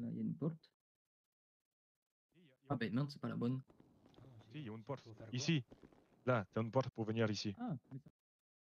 il y a une porte. Ah ben non, c'est pas la bonne. Si, il y a une porte. Faut faire quoi? Ici. Là, t'as une porte pour venir ici. Ah, mais ça-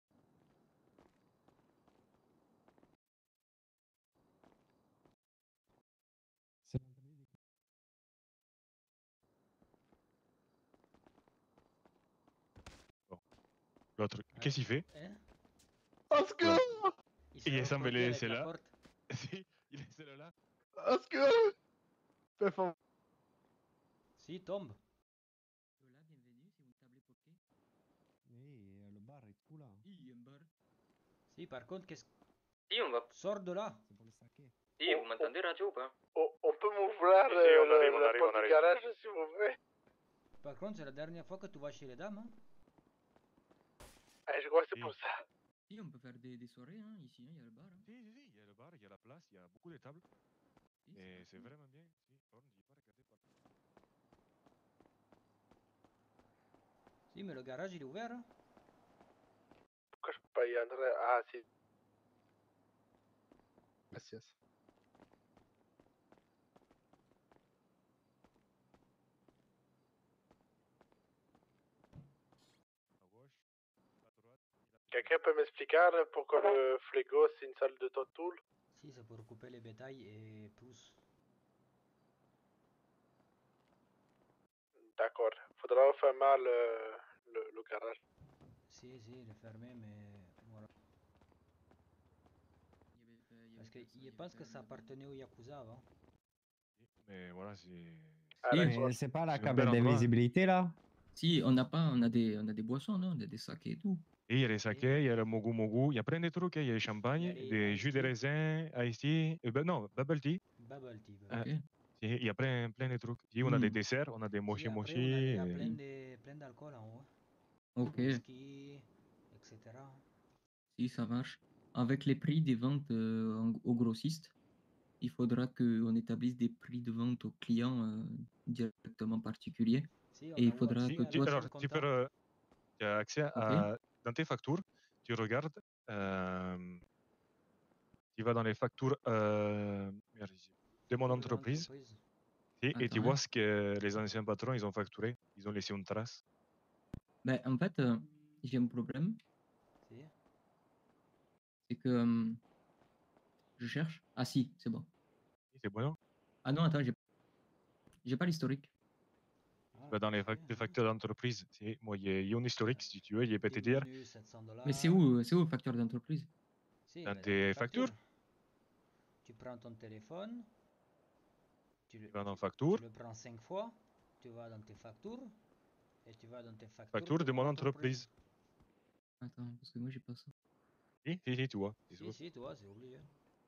L'autre, qu'est-ce qu'il fait? Hein? Au secours! Il se Il est refroidit semblé avec laisser la là. porte. Si, il est celle-là. Au secours! Fais fort. Si, tombe. Hola, bienvenue, c'est une table poké. Oui, le bar est tout là. Il y a un bar. Si, par contre, qu'est-ce... Si, on va. Sors de là. C'est pour le saké. Si, vous m'entendez, radio ou pas? On peut m'ouvrir Si, on arrive, on le arrive, porte on du arrive. garage, s'il vous plaît? Par contre, c'est la dernière fois que tu vas chez les dames. Hein? Je crois que c'est Si. pour ça. Si, on peut faire des soirées, hein, ici, hein, il y a le bar. Hein. Si, il y a le bar, il y a la place, il y a beaucoup de tables. Si, Et pas c'est cool. vraiment bien. Si, par contre, j'ai pas regardé par... Si, mais le garage, il est ouvert. Hein? Pourquoi je peux pas y entrer? Ah, si. Gracias. À gauche, à droite. Quelqu'un peut m'expliquer pourquoi le flégo c'est une salle de totoul? Si, c'est pour couper les bétails et pousse. D'accord. Faudra fermer le garage. Si, il est fermé, mais voilà. Il y Parce avait fait qu'il ça, pense il y que avait ça fait appartenait au Yakuza avant. Mais voilà, c'est... Ah, Si, d'accord. Mais c'est pas la C'est un cabine bel de endroit. visibilité là? Si, on a des boissons, non? Des sakés et tout. Et il y a les sakés, il y a le mogu mogu, il y a plein de trucs, hein. Il y a le champagne, Il y a les des iced jus de tea. raisin, iced tea, non, bubble tea. Bubble tea. Ah, Ok. si, il y a plein de trucs. Si, on a des desserts, on a des mochi Si, après, mochi. il y a et- plein d'alcool en haut. Ok, Whisky, etc. si, ça marche. Avec les prix des ventes aux grossistes, il faudra qu'on établisse des prix de vente aux clients directement particuliers. Si, on Et il envoie faudra accès que à toi, Alors, son tu comptant. peux, tu as accès Ok. à... Dans tes factures, tu regardes, tu vas dans les factures merde, de mon Pour entreprise, l'entreprise. et tu Attends, vois hein. ce que les anciens patrons, ils ont facturé. Ils ont laissé une trace. Ben, en fait, j'ai un problème, Si. c'est que je cherche. Ah si, c'est bon. C'est bon, non? Ah non, attends, j'ai pas l'historique. Tu vas dans les factures d'entreprise. Moi, il y a un historique, si tu veux, il peut te dire. Bienvenue, 700 Mais $. c'est où facture d'entreprise? Si, Dans mais tes factures, Tu prends ton téléphone, tu vas dans facture, tu le prends 5 fois, tu vas dans tes factures, et tu vas dans tes factures facture de mon entreprise. Attends, parce que moi j'ai pas ça. Si, tu vois. c'est sûr. Si, tu vois, c'est obligé.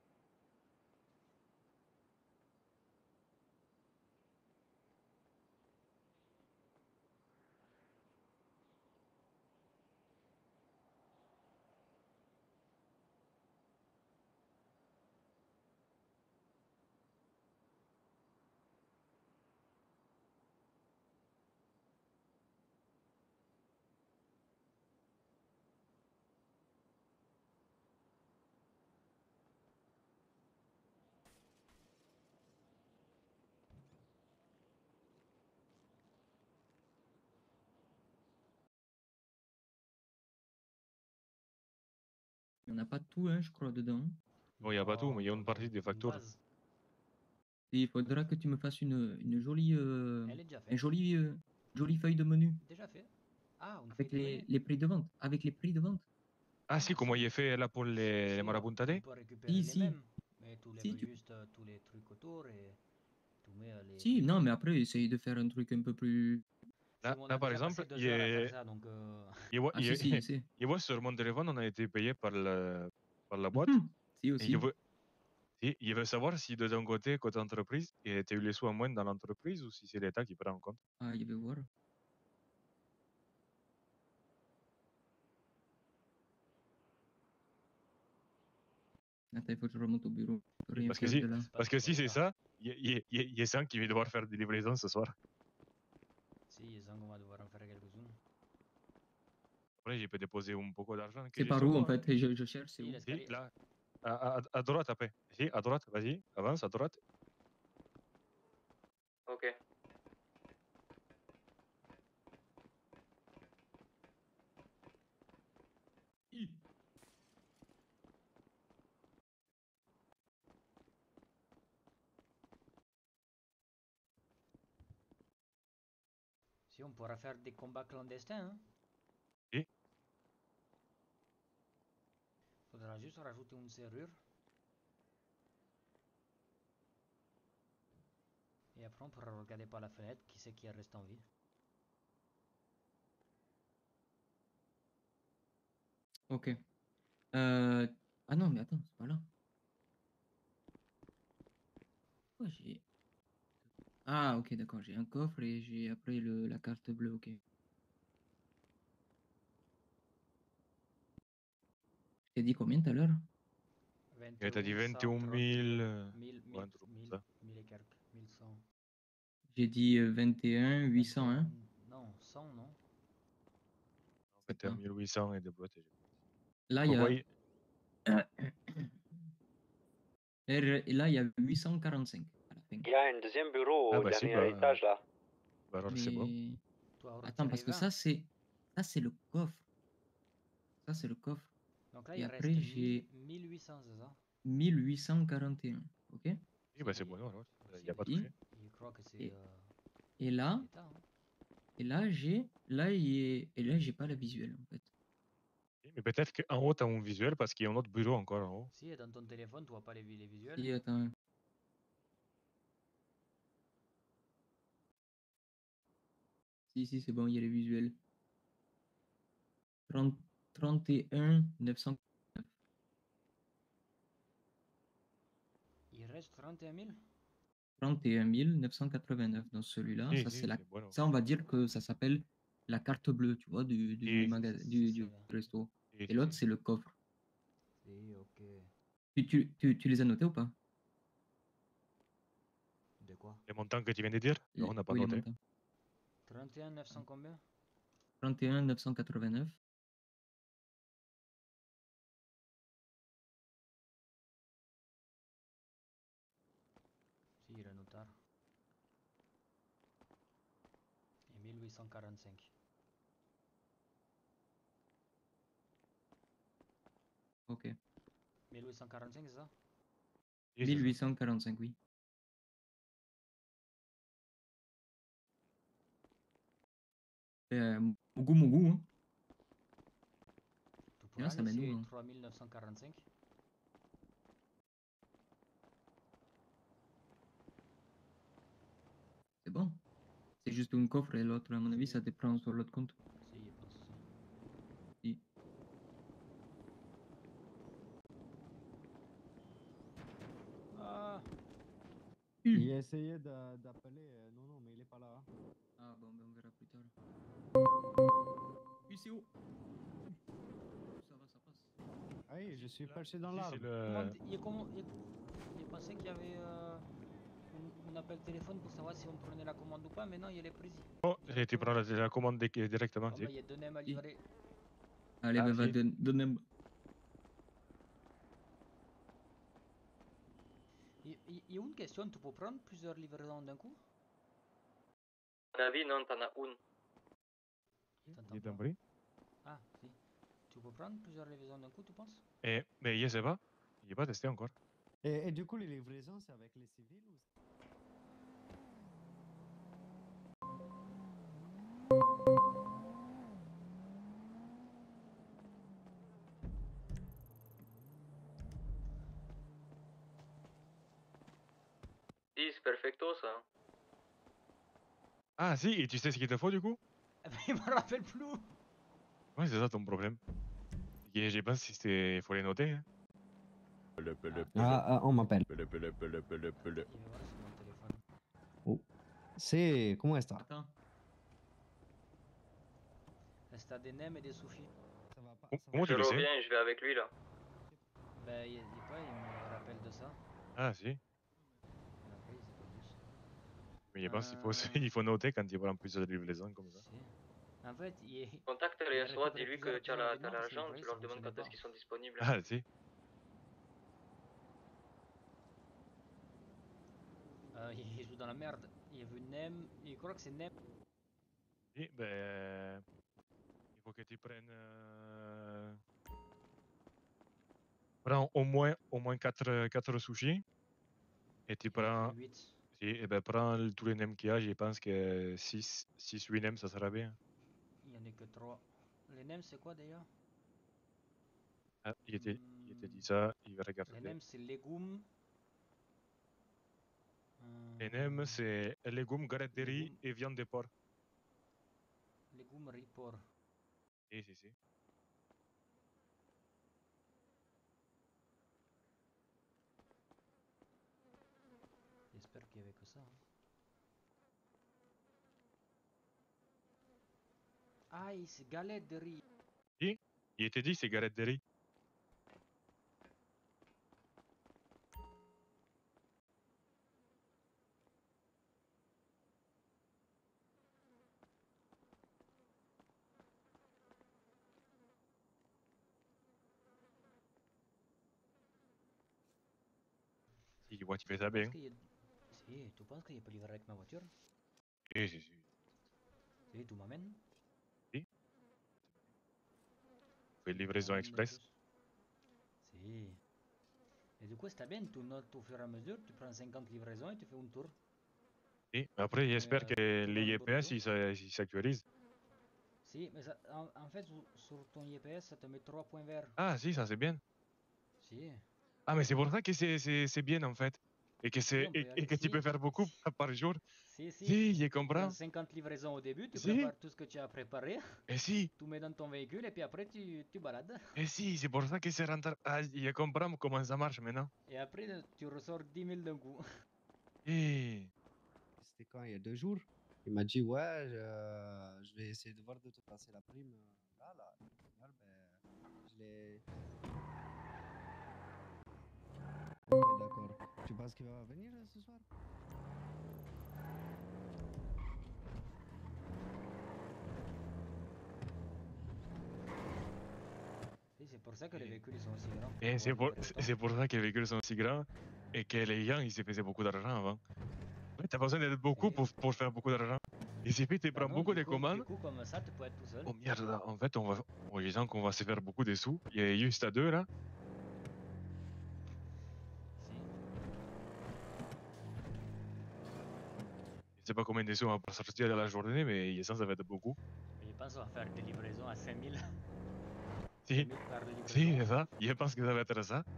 Il n'y en a pas tout, hein, je crois, dedans. Bon, il n'y a pas tout, mais il y a une partie des factures. base. Et il faudra que tu me fasses une jolie, Elle est déjà faite. une jolie feuille de menu. Déjà fait. Ah, on fait Avec les prix de vente. Avec les prix de vente. Ah si, comme il est fait là pour les marabuntate. On peut récupérer Si, les si. mêmes. Mais tu Si, lèves tu- juste tous les trucs autour et tu mets les... Si, non, mais après, essaye de faire un truc un peu plus... Si, on Là, a par déjà passé exemple, 2 heures à faire ça, donc... Ah si, je sais. il voit sur mon téléphone, on a été payé par la boîte. Mhm. Si, Et aussi. il veut savoir si de ton côté entreprise, tu as eu les sous en moins dans l'entreprise ou si c'est l'État qui prend en compte. Ah, il veut voir. Attends, il faut que je remonte au bureau. Je peux rien Parce que faire si, de là. parce que si c'est ça, il y a ça qui va devoir faire des livraisons ce soir. Si, ils sont qu'on va devoir en faire quelques-unes. Après, je peux déposer un peu d'argent. que C'est j'ai par sur où, en moi. fait? Je cherche, c'est Si, où? l'escalier. Si, là, à droite après. Si, à droite, vas-y, avance à droite. Si on pourra faire des combats clandestins. Hein. Et Faudra juste rajouter une serrure. Et après on pourra regarder par la fenêtre qui c'est qui reste en vie. Ok. Ah non, mais attends, c'est pas là. Pourquoi j'ai... Ah, ok, d'accord. J'ai un coffre et j'ai après la carte bleue, ok. Je t'ai dit combien tout à l'heure? Et t'as dit 21 000, ouais, un truc comme ça. 1000 et quelques, 1100. J'ai dit 21 800, hein? 21, non, 100, non? En fait, t'es à 1800 et des boîtes. Là, il y a... Et là, il y a 845 à la fin. Il y a un deuxième bureau Ah au bah si, dernier étage là. bah alors c'est bon. Mais... Toi, Attends, parce que ça, c'est le coffre. Ça, c'est le coffre. Donc là, Et il après, reste j'ai 1800, c'est ça? 1841, ok? Oui, bah c'est bon, alors. Il n'y a pas de touché. Je crois que c'est... Et là, l'état, hein. et là, j'ai... Là, et là, j'ai pas la visuelle, en fait. Mais peut-être qu'en haut, t'as un visuel parce qu'il y a un autre bureau encore en haut. Si, dans ton téléphone, tu vois pas les visuels. Si, attends. Si, c'est bon, il y a les visuels. 31 900. Il reste 31 000? 31 989 dans celui-là. Si, Ça, si, c'est la... c'est bon. Ça, on va dire que ça s'appelle la carte bleue, tu vois, du magasin, du resto. Et l'autre, c'est le coffre. Si, ok. Tu les as notés ou pas? De quoi? Les montants que tu viens de dire? Non, on n'a pas Oui, les noté. montants. 31 900 combien? 31 989. Si, il est notard. Et 1845. Ok. 1845, c'est ça? Oui, c'est ça. 1845, oui. Mougou Mougou, hein. Tu Et pourras là, ça mène laisser où, hein? 3945? C'est bon. C'est juste un coffre et l'autre, à mon avis, ça te prend sur l'autre compte. Si, je pense aussi. Si. Ah! Il essayait d'appeler. Non, mais il est pas là. Hein. Ah bon, ben on verra plus tard. Oui, c'est où? Ça va, ça passe. Ah oui, je suis perché dans Si, l'arbre. c'est le... Il pensait qu'il y avait un appel téléphone pour savoir si on prenait la commande ou pas, mais non, il est pris. Oh, tu prends la commande directement. Oh, bah, il y a 2 nems à livrer. Allez, Ah, ben va, si. donne-moi. Il y a une question, tu peux prendre plusieurs livraisons d'un coup? À mon avis, non, t'en as une. J'ai compris. Ah, si. Tu peux prendre plusieurs livraisons d'un coup, tu penses? Mais je sais pas. Il n'est pas testé encore. Et du coup, les livraisons, c'est avec les civils ou... Si, c'est perfecto, ça. Ah si, et tu sais ce qu'il te faut du coup? Il me rappelle plus! Ouais, c'est ça ton problème. Et j'ai pas si c'était... faut les noter. Hein. on m'appelle. Je vais voir sur mon téléphone. Oh. C'est... Comment est-ce que Attends. Reste à des nems et des sushis. ça va pas, Comment Je tu le sais? reviens et je vais avec lui, là. Ben, il me rappelle de ça. Ah si. Après, il sait pas plus. Mais je pense qu'il faut, il faut noter quand il prend plusieurs livraisons comme ça. Si. En fait, Contacte il les a SOA, récupéré dis-lui que tu as plusieurs événements parce que l'argent, le tu police, leur ça demandes fonctionnait quand est-ce pas. qu'ils sont disponibles. Ah si. Il joue dans la merde. Il a vu Nem. Il croit que c'est Nem. Et ben... il faut que tu prennes... Prends au moins 4 sushis. Et tu prends... 8. Si, et ben prends tous les nems qu'il y a, je pense que 6-8 nems, ça sera bien. Il y en a que 3. Les nems, c'est quoi d'ailleurs? Ah, il était dit ça, il va Les regarder. nems, c'est légumes. Les nems, c'est légumes, galettes de riz Légumes. et viande de porc. Légumes, riz, porc. Si. J'espère qu'il y avait que ça. Hein. Ah, c'est galette de riz. Il était dit, c'est galettes de riz. Si, ouais, tu fais ça bien. Si, tu penses qu'il y a pas livré avec ma voiture? Si. Si, tu m'amènes? Si. On fait livraison express. Si. Et du coup, c'est bien, tu notes au fur et à mesure, tu prends 50 livraisons et tu fais un tour. Si. Après, j'espère que tout les dans le IPS, Bordeaux. ils s'actualisent. Si, mais ça, en fait, sur ton IPS, ça te met 3 points verts. Ah, si, ça c'est bien. Si. Ah, mais c'est pour ça que c'est bien en fait. Et que, Si, on peut y aller. et que tu peux faire beaucoup par jour. Si. Si, je Tu prends comprends. 50 livraisons au début, tu Si. prépares tout ce que tu as préparé, Et si, tu mets dans ton véhicule et puis après tu balades. et si, c'est pour ça que c'est rentable. Ah, je comprends comment ça marche maintenant. Et après, tu ressors 10 000 d'un coup. Et... C'était quand? Il y a 2 jours. Il m'a dit, ouais, je vais essayer de voir de te passer la prime. Là. Au final, ben, je l'ai. Ok, d'accord. Tu penses qu'il va venir ce soir? Si, c'est pour ça que les véhicules ils sont aussi grands. Et c'est pouvoir livrer autant. c'est pour ça que les véhicules sont si grands et que les gens, ils se faisaient beaucoup d'argent avant. Ouais, t'as pas besoin d'être beaucoup Et- pour faire beaucoup d'argent. Et c'est fait, tu Bah prends non, beaucoup de du commandes. coup, comme ça, tu peux être tout seul. Oh merde, là, en fait, on les gens qu'on va se faire beaucoup de sous. Il y a juste à 2 là. Si. Je sais pas combien de sous on va sortir dans la journée, mais ça va être beaucoup. Mais je pense qu'on va faire des livraisons à 5000. Si, 5000 par livraison. si, c'est ça. Je pense que ça va être ça.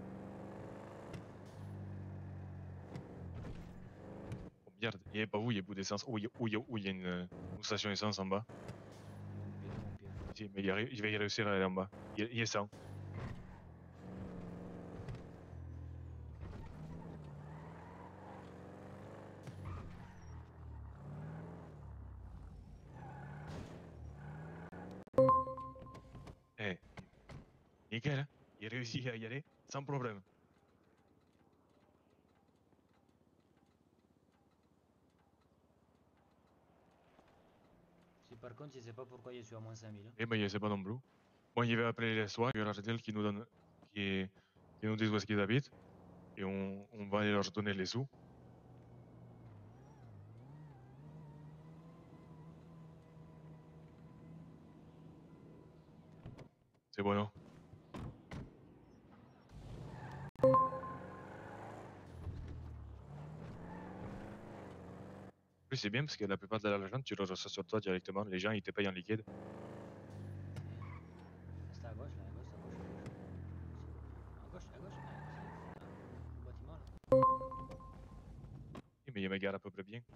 Oh merde, il n'y a pas où, il y a beaucoup d'essence. Où il y a une station essence en bas. Mon pied. Si, mais je vais y réussir à aller en bas. Il y a 100. Eh, nickel, hein. Il a réussi à y aller sans problème. Si par contre, je sais pas pourquoi je suis à moins 5000. Eh ben, je sais pas non plus. Moi, je vais appeler les SWAT, et RTL qui nous donne, qui nous disent où est-ce qu'ils habitent. Et on va aller leur donner les sous. C'est bon, non? En plus, c'est bien parce que la plupart de l'argent, tu le reçois sur toi directement. Les gens, ils te payent en liquide. C'est à gauche, là, à gauche, à gauche, à gauche. À gauche, à gauche, le bâtiment là. Eh, mais il me garde à peu près bien.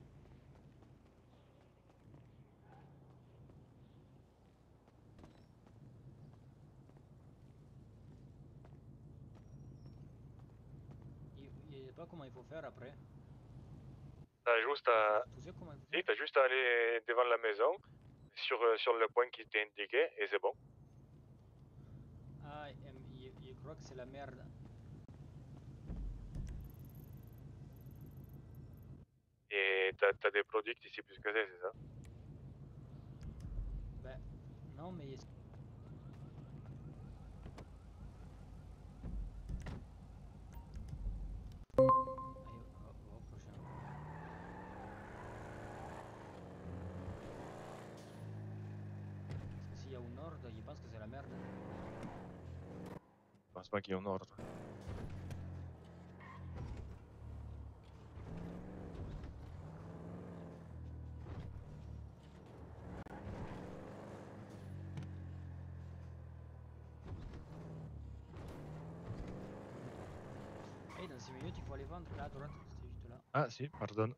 Je sais pas comment il faut faire après. T'as juste à... Tu sais comment il faut Si, faire? t'as juste à aller devant la maison, sur le point qui t'est indiqué, et c'est bon. Ah, je crois que c'est la merde. Et t'as des produits ici plus que c'est ça? Ben, non, mais... Allez, au prochain. Parce que s'il y a un ordre, je pense que c'est la merde. Je pense pas qu'il y ait un ordre. faut aller vendre là à droite, c'était juste là. Ah si, pardon.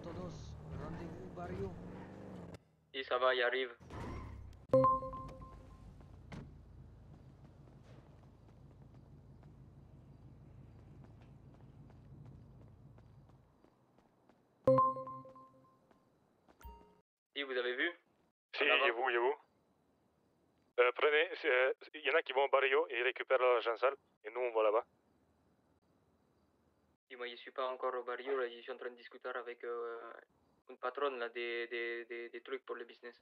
todos. Rendez-vous barrio. Si, ça va, il arrive. Si, vous avez vu? Si, En avant. il y a vous. Prenez, il y en a qui vont au barrio et ils récupèrent l'argent sale, et nous on va là-bas. Si, moi, je suis pas encore au barrio, là, je suis en train de discuter avec une patronne là, des trucs pour le business.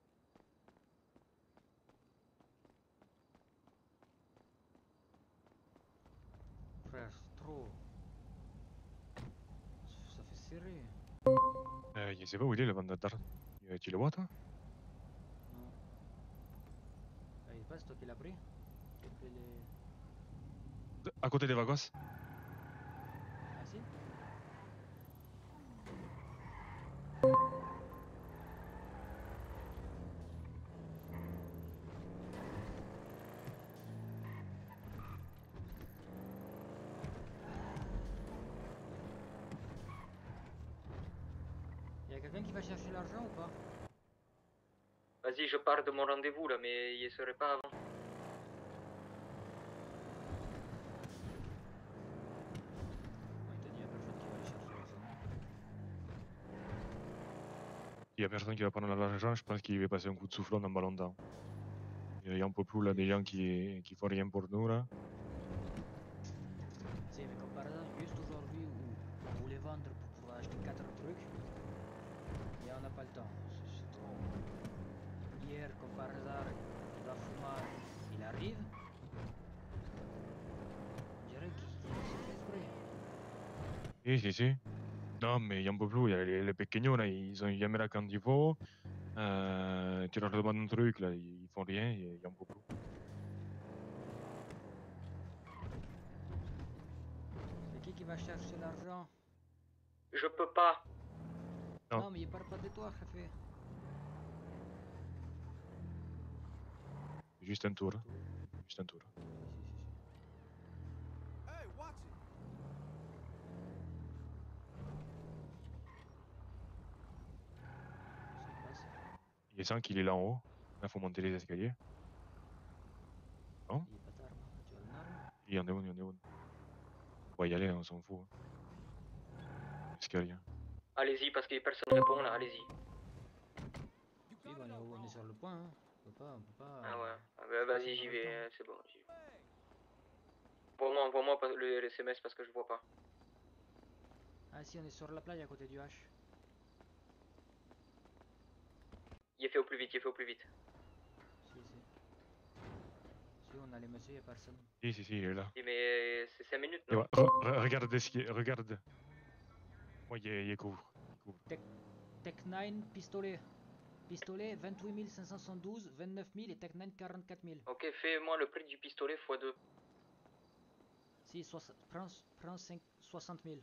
Frère, c'est trop. Ça fait serré. Je sais pas où il est le vendeur d'armes. Tu le vois toi? Non. Ah, il est pas, c'est toi qui l'as pris? T'as pris les... À côté des Vagos. Ah si? Y'a quelqu'un qui va chercher l'argent ou pas? Vas-y, je pars de mon rendez-vous là, mais il serait pas avant. Ouais, il t'a dit y'a personne qui va aller chercher l'argent. Il y a personne qui va prendre l'argent, je pense qu'il va passer un coup de soufflot dans pas longtemps. Il y a un peu plus là des gens qui font rien pour nous là. Si, mais comme par exemple, juste aujourd'hui où on voulait vendre pour pouvoir acheter 4 trucs, et on n'a pas le temps. C'est trop. Hier, comme par hasard, la fumage, il arrive. On dirait qu'il s'est fait exprès. Si. Non, mais il y a un peu plus, il y a les pequeños là, ils ont jamais là quand il faut. Tu leur demandes un truc là, ils font rien, il y a un peu plus. C'est qui va chercher l'argent? Je peux pas. Non. Non, mais il parle pas de toi, Khafé. Juste un tour. Juste un tour. Il sent qu'il est là en haut. Là, faut monter les escaliers. Non? Il est pas d'arme. Tu as une arme? Il y en a une, il y en a une. On va y aller, on s'en fout. Escalier. Allez-y, parce que personne ne répond là, allez-y. Oui, bah, on est sur le point. Hein. On peut pas. Ah ouais, ah bah, vas-y, j'y vais, c'est bon, j'y vais. Envoie-moi le SMS parce que je vois pas. Ah si, on est sur la plage à côté du H. Il est fait au plus vite, il est fait au plus vite. Si. Si, on a les messieurs, y'a personne. Si, il est là. Oui, mais c'est 5 minutes, Et non? regarde ce qui est. Regarde. Moi, il couvre. Tech 9, pistolet. Pistolet 28 572, 29 000 et Tech 9 44 000. Ok, fais-moi le prix du pistolet x2. Si, prends 60 000.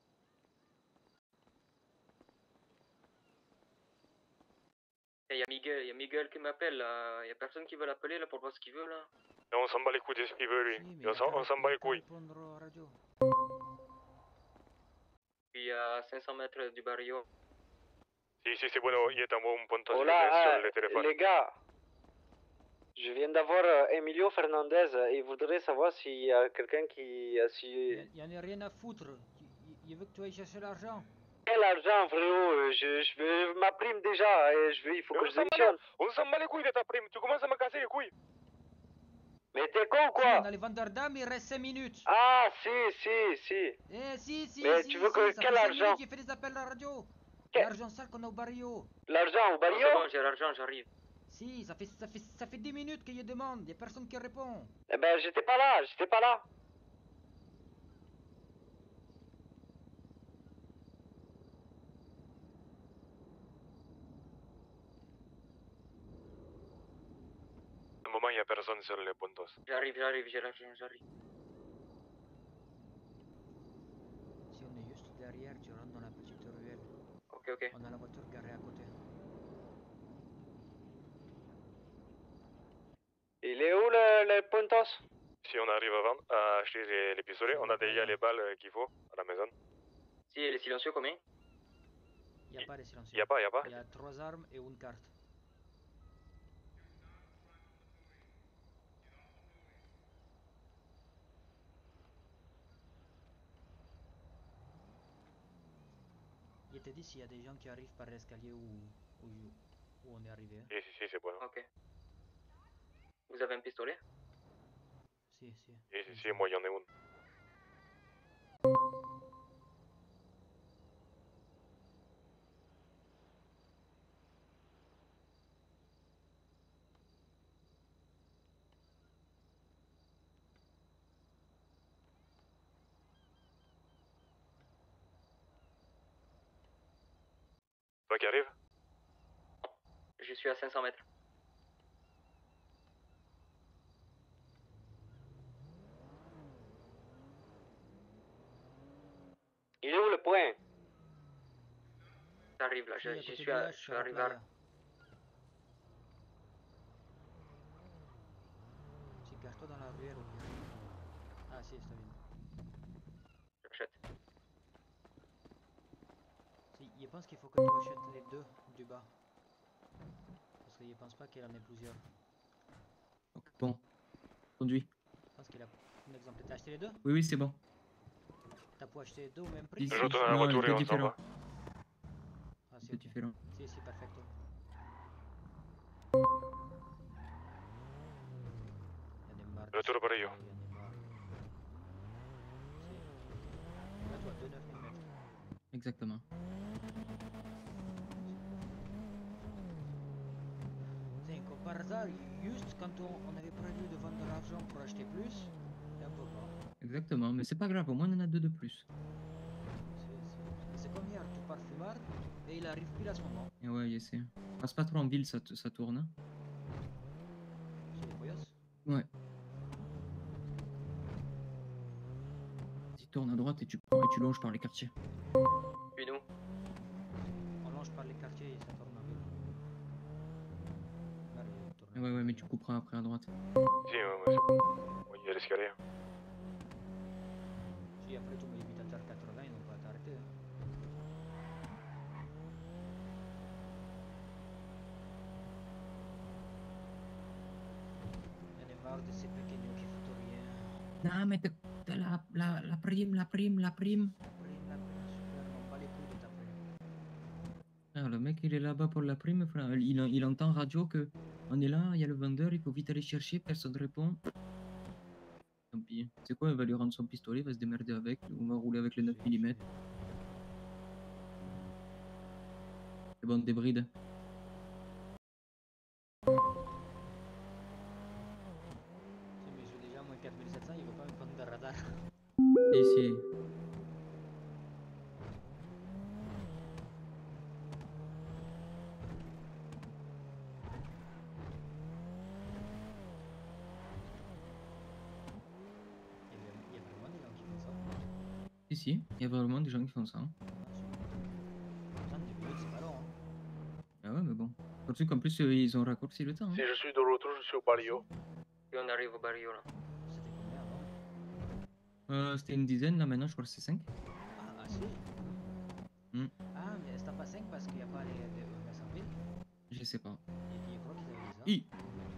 Il y a Miguel qui m'appelle là. Il y a personne qui veut l'appeler là pour voir ce qu'il veut là. Non, on s'en bat les couilles de ce qu'il veut lui. Si, mais On s'en bat les couilles. répondre aux radios. Puis à 500 mètres du barrio. Si, c'est bon, il est en haut, un ponton Hola, sur le téléphone. les gars. Je viens d'avoir Emilio Fernandez. Il voudrait savoir s'il y a quelqu'un qui... Il y en a rien à foutre. Il veut que tu ailles chercher l'argent. Quel argent, frérot? Je veux ma prime déjà. Et il faut que je démissionne. On s'en bat les couilles de ta prime, tu commences à me casser les couilles. Mais t'es con ou Si, quoi? on a les vendeurs d'âmes, il reste 5 minutes. Ah, si. Eh, si. Mais tu veux que ça quel fait 5 argent? minutes qu'il fait des appels à la radio. L'argent sale qu'on a au barrio. L'argent au barrio? C'est bon, j'ai l'argent, j'arrive. Si, ça fait 10 minutes qu'il y demande. Y'a personne qui répond. Eh ben, j'étais pas là. À un moment, il n'y a personne sur les pontos. J'arrive, j'ai l'argent, j'arrive. Si on est juste derrière, tu rentres dans la petite ruelle. Ok. On a la voiture garée à côté. Il est où le Pontos? Si on arrive à acheter les pistolets, on a déjà les balles qu'il faut à la maison. Si, elle est silencieux combien? Il n'y a pas de silencieux. Y a pas. Il y a 3 armes et une carte. Il te dit s'il y a des gens qui arrivent par l'escalier où on est arrivé. Hein. Si, c'est bueno. Ok. Vous avez un pistolet? Si. Si, moi y'en ai une. Toi qui arrive? Je suis à 500 mètres. Il est où le point? J'arrive là, Si, à je côté suis du à, lac, je suis sur la arrivé à... playa. Si, cache-toi dans la ruelle au pire. Ah si, está bien. J'achète. Si, je pense qu'il faut que tu achètes les deux du bas. Parce que je pense pas qu'il en ait plusieurs. Ok, bon. Conduis. Je pense qu'il a un exemple. T'as acheté les deux? Oui, c'est bon. T'as pu acheter les deux au même prix? Si, Je retourne à la non, voiture et le on petit s'en différent. va. Ah si, Le ok. différent. Si, perfecto. Il y a des marques. Retour para ello. Il y a des marques. Si. Là, tu as 2 9 mm. Exactement. C'est comme par hasard, juste quand on avait prévu de vendre de l'argent pour acheter plus, et un peu pas. Exactement, mais c'est pas grave, au moins on en a deux de plus. C'est comme hier, tu pars fumard et il arrive pile à ce moment. Et ouais, c'est. Passe pas trop en ville, ça tourne. Hein. C'est les Poyos. Ouais. Tu tournes à droite et tu prends et tu longes par les quartiers. Puis nous? On longe par les quartiers et ça tourne en ville. Là, il tourne en Ouais, ville. mais tu couperas après à droite. Si, c'est bon. Il y a l'escalier. Si après tu mets l'imitateur 80, ils n'ont pas t'arrêter. Hein. Il y a des marques de ces pequeños qui foutent rien. Non, mais t'as la prime. La prime, super, on bat les couilles de ta prime. Ah, le mec, il est là-bas pour la prime, frère. Il entend radio que on est là, il y a le vendeur, il faut vite aller chercher, personne répond. Tant pis. C'est quoi, il va lui rendre son pistolet, il va se démerder avec, on va rouler avec le 9 mm. C'est bon, débride. Si, mais je suis déjà à moins 4700, il veut pas me prendre de radar. Ici. Il y a vraiment des gens qui font ça. Ici, il y a vraiment des gens qui font ça. Hein. Putain, 10 minutes, c'est pas long. Hein. Ah ouais, mais bon. Surtout qu'en plus, ils ont raccourci le temps. Hein. Si je suis de retour, je suis au barrio. Puis on arrive au barrio là. C'était combien avant? C'était une dizaine, là maintenant, je crois que c'est 5. Ah, si. Hmm. Ah, mais c'est pas 5 parce qu'il n'y a pas les EMS en ville. Je sais pas. Je crois qu'ils avaient ça. I.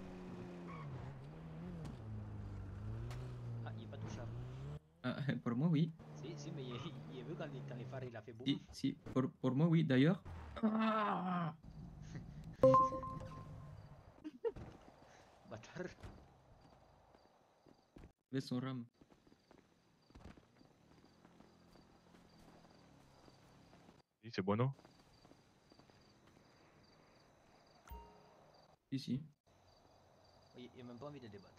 Ah, il est pas touchable. Ah, pour moi, oui. Si, mais il a vu quand les phares il a fait boum. Si. Pour moi, oui. D'ailleurs. Ah Bâtard. Baisse son rame. Si, c'est bueno. Ici. Il n'a même pas envie de débattre.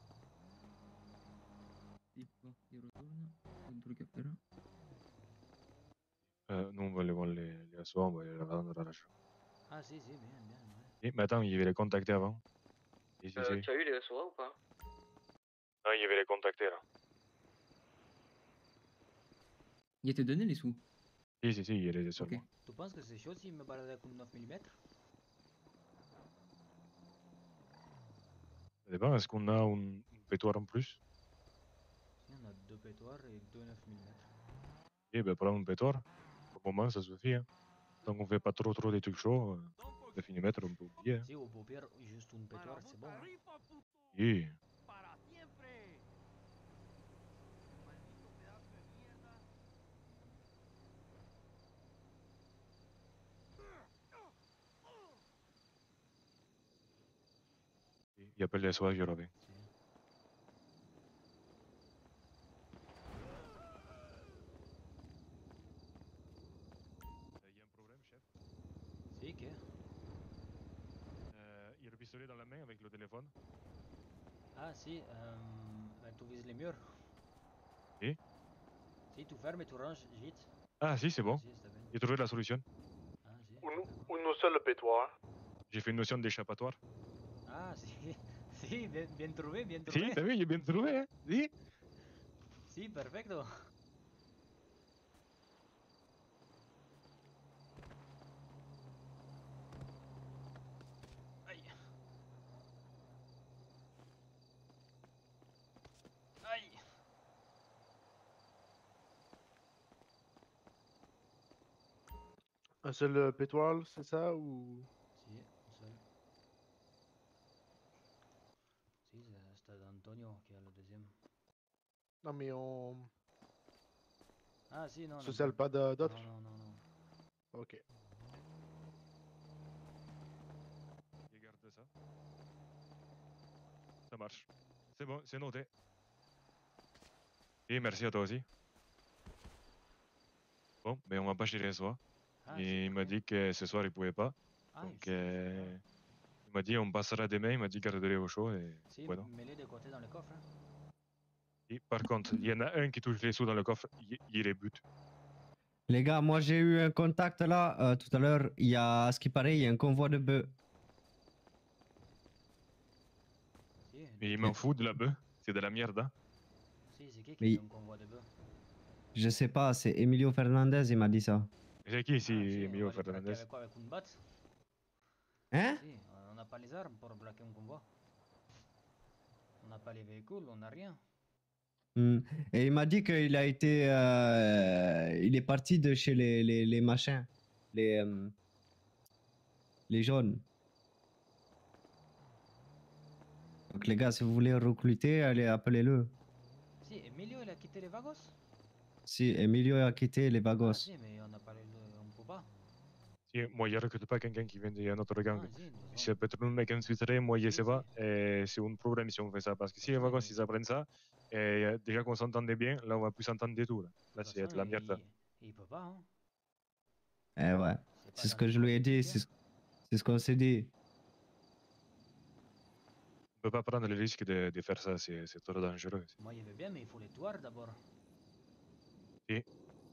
Il retourne. Un truc à faire. Nous, on va aller voir les assoirs, on va aller revendre à l'achat. Ah, si, bien. Mais attends, il va les contacter avant. Si. Tu as eu les SOA ou pas? Non, il va les contacter là. Il t'a donné les sous. Si, il y a les assoirs. Ok. Tu penses que c'est chaud s'il me balade avec une 9 mm? Ça dépend, est-ce qu'on a un pétoire en plus? Si, on a 2 pétoires et 2 9 mm. Eh ben, prends un pétoire. Pour le moment, ça suffit. Hein. Tant qu'on fait pas trop des trucs chauds, le finomètre, on peut oublier. Hein. Si, au pire, juste une pétoire, c'est bon. Hein. Et il appelle les soirs, je reviens. Si. Il y a un problème, chef. Si, che? Il y a le pistolet dans la main avec le téléphone. Ah, si, ben, tu vises les murs. Et Si, tu fermes et tu ranges, vite. Ah si, c'est bon. Si, c'est bien. J'ai trouvé la solution. Ah, si. Où nous sommes le pétoire? J'ai fait une notion d'échappatoire. Ah, si. Si, bien trouvé, bien Si, trouvé. t'as vu, j'ai bien trouvé, hein. Si. Si, perfecto. Aïe. Aïe. Un seul pétoire, c'est ça ou... Si, un seul. Si, c'est Antonio qui a le deuxième. Non mais on... Ah, si, non. se non, scelle pas d'autres? Non, non, non, non. Ok. Je garde ça. Ça marche. C'est bon, c'est noté. Et merci à toi aussi. Bon, mais on va pas chez les soirs. Ah, Et si, il m'a ok. dit que ce soir il pouvait pas. Ah, Donc si, c'est il m'a dit on passera demain, il m'a dit garde-les au chaud et Si, voilà. mets-les de côté dans le coffre. Hein. Et par contre, il y en a un qui touche les sous dans le coffre, il les bute. Les gars, moi j'ai eu un contact là tout à l'heure. Il y a, à ce qui paraît, il y a un convoi de bœufs. Si, Mais il m'en fout de la bœuf, c'est de la merde. Hein. si, c'est qui Mais- fait un convoi de bœufs? Je sais pas, c'est Emilio Fernandez, il m'a dit ça. C'est qui ici, Ah, si, Emilio on va les braquer Fernandez? avec quoi? Avec une batte? Hein? Si, on n'a pas les armes pour braquer un convoi. On n'a pas les véhicules, on n'a rien. Hmm. Et il m'a dit qu'il a été. Il est parti de chez les machins. Les jaunes. Donc les gars, si vous voulez recruter, allez, appelez-le. Si, Emilio, il a quitté les Vagos? Si, Emilio a quitté les Ah, Vagos. si, mais on n'a pas on peut pas. Si, moi, je recrute pas quelqu'un qui vient d'un autre gang. Ah, si, de toute Si façon. ça peut être un mec infiltré, moi, je Si, sais pas. si. Et c'est un problème si on fait ça. Parce que si De les toute wagons, façon, ils apprennent ça, et déjà qu'on s'entendait bien, là, on va plus s'entendre du tout. Là, de là toute c'est façon, de la merde. il peut pas, hein. Eh ouais. pas C'est ce dans que les je lui ai dit. possibilités. C'est ce qu'on s'est dit. On peut pas prendre le risque de faire ça, c'est trop dangereux. Moi, il veut bien, mais il faut les tuer d'abord. Et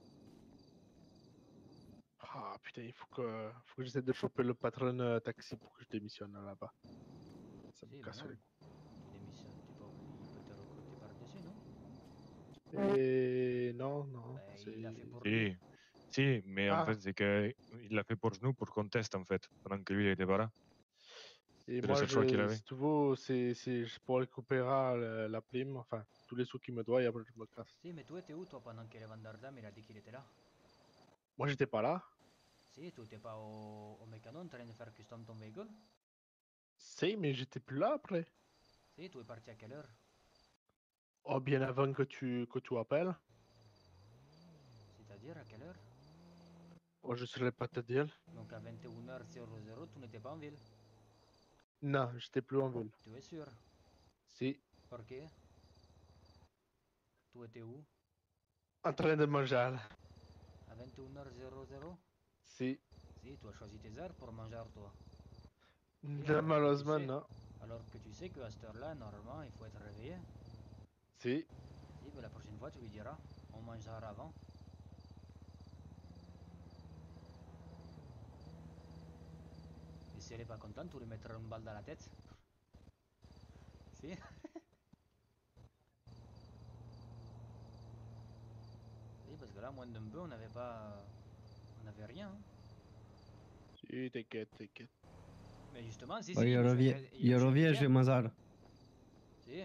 Ah putain, faut que j'essaie de choper le patron taxi pour que je démissionne là-bas. Ça me Si, mais casse non. les couilles. Tu démissionnes, il peut te recruter par-dessus, non? Et non, non. Ben, il l'a fait pour lui. si, si, mais en Ah. fait, c'est qu'il l'a fait pour nous, pour qu'on teste, en fait, pendant que lui, il était pas là. Et C'est le moi, seul choix qu'il avait. si tu veux, je pourrais récupérer la prime, enfin, tous les sous qu'il me doit et après je me casse. Si, mais toi, étais où, toi, pendant que le vendeur d'armes, il a dit qu'il était là? Moi, j'étais pas là. Si, tu étais pas au mécano en train de faire custom ton véhicule? Si, mais j'étais plus là après. Si, tu es parti à quelle heure? Oh, bien avant que tu appelles. C'est-à-dire à quelle heure? Oh, je saurais pas te dire. Donc à 21h00, tu n'étais pas en ville. Non, j'étais plus en ville. Tu es sûr? Si, Por qué? Tu étais où? en train de manger. À 21h00? Si. Si, tu as choisi tes heures pour manger toi. Non, malheureusement, sais. non. Alors que tu sais qu'à cette heure-là, normalement, il faut être réveillé. Si. Si, mais la prochaine fois, tu lui diras, on mangera avant. Et si elle est pas contente, tu lui mettras une balle dans la tête. Si? Si, parce que là, moins d'un peu, on n'avait pas... On n'avait rien. Hein. Si, t'inquiète, t'inquiète. Mais justement, si, Oh, si, il me revient, souhaitait- il me souhaitait revient bien. chez Mazar. Si.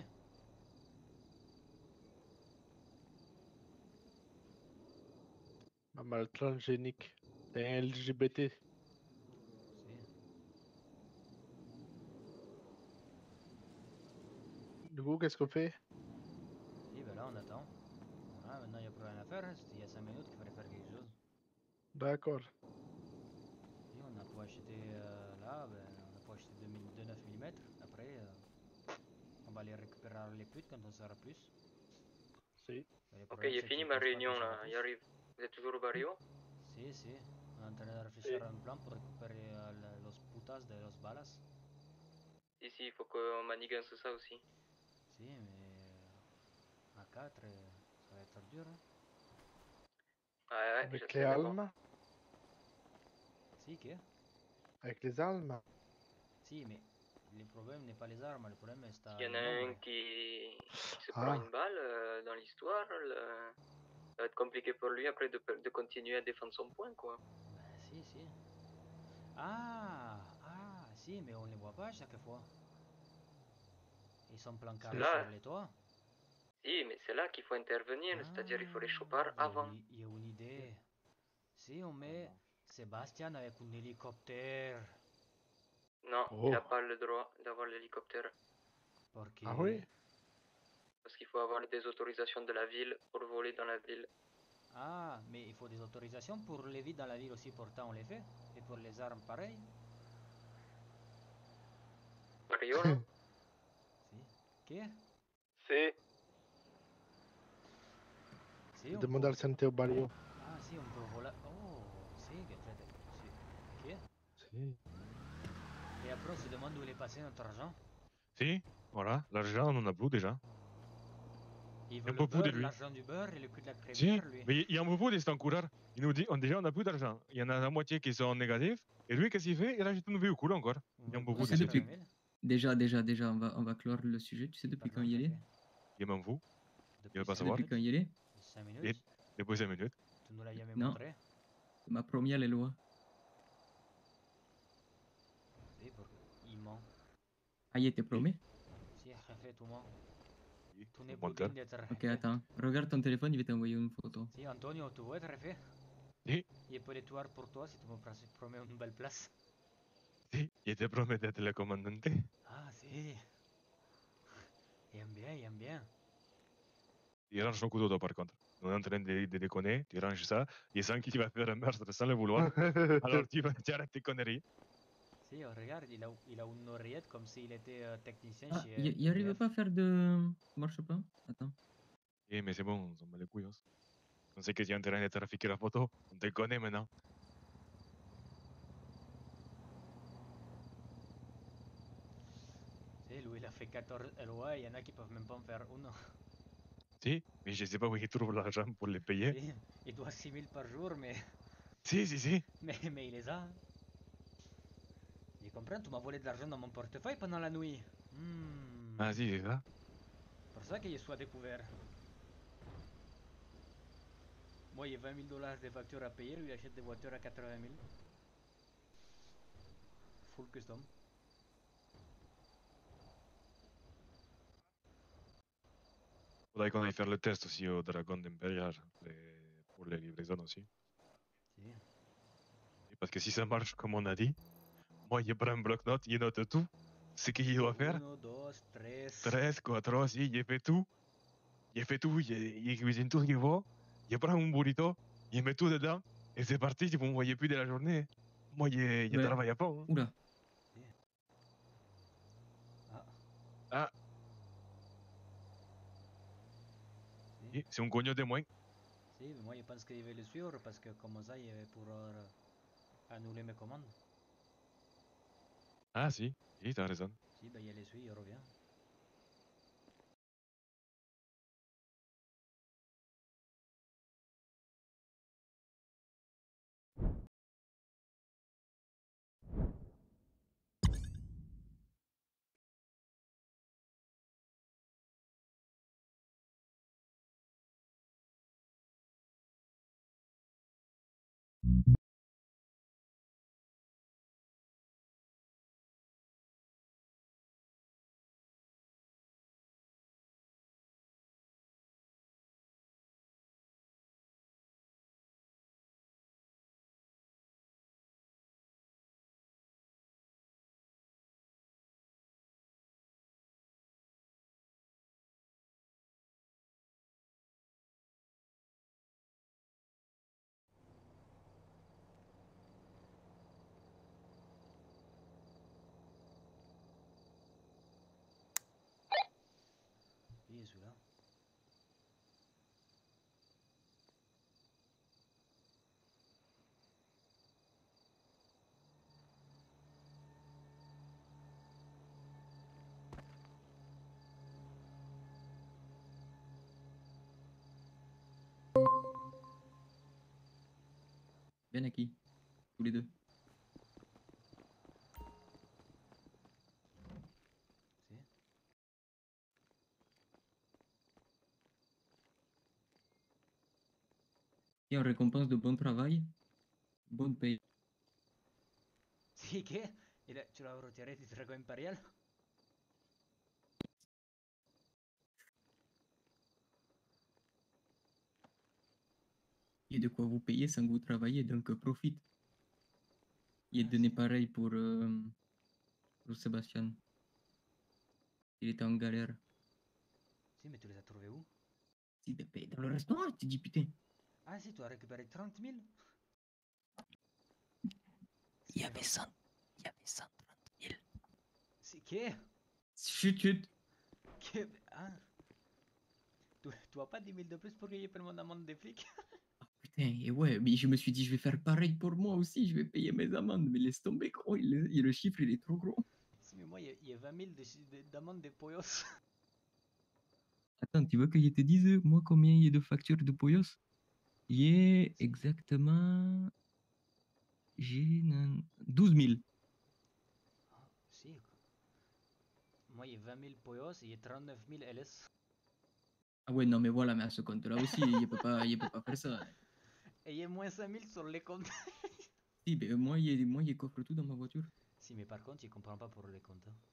Maman, le transgénique. T'es un LGBT. Si. Du coup, qu'est-ce qu'on fait? Si, ben là, on attend. Voilà, maintenant, il n'y a plus rien à faire. Hein. C'était il y a 5 minutes qu'il fallait faire quelque chose. D'accord. Si, on a pu acheter là, ben, on a pu acheter 9 mm. Après, on va les récupérer les putes quand on sera plus. Si. Mais le Ok, problème, j'ai c'est fini qu'ils ma pensent pas réunion qu'on sera là, tous. il arrive. Vous êtes toujours au barrio? Si, si. On est en train de réfléchir à un plan pour récupérer los putas de los balas. Si, il faut qu'on manigance ça aussi. Si, mais à 4, ça va être dur. Hein. Ouais, je Avec les sais, mais bon. Allemands. Si, que? Avec les Allemands. Si, mais le problème n'est pas les armes, le problème est S'il y en le a un nombre. qui se prend une balle dans l'histoire, ça va être compliqué pour lui après de continuer à défendre son point, quoi. Ben, si. Si, mais on les voit pas à chaque fois. Ils sont planqués Là, sur les toits. si, mais c'est là qu'il faut intervenir, c'est-à-dire il faut les choper avant. Il y a une idée. Si on met Sébastien avec un hélicoptère. Non, il Oh. n'a pas le droit d'avoir l'hélicoptère. Porque... Ah oui? Parce qu'il faut avoir des autorisations de la ville pour voler dans la ville. Ah, mais il faut des autorisations pour les vies dans la ville aussi, pourtant on les fait. Et pour les armes, pareil. Barrio, là? Si. Qu'est? Si. Si, on Demande peut... al Santé au Barrio. Ah, si, on peut voler... Oh, si, que fait... Si. Qu'est? Si. Et après, on se demande où il est passé notre argent. Si, voilà, l'argent, on en a beaucoup déjà. Il Il veut en le peut plus de beurre, lui. l'argent du beurre et le cul de la Si, crémière, lui. mais il en peut plus des stancoureurs. Il nous dit, déjà, on n'a plus d'argent. Il y en a la moitié qui sont négatifs. Et lui, qu'est-ce qu'il fait? Il rachète une véhicule encore. On Il veut en le peut beurre, plus C'est de depuis- 80 000. Déjà, on va clore le sujet. Tu sais depuis quand Pardon, il est? café. Il m'en fout. Depuis veut pas 5 savoir. Depuis minutes. quand il est? 5 Et minutes. depuis 5 minutes. Tu nous l'as jamais Non. montré. C'est ma première les lois. Si, porque il ment. Ah, il te promet? Si, jefe, tu mens. Oui, Tu le n'es plus menteur. digne d'être Ok, jefe. attends. Regarde ton téléphone, il va t'envoyer une photo. Si, Antonio, tu veux être jefe? Si, Il peut les tuer pour toi si tu me promets une belle place. si, il te promet d'être le commandante. Ah, si. Il aime bien, il aime bien. Il range son couteau, toi, par contre. On est en train de déconner, tu ranges ça. Il sent qu'il va faire un meurtre sans le vouloir. Alors tu arrêtes tes conneries. Si, regarde, il a une oreillette comme s'il était technicien Ah, chez il arrive EDF. pas à faire de... Ça marche pas? Attends. Eh, mais c'est bon, on s'en bat les couilles. Hein. On sait que tu es en train de trafiquer la photo. On te connaît maintenant. Si, lui, il a fait 14 LOA, il y en a qui peuvent même pas en faire une. Si, mais je sais pas où il trouve l'argent pour les payer. Si, il doit 6 000 par jour, mais, Si. mais il les a. Tu comprends, tu m'as volé de l'argent dans mon portefeuille pendant la nuit. Ah, si, c'est ça. Pour ça qu'il soit découvert. Moi, il y a 20 000 $ de factures à payer, lui il achète des voitures à 80 000. Full custom. Faudrait qu'on aille faire le test aussi au Dragon d'Imperial pour les livraisons aussi. Si. Et parce que si ça marche comme on a dit, moi, il prend un bloc-notes, il note tout. Ce qu'il doit faire. 1, 2, 3. 3, 4, si, il fait tout. Il fait tout, il cuisine tout ce qu'il faut. Il prend un burrito, il met tout dedans. Et c'est parti, vous ne me voyez plus de la journée. Moi, il Ouais. travaille à fond. Hein. Oula. Ah. Ah, Si. c'est un cognon de moins. Si, mais moi, je pense qu'il va le suivre parce que comme ça, il va pouvoir annuler mes commandes. Ah, si, t'as raison. Si, ben, il les suit, il revient. est celui-là. Bien acquis. Tous les deux. Si. Et en récompense de bon travail, bonne paye. Si, ¿qué? Tu l'as retiré du dragon impérial? Il y a de quoi vous payer sans que vous travaillez, donc profite. Il est Ah, donné si. pareil pour Sébastien. Il était en galère. Si, mais tu les as trouvés où? Si, ben, dans le restaurant, tu dis putain. Ah si, tu as récupéré 30 000? Il y avait 130 000. C'est qu'est? Chut, chut. Ah. Tu as pas 10 000 de plus pour payer mon amende des flics? Putain, et ouais, mais je me suis dit, je vais faire pareil pour moi aussi, je vais payer mes amendes. Mais laisse tomber, gros, le chiffre, il est trop gros. Si, mais moi, il y a 20 000 d'amende des poyos. Attends, tu veux que je te dise, moi, combien il y a de factures de Poyos? Il y a exactement... J'ai 12 000. Ah, si. Moi, il y a 20 000 poyos et il y a 39 000 LS. Ah ouais, non, mais voilà, mais à ce compte-là aussi, il peut pas faire ça. Et il y a moins 5 000 sur les comptes. Si, ben, moi, il coffre tout dans ma voiture. Si, mais par contre, il comprend pas pour les comptes. Hein.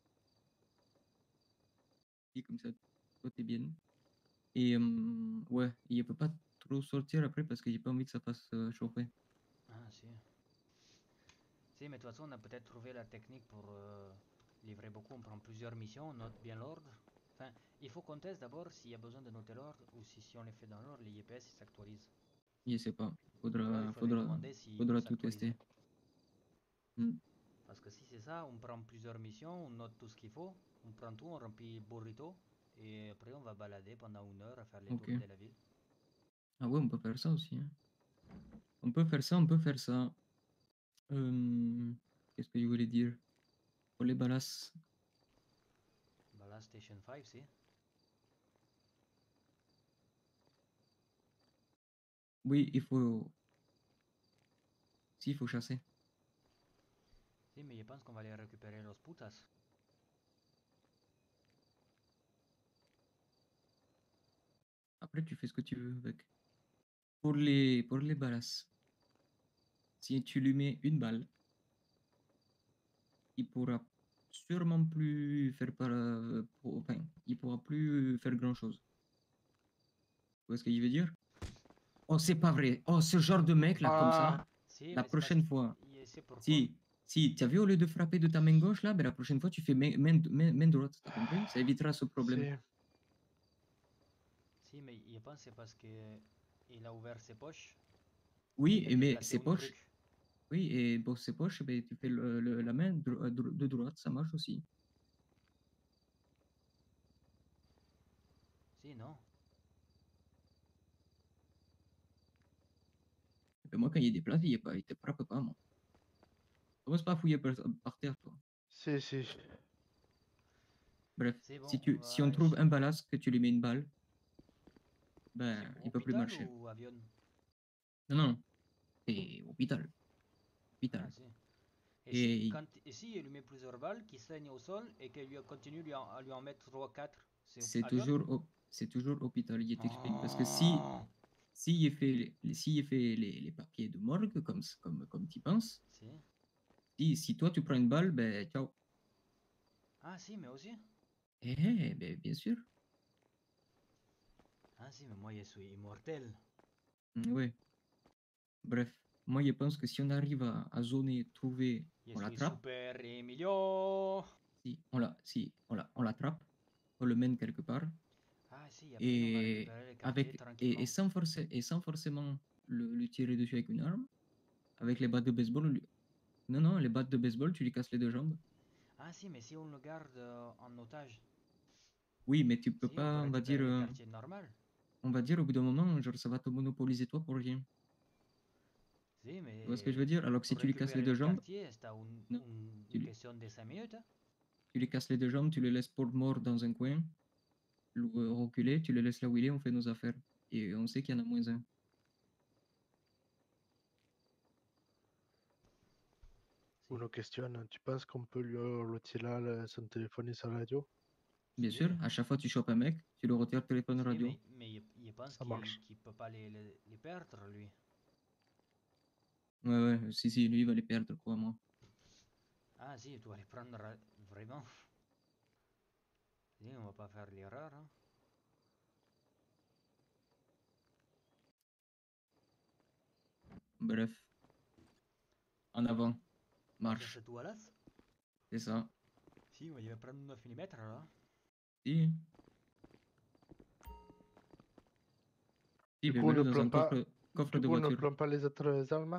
Si, comme ça, toi, t'es bien. Et ouais, il peut pas trop sortir après parce que j'ai pas envie que ça fasse chauffer. Ah, si. Si, mais de toute façon, on a peut-être trouvé la technique pour livrer beaucoup. On prend plusieurs missions, on note bien l'ordre. Enfin, il faut qu'on teste d'abord s'il y a besoin de noter l'ordre ou si on les fait dans l'ordre, les IPS s'actualisent. Je sais pas. Alors, il faudrait demander s'ils peuvent Faudra tout s'actualiser. tester. Hmm. Parce que si c'est ça, on prend plusieurs missions, on note tout ce qu'il faut, on prend tout, on remplit le burrito, et après on va balader pendant 1 heure à faire les Ok. tours de la ville. Ah ouais, on peut faire ça aussi. Hein. On peut faire ça, on peut faire ça. Qu'est-ce que je voulais dire? Pour les balasses. Ballast Station 5, si. Oui, il faut... Si, il faut chasser. Si, mais je pense qu'on va aller récupérer los putas. Après, tu fais ce que tu veux avec. Pour les balasses, si tu lui mets une balle, il pourra sûrement plus faire enfin, il pourra plus faire grand chose. Vous voyez ce que je veux dire? Oh, c'est pas vrai. Oh, ce genre de mec là, comme ça, Si, la mais prochaine fois, c'est pourquoi. si tu as vu, au lieu de frapper de ta main gauche là, ben, la prochaine fois tu fais main droite, t'as compris? Ça évitera ce problème. Si, mais je pense que c'est parce que il a ouvert ses poches. Oui, Il a mais déplacé ses un poches, truc. oui, et pour ses poches, ben, tu fais la main de droite, ça marche aussi. Si, non. Et moi, quand il déplace, il te frappe pas, moi. Commence pas à fouiller par terre, toi. Si, si. Bref, C'est bon, si on trouve un ballast, que tu lui mets une balle, ben, il peut plus hôpital marcher. ou avion? Non, non, c'est hôpital. Hôpital. Ah, si. Et Et si il lui met plusieurs balles qui saignent au sol et qu'il lui continue à lui en mettre 3 4, c'est avion? toujours hôpital, il t'explique. Parce que Oh. si il fait les papiers de morgue, comme tu penses, si toi tu prends une balle, ben ciao. Ah si, mais aussi. Ben, bien sûr. Ah si, mais moi je suis immortel. Ouais. Bref, moi je pense que si on arrive à zoner, trouver, Je on suis l'attrape. super Emilio. On l'attrape, on le mène quelque part. Ah si, après on va récupérer les quartiers tranquillement. Et sans forcément lui tirer dessus avec une arme, avec les battes de baseball, non, les battes de baseball, tu lui casses les deux jambes. Ah si, mais si on le garde en otage. Oui, mais tu peux Si, pas, peut on va dire, récupérer les quartiers normal. on va dire au bout d'un moment, genre ça va te monopoliser toi pour rien. Si, Tu vois ce que je veux mais dire? Alors que si pour tu lui casses les récupérer deux les jambes, quartiers, c'est non, tu, une question de 5 minutes. Hein. tu lui casses les deux jambes, tu le laisses pour mort dans un coin, reculer, tu le laisses là où il est, on fait nos affaires. Et on sait qu'il y en a moins un. Ou nos questionne, tu penses qu'on peut lui retirer son téléphone et sa radio? Bien Si. sûr, à chaque fois tu chopes un mec, tu le retires téléphone Si, radio. mais il pense Ça marche. qu'il peut pas les perdre, lui. Ouais, ouais, si, lui il va les perdre, crois-moi. Ah, si, tu dois les prendre vraiment. Si, on va pas faire l'erreur. Hein. Bref, en avant, Ça, marche, c'est tout à l'as. c'est ça. Si, il va prendre 9 mm là. Si, si, Du mais coup, on mets-le ne dans prend un pas, coffre du de coup, on ne voiture. prend pas les autres armes?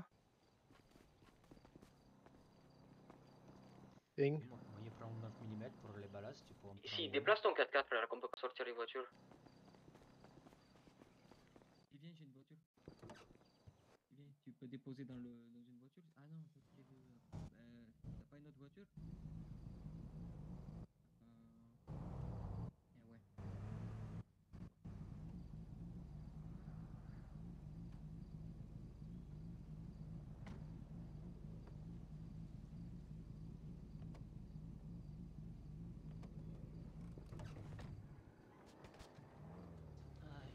Hein? Moi, je prends 9 mm pour les ballasts, tu peux en prendre Ici, une. déplace ton 4x4 là, qu'on peut pas sortir les voitures. Et viens, j'ai une voiture. Viens, tu peux déposer dans une voiture. Ah non, toi tu les veux. T'as pas une autre voiture? Eh ouais. Aïe.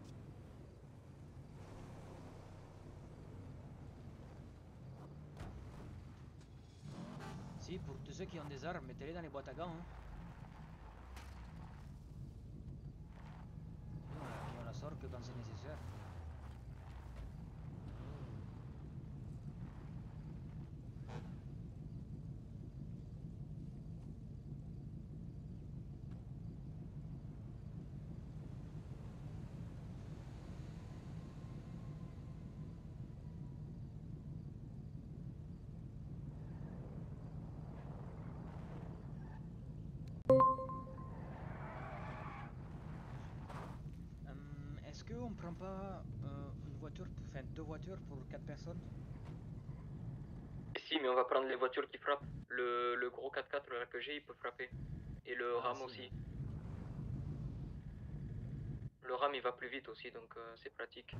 Si, pour tous ceux qui ont des armes, mettez-les dans les boîtes à gants. Hein. Et on la sort que quand c'est nécessaire. Est-ce qu'on prend pas une voiture, enfin 2 voitures pour 4 personnes? Si, mais on va prendre les voitures qui frappent. Le gros 4x4 là que j'ai, il peut frapper. Et le Ah, RAM si, aussi. mais- Le RAM il va plus vite aussi, donc c'est pratique.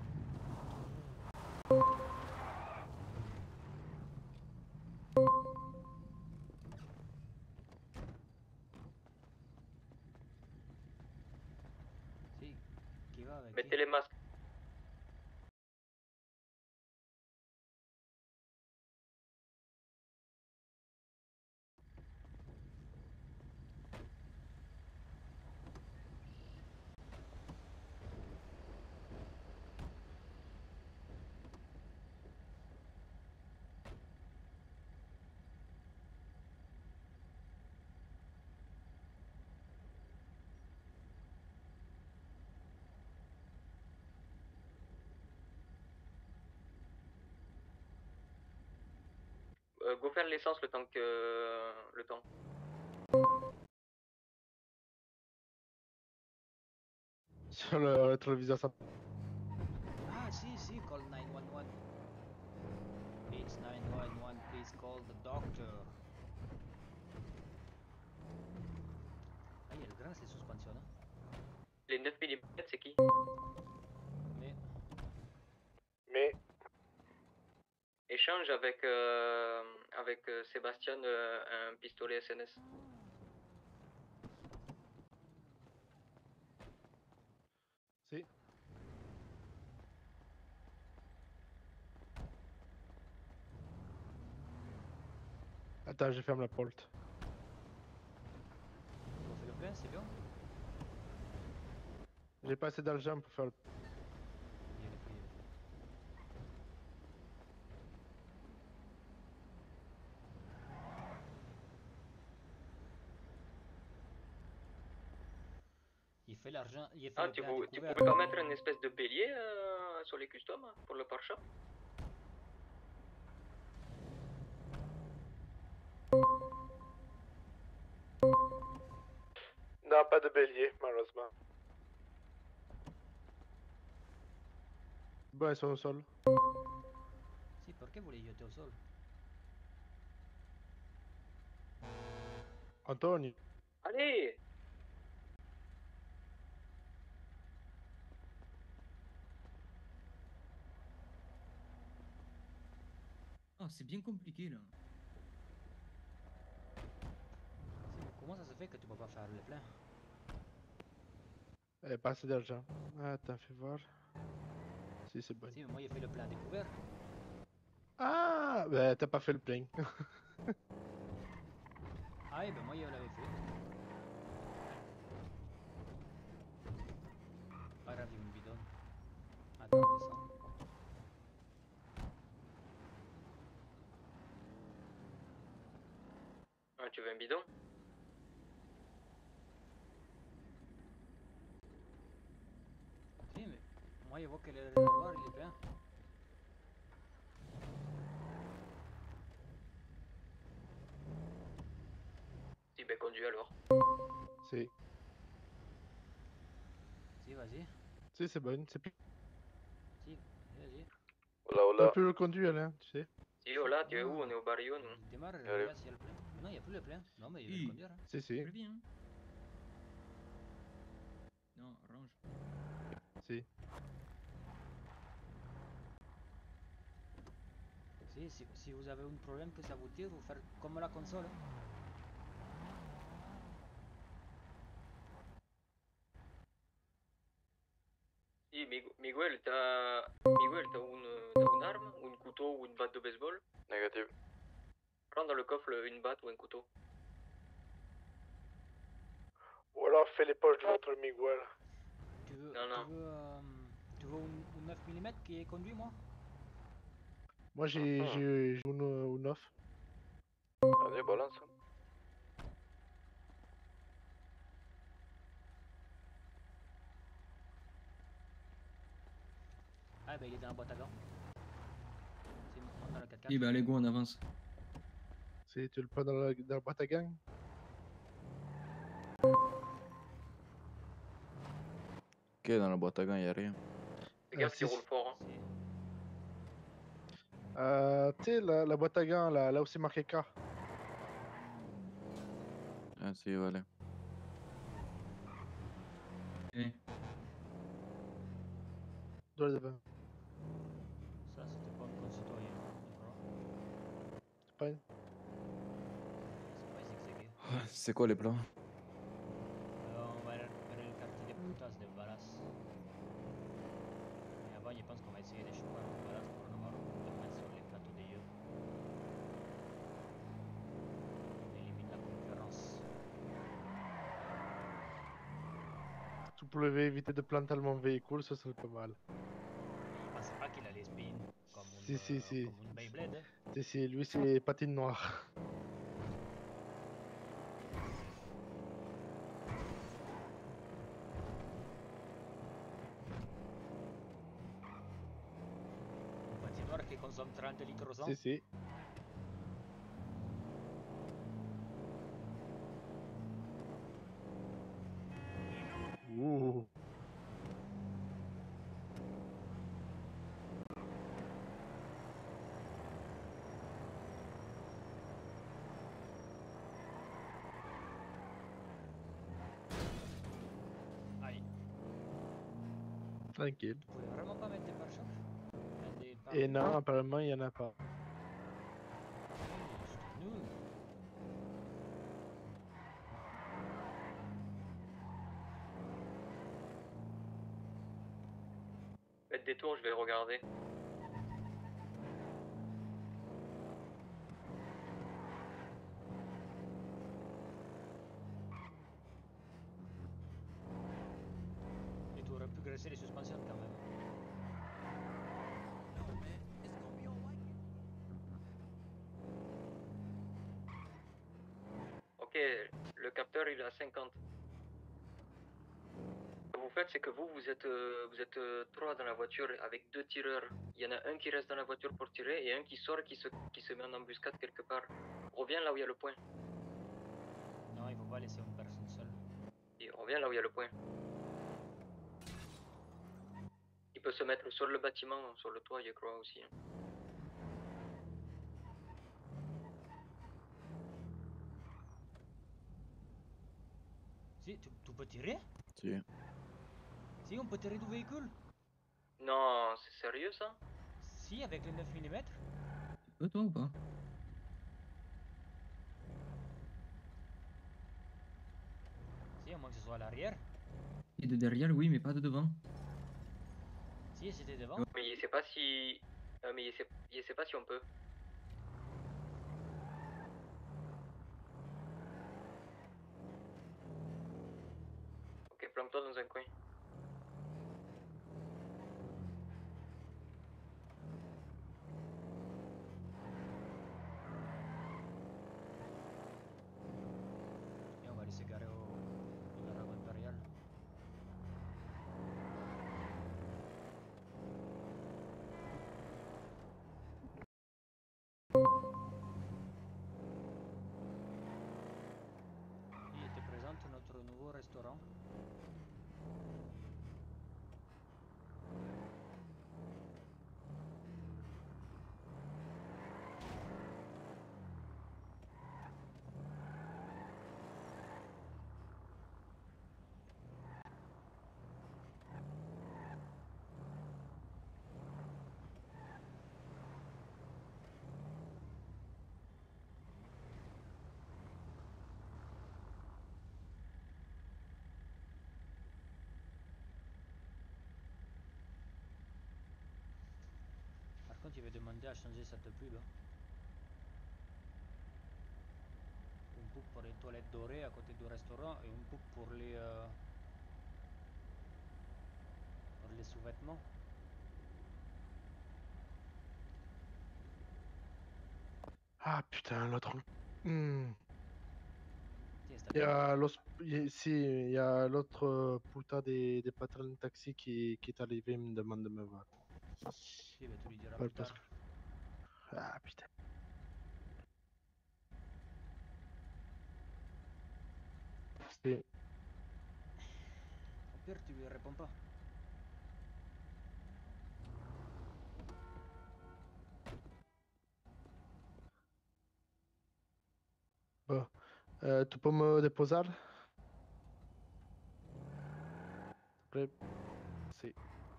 Si, qui va avec qui? Mettez les masques. Go faire l'essence le temps que... le temps. Sur le rétroviseur, ça. Ah, si, call 911. It's 911, please call the doctor. Ah, il y a le grand, c'est suspension, hein? Les 9 mm, c'est qui? Mais, Échange avec, Sébastien un pistolet SNS. Si. Attends, je ferme la porte. on fait le plein, c'est bien? J'ai pas assez d'argent pour faire le... Il y a les prix. Il fait l'argent, il fait Ah, le tu plein à pouvais découvert. pas mettre une espèce de bélier sur les customs pour le pare-choc? Non, pas de bélier, malheureusement. Bon, ils sont au sol. Si, pourquoi vous les jetez au sol? Antonio. Allez! Oh, c'est bien compliqué là. Comment ça se fait que tu peux pas faire le plein? Pas assez d'argent. Attends, fais voir. Si, c'est bon. Si, mais moi, j'ai fait le plein découvert. Ah, ben t'as pas fait le plein. Ah oui, ben moi, je l'avais fait. Pas grave, il me bidonne. Attends, descends. Ah, tu veux un bidon? Si, mais moi, je vois que le réservoir, il est plein. Si, ben conduis alors. Si. Si, vas-y. Si, c'est bon. C'est plus... Si, vas-y. T'as pu le conduire, là, tu sais. Si, oh là, tu es où? On est au barrio, nous. Démarre, regarde s'il y a le plein. Non, il n'y a plus le plein. Non, mais je vais le Oui. conduire. Hein. Si, si. Très bien. Non, range. Si. Si vous avez un problème que ça vous tire, vous faites comme la console. Hein. Si, Miguel, t'as une arme? Ou un couteau ou une batte de baseball? Négatif. Prends dans le coffre une batte ou un couteau. Ou alors fais les poches de votre Miguel. Tu veux, Non, non. tu veux un 9 mm qui est conduit, moi? Moi, j'ai une off. Vas-y, balance. Ah, ben il est dans la boîte à gants. C'est monte dans le 4x4. Eh ben allez, go, on avance. Si tu le prends dans la boîte à gang. Ok, dans la boîte à gants, y'a rien. Fais gaffe, si, tu roules fort. Hein. Tu sais, la boîte à gants, là où c'est marqué K. Ah, si, voilà. Eh. Droit devant. Ça, c'était pas un concitoyen. C'est pas une... C'est pas zigzagué. C'est quoi les plans? On va aller vers le quartier des putas de Valas. Mais avant, je pense qu'on va essayer de choper un Valas pour en avoir un peu sur les plateaux des yeux. On élimine la concurrence. Tu pouvais éviter de planter mon véhicule, ça serait pas mal. Je pensais pas qu'il allait spin comme Si. comme une Beyblade. Hein. Si, lui, c'est patine noire. Une patinoire qui consomme 30 litres au 100. Si. Ouh. Aïe. Tranquille. Vous pouvez vraiment pas mettre des pare-chocs? Et non, apparemment, il y en a pas. C'est nul. Faites des tours, je vais regarder. Et tu aurais pu graisser les suspensions quand même. Ok, le capteur il est à 50. Ce que vous faites, c'est que vous êtes trois dans la voiture avec deux tireurs. Il y en a un qui reste dans la voiture pour tirer et un qui sort et qui se met en embuscade quelque part. Reviens là où il y a le point. Non, il faut pas laisser une personne seule. Et Reviens là où il y a le point. Il peut se mettre sur le bâtiment, sur le toit, je crois aussi. Si, tu peux tirer? Si. Si, on peut tirer du véhicule? Non, c'est sérieux ça? Si, avec le 9 mm. Tu peux toi ou pas? Si, à moins que ce soit à l'arrière. Et de derrière, oui, mais pas de devant. Si, c'était devant. Mais il sait pas si... mais il sait pas si on peut. Ok, planque-toi dans un coin. Et on va laisser garer au Dragon Impérial. Et te présente notre nouveau restaurant. Par contre, il avait demandé à changer cette pub. Hein. Une pub pour les toilettes dorées à côté du restaurant et une pub pour les sous-vêtements. Ah putain, l'autre. Hmm. Tiens, c'est Il y à a l'autre, il y a l'autre putain des patrons de taxi qui est arrivé, il me demande de me voir. Si, bah, tu lui diras Pas plus parce tard. que- Ah putain. Si. Au pire, tu lui réponds pas. Bon. Tu peux me déposer? Prêt? Si.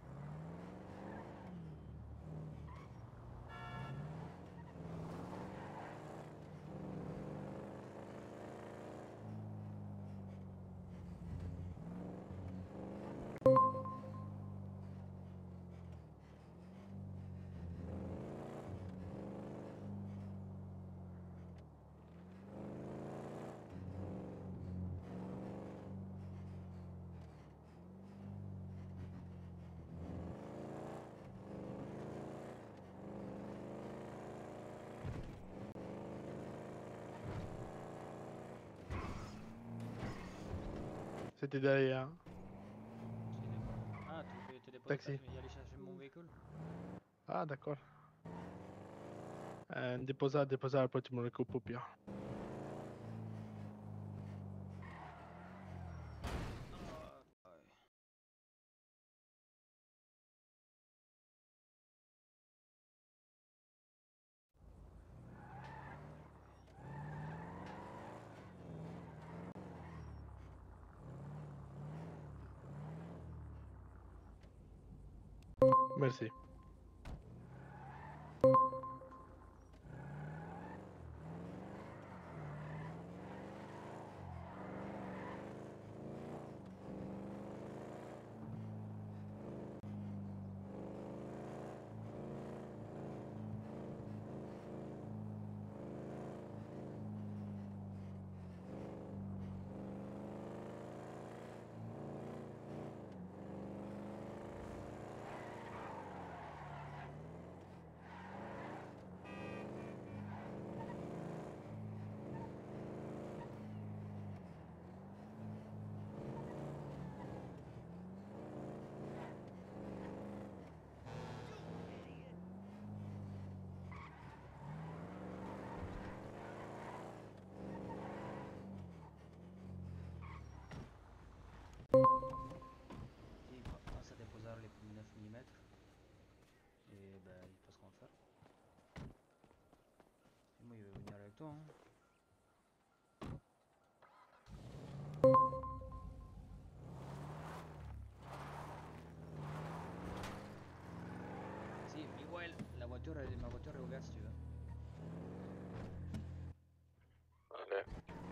C'était derrière. Ah, tu veux te déposer Taxi. y aller chercher mon véhicule? Ah d'accord. Déposer, après tu me recoupes au pire. Merci. toi. Hein. Si, Miguel, ma voiture est ouverte si tu veux. Allez.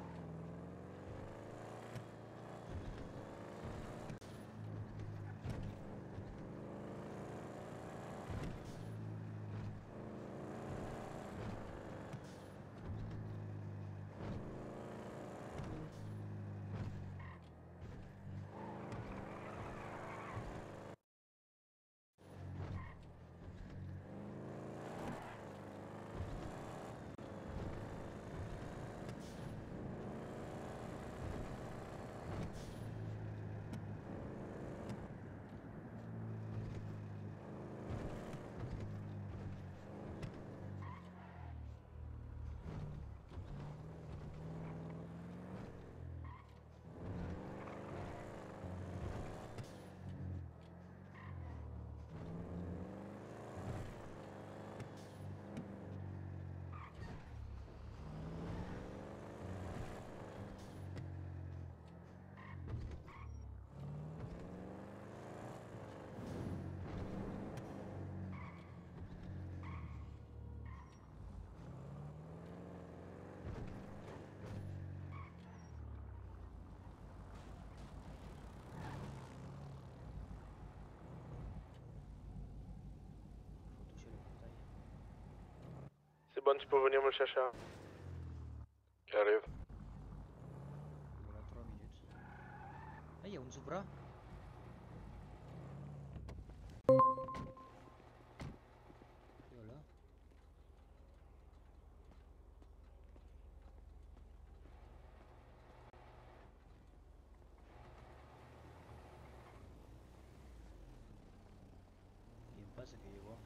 Faut toucher le portail. C'est bon, tu peux venir me chercher. J'arrive. Voilà, 3 minutes. Ah, il y a une Supra. Et voilà. Il me passe que je vois.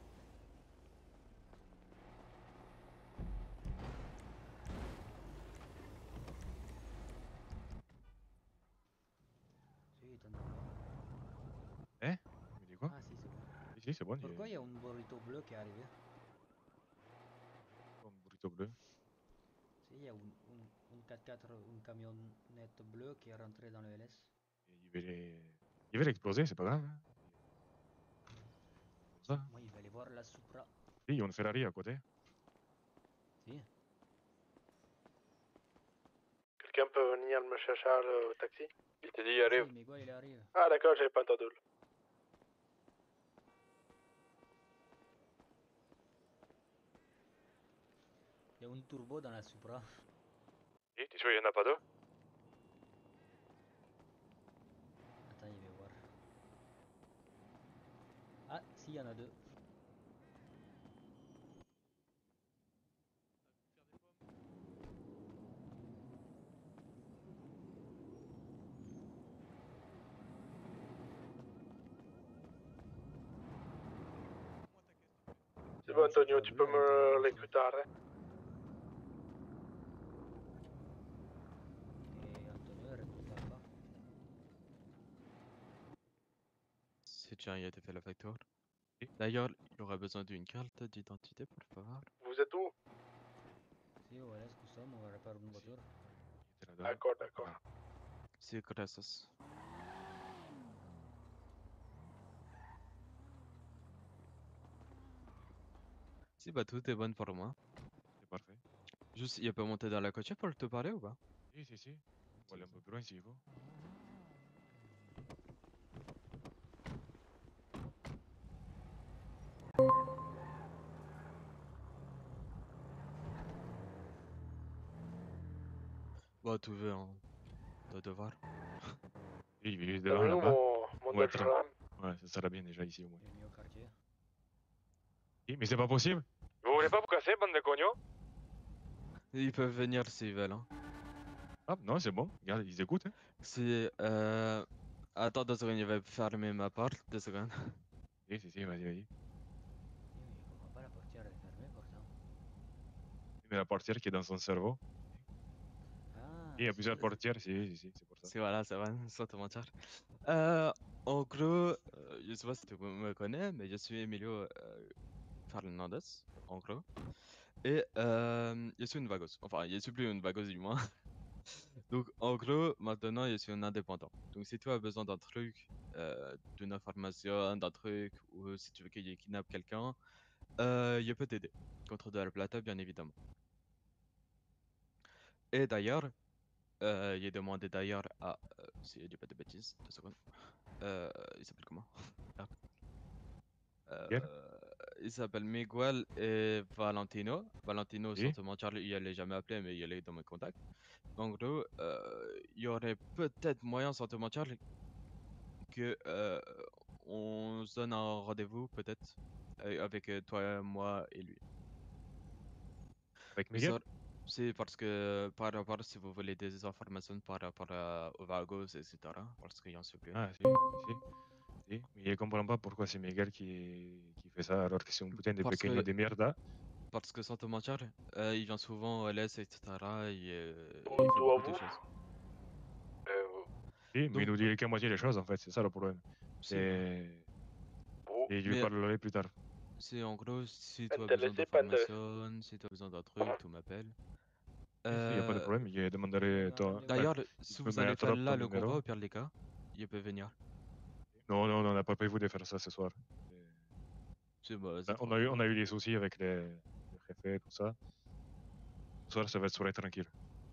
Si, il est en train. Hein? Tu me dis quoi? Ah, si, c'est bon. Si, c'est bon. Pourquoi il y a un burrito bleu qui est arrivé? Un burrito bleu. Si, il y a un 4x4, une camionnette bleue qui est rentrée dans le LS. Il va l'exploser, c'est pas grave. Hein. Comme ça. Moi, il va aller voir la Supra. Oui, il y a une Ferrari à côté. Si. Quelqu'un peut venir me chercher le taxi? Il te dit, il arrive. Si, Miguel, il arrive. Ah d'accord, j'avais pas entendu. Il y a un turbo dans la Supra. Et t'es sûr il y en a pas deux? Attends, il va voir. Ah, si, il y en a deux. C'est bon, Antonio, tu peux me recruter. Et Antonio ne recrute pas. C'est déjà, il a été fait la facture. Oui. D'ailleurs, il aura besoin d'une carte d'identité, pour favor. Vous êtes où? Si, voilà, c'est custom, on va réparer une voiture. Il était là-dedans. D'accord, d'accord. C'est gracias. Si, bah tout est bon pour moi. C'est parfait. Juste, il peut monter dans la voiture pour te parler ou pas? Si, si, si. On va aller un peu plus loin s'il faut. Bah, tu veux, hein. T'as devoir. Oui, il est juste T'as devant vu là-bas. mon Ouais, Dodge Ram? Ouais, ça sera bien déjà ici au moins. Il est mis au quartier. Oui, mais c'est pas possible. Vous voulez pas vous casser, bande de cognons? Ils peuvent venir s'ils veulent, hein. Ah, non, c'est bon. Regarde, ils écoutent. Hein. C'est, Attends 2 secondes, il va fermer ma porte. 2 secondes. Si, si, si, vas-y, vas-y. Oui, mais je comprends pas, la portière est fermée pourtant. Mais la portière qui est dans son cerveau. Ah, Il y a c'est plusieurs pour- portières, si, c'est pour ça. C'est voilà, ça va, sans te mentir. En gros, je sais pas si tu me connais, mais je suis Emilio Fernandez, en gros. Et je suis une vagos. Enfin, je suis plus une vagos du moins. Donc, en gros, maintenant, je suis un indépendant. Donc, si tu as besoin d'un truc, d'une information, d'un truc, ou si tu veux que je kidnappe quelqu'un, je peux t'aider. Contre de la plata, bien évidemment. Et d'ailleurs, j'ai demandé d'ailleurs à... si je dis pas de bêtises, 2 secondes. Il s'appelle comment? Merde. Miguel? Il s'appelle Miguel et Valentino. Valentino, sans Oui. te mentir, il ne l'a jamais appelé, mais il est dans mes contacts. En gros, il y aurait peut-être moyen, sans te mentir, que on se donne un rendez-vous, peut-être, avec toi, moi et lui. Avec Mais Miguel? c'est parce que, par rapport, si vous voulez des informations par rapport aux vagos, etc., parce qu'il y en a que... Ah, si, si. Si. Mais je comprends pas pourquoi c'est Miguel qui fait ça alors que c'est un putain de Parce pequeño que, de mierda. parce que sans te mentir, il vient souvent à l'Est, etc., et il Pour fait nous, à beaucoup de vous. choses. Si, mais il Donc, nous dit qu'à moitié les choses en fait, c'est ça le problème. c'est vrai. Bon, Et je lui Mais parlerai plus tard. c'est en gros, si tu as besoin intéressé, pas intéressé. d'informations, si tu as besoin d'un truc, tu m'appelles. Si, il n'y a pas de problème, je demanderai toi. Enfin, D'ailleurs, tu si peux vous me allez faire drop ton là le convoi, numéro. au pire des cas, il peut venir. Non, non, on n'a pas prévu de faire ça ce soir. C'est bah, On tranquille. on a eu des soucis avec les préfets, tout ça. Ce soir, ça va être soirée tranquille.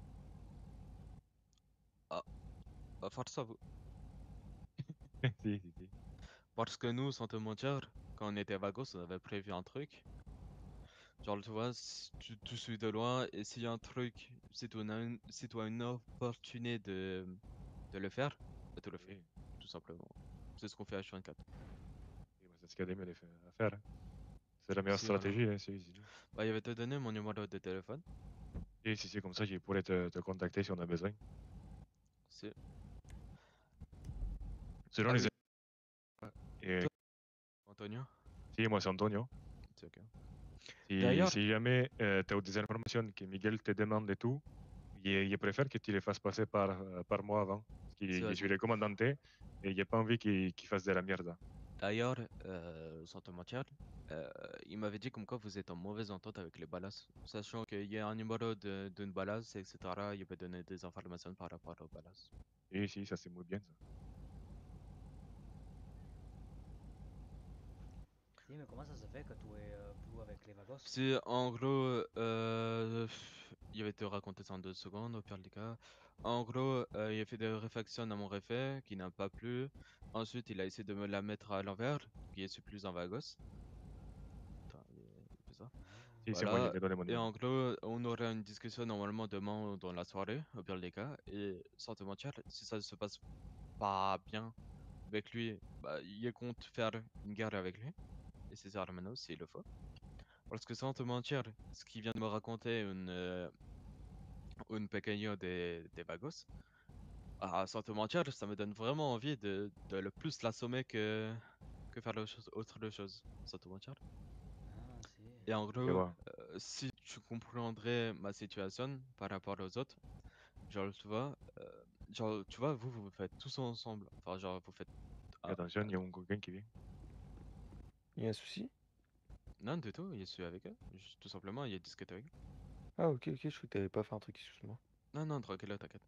Ah, va faire ça, vous. Si, si, si. Parce que nous, sans te mentir, quand on était à Vagos, on avait prévu un truc. Genre, tu vois, si tu suis de loin, et s'il y a un truc, si tu as une opportunité de le faire, bah, tu le fais. Oui, Tout simplement. C'est ce qu'on fait à H24. oui, bah, c'est ce qu'il y a de mieux à faire. Hein. C'est la meilleure Si, voilà. stratégie. Hein, si, si. Bah, il va te donner mon numéro de téléphone. Et si c'est comme ça, je pourrais te contacter si on a besoin. C'est. Selon Ah les. oui, Et, toi, Antonio. si, moi c'est Antonio. C'est ok. Si, D'ailleurs, si jamais tu as des informations que Miguel te demande et tout, je préfère que tu les fasses passer par moi avant. Parce que c'est je suis vas-y. le commandante et j'ai pas envie qu'il fasse de la merde. D'ailleurs, sans te mentir, il m'avait dit comme quoi vous êtes en mauvaise entente avec les balas. Sachant qu'il y a un numéro d'une balasse, etc. Il peut donner des informations par rapport aux balas. Et si, ça c'est muy bien ça. Si, mais comment ça se fait que tu es plus avec les vagos? C'est en gros, il va te raconter ça en 2 secondes au pire des cas. En gros, il a fait des réflexions à mon réfé qui n'a pas plu. Ensuite, il a essayé de me la mettre à l'envers, qui est plus en vagos. Attends, il fait ça. Si, c'est moi, je Voilà. t'ai donné mon Et numéro. en gros, on aurait une discussion normalement demain ou dans la soirée, au pire des cas. Et sans te mentir, si ça se passe pas bien avec lui, bah, il compte faire une guerre avec lui. Et c'est Armano s'il le faut. Parce que sans te mentir, ce qu'il vient de me raconter, une pequeño des vagos, ah, sans te mentir, ça me donne vraiment envie de le plus l'assommer que faire autre chose, sans te mentir. Ah, si. Et en Je gros, vois. si tu comprendrais ma situation par rapport aux autres, genre, tu vois, vous faites tous ensemble. Enfin, genre, vous faites. Et Ah, attention, il y a un coquin qui vient. Il y a un souci? non, du tout, je suis avec eux. Tout simplement, il a discuté avec eux. Ah, ok, ok, je crois que t'avais pas fait un truc, excuse-moi. Non, non, tranquille, t'inquiète.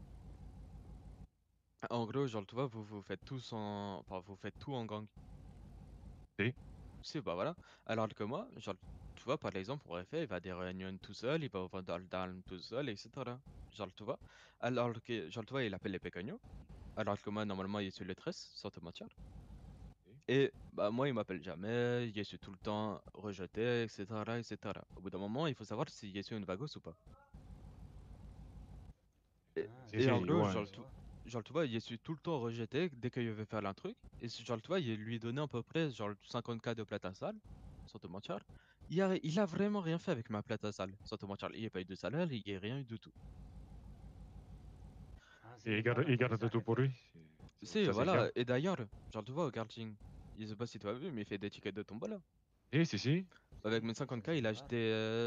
En gros, genre, tu vois, vous faites tous en. Enfin, vous faites tout en gang. Si. Si, bah voilà. Alors que moi, genre, tu vois, par exemple, pour effet, il va à des réunions tout seul, il va au Vandal tout seul, etc. Genre, tu vois. Alors que, genre, tu vois, il appelle les pécagnos. Alors que moi, normalement, il est sur le 13, sans te mentir. Et bah moi, il m'appelle jamais, je suis tout le temps rejeté, etc., etc. Au bout d'un moment, il faut savoir si je suis une vagos ou pas. Et, Ah, Si, et en si, je gros, vois. genre, tu vois, je suis tout le temps rejeté dès que je vais faire un truc. Et genre, tu vois, il lui donné à peu près genre 50K de plate à salle, sans te mentir. Il a vraiment rien fait avec ma plate à salle, sans te mentir. Il n'y a pas eu de salaire, il n'y a rien eu du tout. ah, c'est Et bizarre un il peu de garde sa tout pour lui. réfé. Si, Ça, c'est voilà. bien. Et d'ailleurs, genre, tu vois, au karting, je sais pas si tu as vu, mais il fait des tickets de tombola. Si, si, si. Avec Si, mes ça 50K, c'est il a rare. acheté,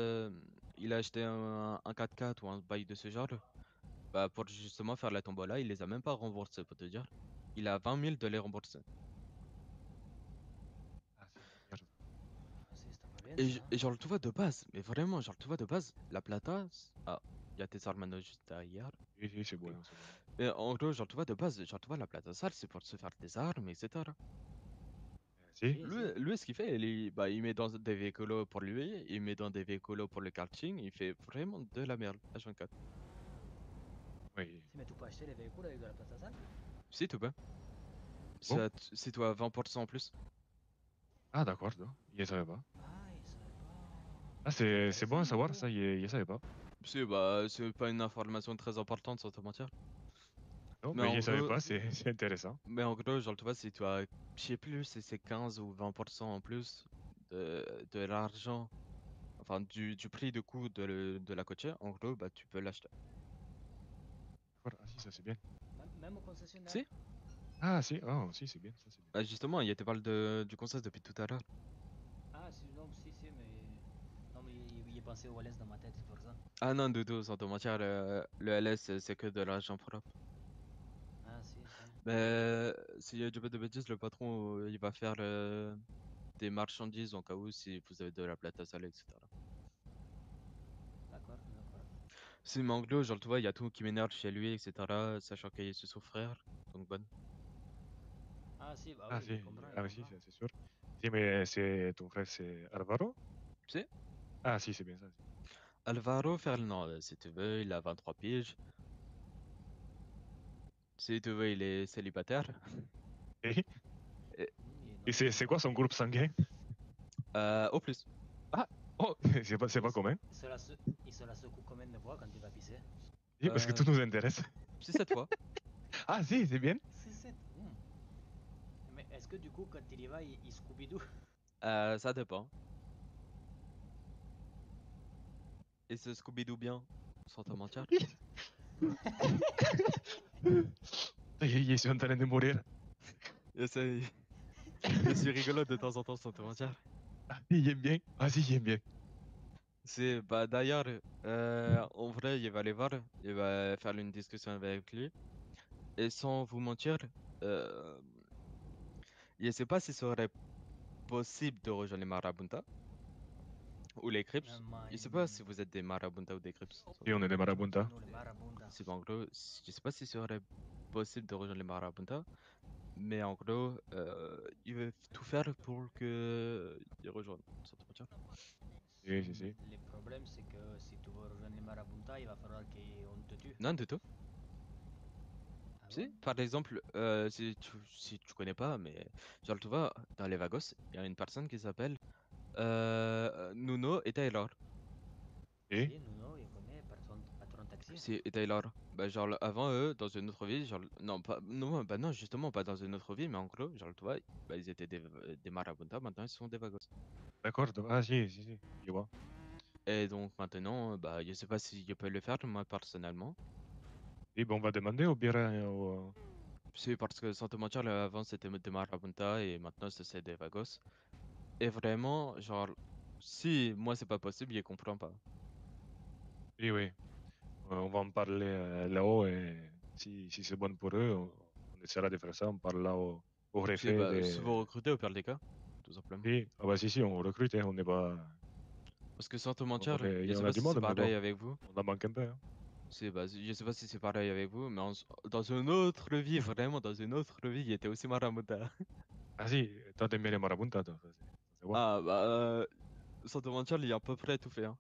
un 4x4 ou un bail de ce genre. Bah, pour justement faire la tombola, il les a même pas remboursés, pour te dire. Il a 20 000 de les rembourser. Ah, c'est de la merde. Ah, si, c'est pas bien. Et genre, tu vois, de base, mais vraiment, genre, tu vois, de base, la plata. Ah, il y a tes armes juste derrière. Oui, c'est bon. Mais en gros, genre, tu vois, de base, genre, tu vois, la plata sale, c'est pour se faire des armes, etc. Si. Lui, ce qu'il fait, il met dans des véhicules pour lui, il met dans des véhicules pour le karting, il fait vraiment de la merde, H24. Oui. Si, mais tu peux acheter les véhicules avec de la plata sale? Si, tu peux. Bon. Si tu as 20% en plus. Ah, d'accord, je savais pas. Ah, il savait pas. Ah, c'est bon à savoir, ça, je savais pas. Si, bah, c'est pas une information très importante, sans te mentir. Non, Mais mais en je savais gros, pas, c'est intéressant. mais en gros, genre, tu vois, si tu as, je sais plus si c'est 15 ou 20% en plus de l'argent, enfin, du prix de coût de la côtière, en gros, bah, tu peux l'acheter. Ah si, ça c'est bien. Même au concessionnaire? Si? Ah si, oh, si, c'est bien, ça c'est bien. Bah, justement, il te parle du concept depuis tout à l'heure. Ah, si, non, si, mais. Non, mais il est pensé au LS dans ma tête, c'est pour ça. Ah non, Doudou, sans te mentir, le LS, c'est que de l'argent propre. Ah, si. Mais si je dis pas de bêtises, le patron, il va faire des marchandises en cas où si vous avez de la plate à saler, etc. D'accord. Si, mais en gros, genre, tu vois, il y a tout qui m'énerve chez lui, etc. Sachant qu'il est son frère, donc bon. Ah, si, bah Ah oui, si, il comprend. ah oui, si, c'est sûr. Si, mais c'est ton frère, c'est Alvaro? Si? Ah si, c'est bien ça. Alvaro Fernandez, si tu veux, il a 23 piges. Si tu veux, il est célibataire. Et, Et- et c'est quoi son groupe sanguin? Au plus. Ah, oh, c'est pas commun. Il se la secoue combien de fois quand il va pisser? Oui, parce que tout nous intéresse. C'est cette fois. Ah si, c'est bien. C'est. Mais est-ce que du coup, quand il y va, il Scooby-Doo? Ça dépend. Et ce Scooby-Doo bien, sans te mentir. Je suis en train de mourir. Je suis rigolo de temps en temps, sans te mentir. Ah si, j'aime bien. Ah si, j'aime bien. C'est, bah d'ailleurs, en vrai, il va aller voir, il va faire une discussion avec lui. Et sans vous mentir, euh, je sais pas si ce serait possible de rejoindre les Marabunta ou les Crips. Je sais pas si vous êtes des Marabunta ou des Crips. Et on est des marabuntas. C'est pas en gros, je sais pas si ce serait possible de rejoindre les Marabunta, mais en gros, il veut tout faire pour que ils rejoignent. Sans te mentir. Si. Le problème, c'est que si tu veux rejoindre les Marabunta, il va falloir qu'on te tue. Non, du tout. Ah Si, bon? par exemple, si tu connais pas, mais genre tu vois, dans les Vagos, il y a une personne qui s'appelle Nuno et Taylor. Et Si, Nuno, il connaît patron taxi. Si, et Taylor, bah, genre avant eux, dans une autre vie, genre, non, pas, non, bah non, justement, pas dans une autre vie, mais en gros, genre, tu vois, bah, ils étaient des Marabunta, maintenant ils sont des Vagos. d'accord, ah si, je vois. Et donc maintenant, bah, je sais pas si je peux le faire, moi, personnellement. Et bon, on va demander au Bira au... C'est parce que, sans te mentir, là, avant c'était des Marabunta et maintenant c'est des Vagos. Et vraiment, genre, si moi c'est pas possible, je comprends pas. Oui, oui. On va en parler là-haut et si c'est bon pour eux, on essaiera de faire ça. On parle là au Si, préfet bah, de... si vous recrutez au pire des cas, tout simplement. Oui, ah bah si, on recrute, hein, on n'est pas... Parce que sans te mentir, Il je y en sais a pas du si c'est monde, mais pareil bon, avec vous. on en manque un peu. Hein. Bah, je sais pas si c'est pareil avec vous, mais dans une autre vie, vraiment dans une autre vie, il était aussi Maramuta. Ah si, toi t'aimes bien les marabuntas, toi, ça se voit. Ah bah, sans te mentir, il y a à peu près tout fait. Hein.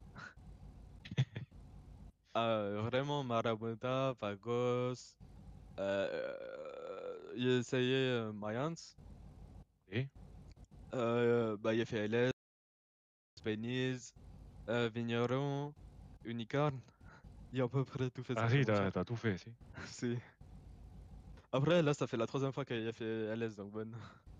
Vraiment Maramuta, Vagos, il a essayé Mayans, Et bah, il a fait LS, Speniz, Vigneron, Unicorn, il a à peu près tout fait ah sans te si, mentir. t'as tout fait, si. Si. Après, là, ça fait la troisième fois qu'il a fait LS, donc bon.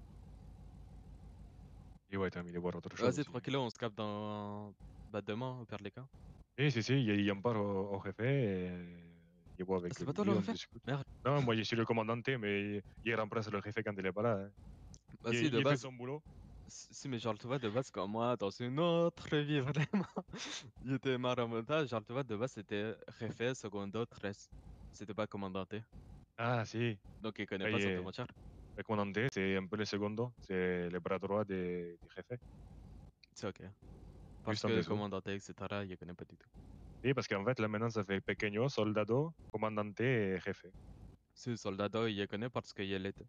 Et ouais, t'as mis de voir autre chose Vas-y, aussi. tranquille, on se capte dans... Bah, demain, au pire des cas. Et si, il en parle au jefe et je vois Ah, avec c'est pas toi le lui, on refait? discute. Merde. Non, moi je suis le commandante, mais il remplace le jefe quand il est pas là. Hein. Bah si, de Il fait base... son boulot. Si, mais genre, tu vois, de base, comme moi, dans une autre vie, vraiment, j'étais Maramonta, genre, tu vois, de base, c'était Jefe, Secondo, Tres. C'était pas commandanté. Ah si, Donc, il connaît pas sans te et mentir. le commandante, c'est un peu le secondo, c'est le bras droit du jefe. C'est ok. Parce Juste en que dessous. commandante, etc., il connaît pas du tout. Oui, parce qu'en fait, là maintenant, ça fait pequeño, soldado, comandante et jefe. Ce soldado, il connaît parce qu'il était.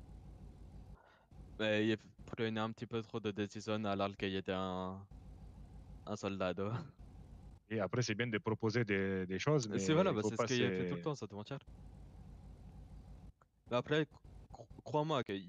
Mais il prenait un petit peu trop de décisions alors qu'il était un soldado. Et après, c'est bien de proposer des choses, C'est mais voilà, il bah, faut c'est ce pas qu'il fait tout le se... temps, ça te mentir. Mais après, crois-moi que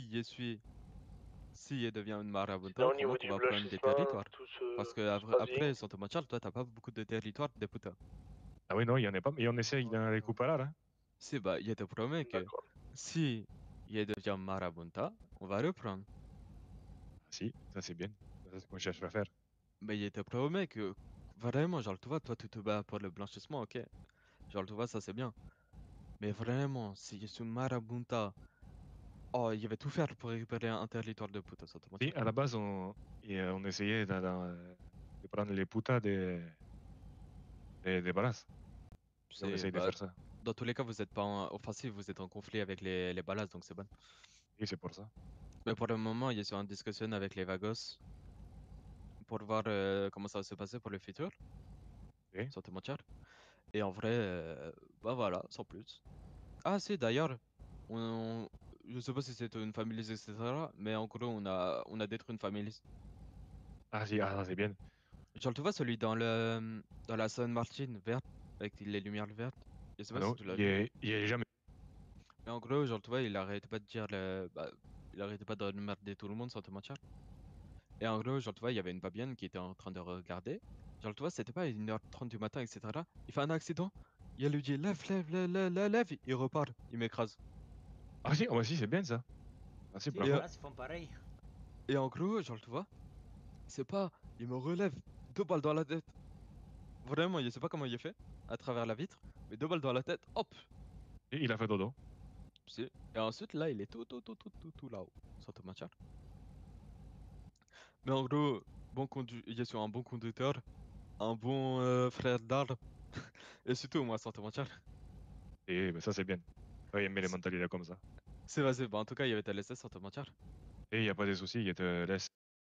si il devient une marabunta, Sinon, au niveau crois-moi qu'on du va prendre des blanchissement, territoires. tout Parce se que passe bien. après, sans te mentir, toi, t'as pas beaucoup de territoires de puta. Ah oui, non, il n'y en a pas, mais on essaye d'en récupérer. Hein. Si, bah, il te promet que D'accord. si il devient marabunta, on va reprendre. Si, ça c'est bien. C'est ce qu'on cherche à faire. Mais il te promet que vraiment, genre, tu vois, toi, tu te bats pour le blanchissement, ok. Genre, tu vois, ça c'est bien. Mais vraiment, si je suis marabunta, oh, il va tout faire pour récupérer un territoire de puta, ça te Si, mentir. à la base, on essayait de prendre les putas des balas. Et on C'est, essaye de bah, faire ça. dans tous les cas, vous êtes pas en offensive, vous êtes en conflit avec les balas, donc c'est bon. Et c'est pour ça. Mais pour le moment, il est sur une discussion avec les Vagos pour voir comment ça va se passer pour le futur, Oui. sans te mentir. Et en vrai, bah voilà, sans plus. Ah si, d'ailleurs, on... je sais pas si c'est une famille, etc. Mais en gros, on a détruit une famille. Ah si, ah, c'est bien. Genre, tu vois celui dans la San Martin verte, avec les lumières vertes. Je sais Ah pas si non, tu l'as vu. il est jamais... Mais en gros, genre, tu vois, il arrêtait pas de dire bah, il arrêtait pas de merder tout le monde sans te mentir. Et en gros, genre, tu vois, il y avait une babienne qui était en train de regarder. Genre, tu vois, c'était pas à 1h30 du matin, etc. Il fait un accident. Il lui dit lève, lève, lève, lève, lève, lève. Il repart, il m'écrase. Ah si, moi si, c'est bien ça. Ah si, Si, bravo. là, ils font pareil. Et en gros, genre, tu vois, c'est pas, il me relève, 2 balles dans la tête. Vraiment, je sais pas comment il a fait, à travers la vitre, mais 2 balles dans la tête, hop. Et il a fait dodo. Et ensuite, là, il est tout là-haut, sans te mentir. Mais en gros, je suis un bon conducteur, un bon frère d'armes, et surtout, moi, sans te mentir. Et ben, ça c'est bien. Ouais, il aime les mentalités comme ça. C'est vas-y, bah, en tout cas, il avait te laisser sans te mentir. Et il n'y a pas de souci, il te laisse.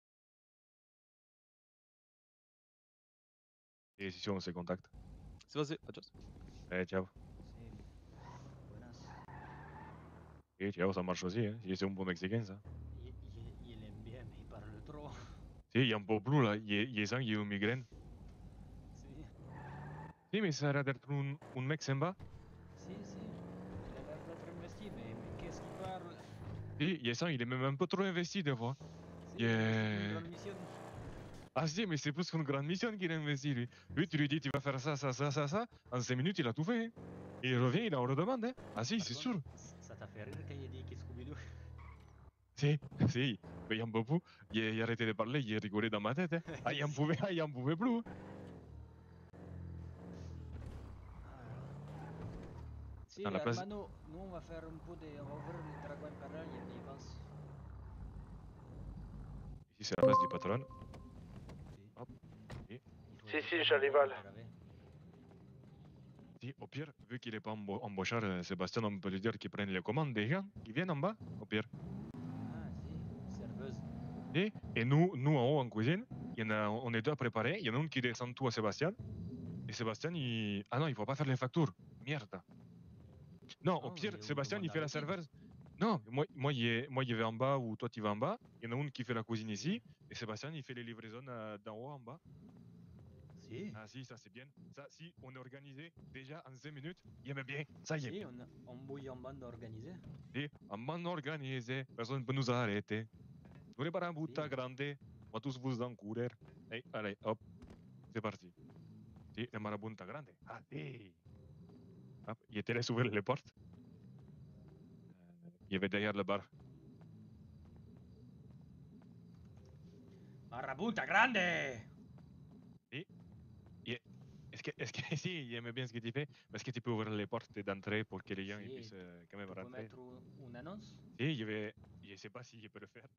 Et si on se contacte. C'est vas-y, adios. Eh, ciao. Si. Buenas. Et ciao, ça marche aussi. Hein. C'est un bon Mexicain ça. Il aime bien, mais il parle trop. Si, il y a un peu plus là. Il est sang, il a une migraine. Si. Si, mais ça a l'air d'être un mec sympa. Si, si. Il a l'air d'être investi, mais qu'est-ce qu'il parle? Si, il est sang, il est même un peu trop investi des fois. Si, c'est une grande mission. Ah si, mais c'est plus qu'une grande mission qu'il a investi lui. Lui, tu lui dis tu vas faire ça, ça, ça, ça, ça. En 5 minutes, il a tout fait. Hein. Et il revient, il en redemande. Hein. Ah si, Par c'est contre, sûr. ça t'a fait rire quand il a dit qu'il Scooby-Doo? Si, si. Mais il en peut plus. Il a arrêté de parler, il rigolait dans ma tête. Hein. Ah, il en pouvait plus. Hein. Si, Dans la place. hermano, nous on va faire un peu de... On va ouvrir le Dragon Imperial y avance. Ici, c'est la place du patron. Hop. Et... Si, j'arrive à le... Si, au pire, vu qu'il n'est pas embaucheur, Sébastien, on peut lui dire qu'il prenne les commandes des gens qui viennent en bas, au pire. Ah, si, serveuse. Et nous, en haut, en cuisine, on est deux à préparer. Il y en a un qui descend tout à Sébastien. Et Sébastien, il... Ah non, il faut pas faire les factures. Merde. Non, au pire, Sébastien, il fait la serveuse. Non, moi, il vais en bas ou toi, tu vas en bas. Il y en a un qui fait la cuisine ici. Et Sébastien, il fait les livraisons d'en haut en bas. Si. Ah si, ça c'est bien. Ça, si on est organisé déjà en 5 minutes, il aime bien. Ça y est. Si, on bouille en bande organisée. Si, en bande organisée, personne ne peut nous arrêter. Nous les Barabuta grande, on va tous vous en courir. Hey, allez, hop, c'est parti. Si, les Marabunta grande. Allez. Hop, il te laisse ouvrir les portes. Il y avait derrière le bar. Marabunta grande! Et est-ce que si, il aime bien ce que tu fais, mais est-ce que tu peux ouvrir les portes d'entrée pour que les gens ils puissent quand même Tu peux rentrer? mettre une annonce? Si, je sais pas si je peux le faire.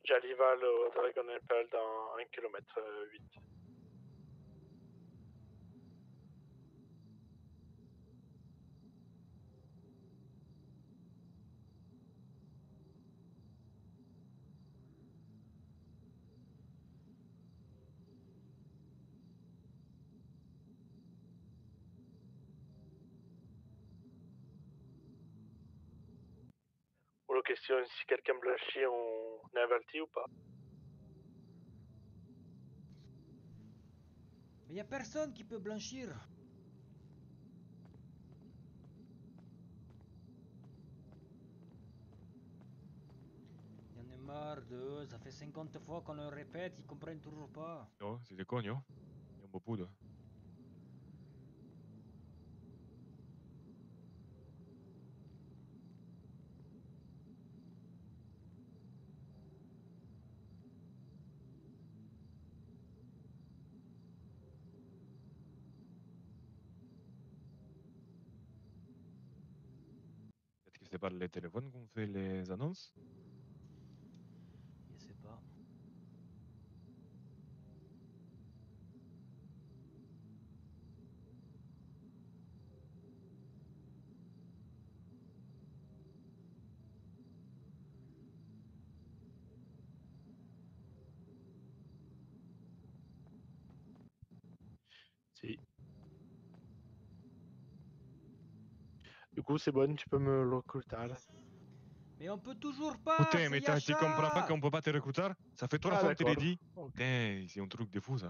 J'arrive à le Dragon Apple dans 1 km 8. Pour la question, si quelqu'un blanchit, on est averti ou pas? Mais y a personne qui peut blanchir. Y'en a marre d'eux, ça fait 50 fois qu'on le répète, ils comprennent toujours pas. No, siete coño. Io un po' pudo. Peut-être que c'est par les téléphones qu'on fait les annonces. Je sais pas. Si. Du coup, c'est bon, tu peux me le recruter. Mais on peut toujours pas, Putain, c'est mais tu comprends pas Yasha. qu'on peut pas te recruter? Ça fait 3 Ah, fois que je te l'ai d'accord. dit. Ok. Putain, c'est un truc de fou ça.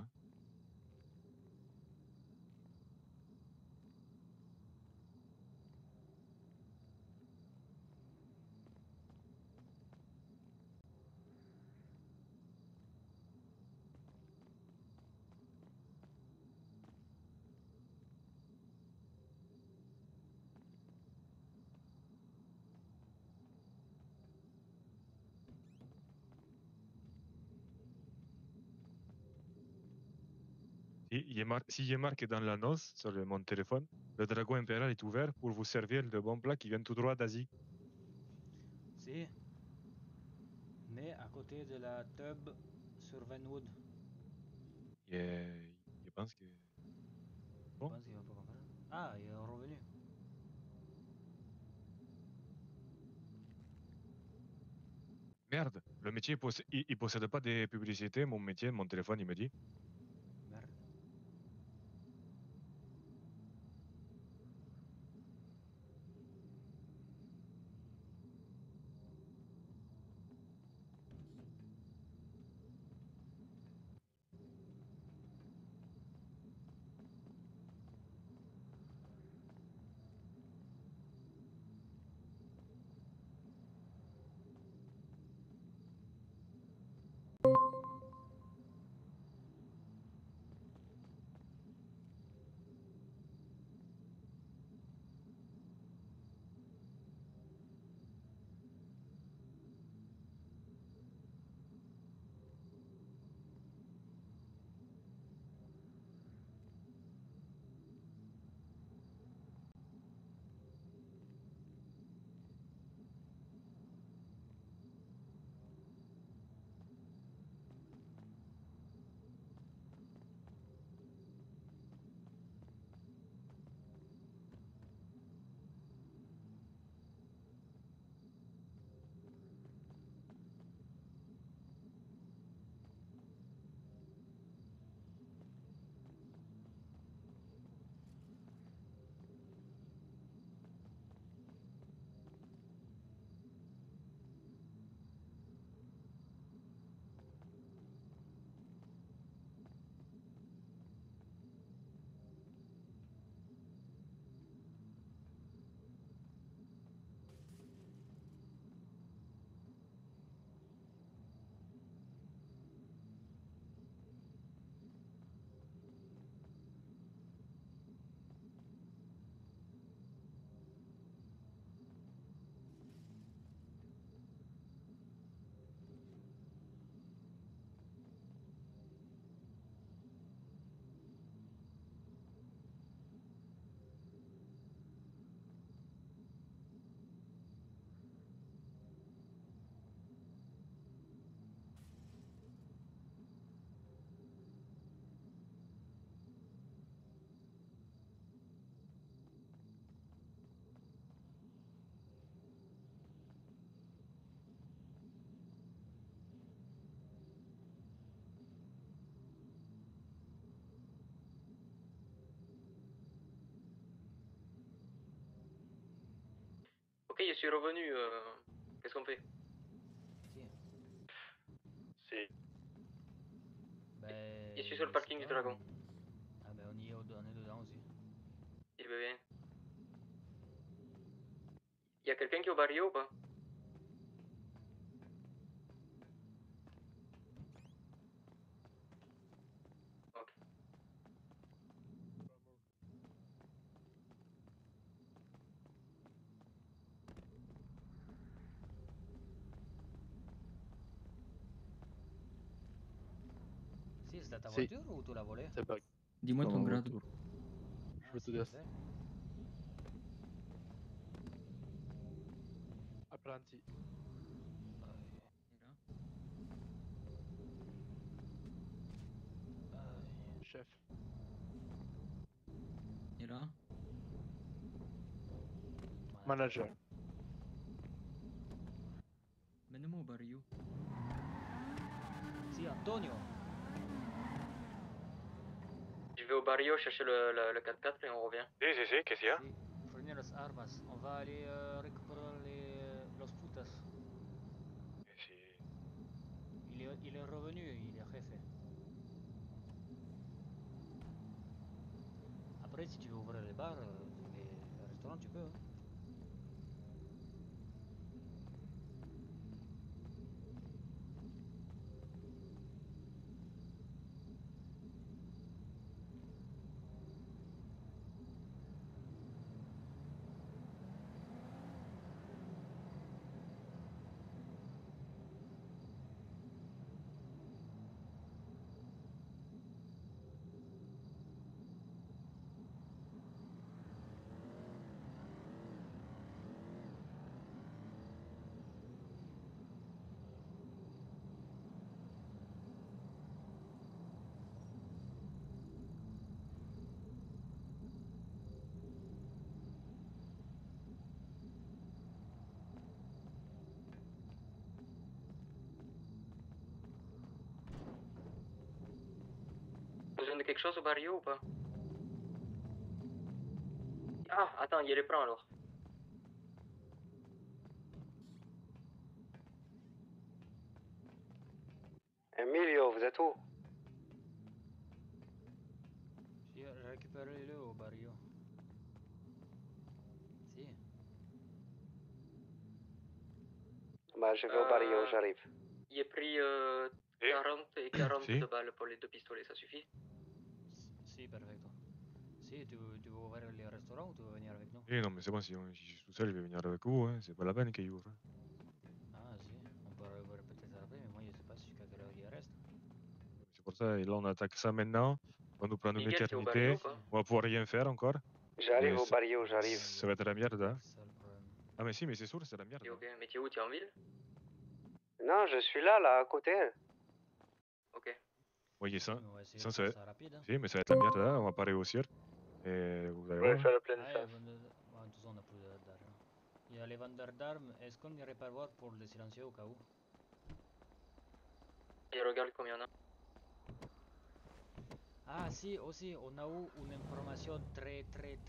S'il est marqué dans l'annonce sur mon téléphone, le dragon impérial est ouvert pour vous servir de bons plats qui viennent tout droit d'Asie. Si. Mais à côté de la tub sur Venwood. Je pense que. Je Bon. pense qu'il va pas comprendre. Ah, il est revenu. Merde, le métier il possède pas des publicités. Mon métier, mon téléphone, il me dit. Merde. je suis revenu. Qu'est-ce qu'on fait? Si. Ben, Je suis sur le je parking sais du pas, Dragon. Ah ben on est dedans aussi. Il veut bien. Y a quelqu'un qui est au barrio ou pas? Ok. Si, c'était ta Si. voiture ou tu l'as volée? C'est bug. Dis-moi Dans ton ma grade. voiture. Je veux te si, dire. je sais. Apprenti. Chef. Et là? Manager. Mène-moi au barrio. Si, Antonio. Je vais au barrio chercher le 4x4 et on revient. Si, qu'est-ce qu'il y a? Si, prenez las armas. On va aller récupérer los putas. Il est revenu, il est refait. Après, si tu veux ouvrir les bars, les restaurants, tu peux. Hein. Besoin de quelque chose au barrio ou pas? Ah, attends, il y a les plans alors. Emilio, vous êtes où? Si, récupérez-le au barrio. Si. Bah, je vais au barrio, j'arrive. Il est pris 40 et 40 Si. de balles pour les 2 pistolets, ça suffit? Si, perfecto. Si, tu veux ouvrir les restaurants ou tu veux venir avec nous? Eh non, mais c'est bon, si je suis tout seul, je vais venir avec vous, hein. C'est pas la peine qu'il ouvre. Ah, si, on peut ouvrir peut-être après, mais moi je sais pas jusqu'à quelle heure il reste. C'est pour ça, et là, on attaque ça maintenant. On va nous prendre une Miguel, t'es au barrio éternité. ou pas? On va pouvoir rien faire encore. J'arrive Et au barrio, j'arrive. ça va être la merde, hein. C'est ça le problème. Ah, mais si, mais c'est sûr, c'est la merde. T'es ok, mais t'es où? T'es en ville? Non, je suis là, à côté. Ok. Voyez ça. On va essayer Ça, de faire ça rapide. Hein. Si, mais ça va être la merde, là. On va pas réussir. Et vous allez Ouais, voir. faire le plein Ah, essence. bon, de toute façon, on n'a plus d'argent. Il y a les vendeurs d'armes. Est-ce qu'on irait pas voir pour les silencieux au cas où? Et regarde combien il y en a. Ah, si, aussi, on a eu une information très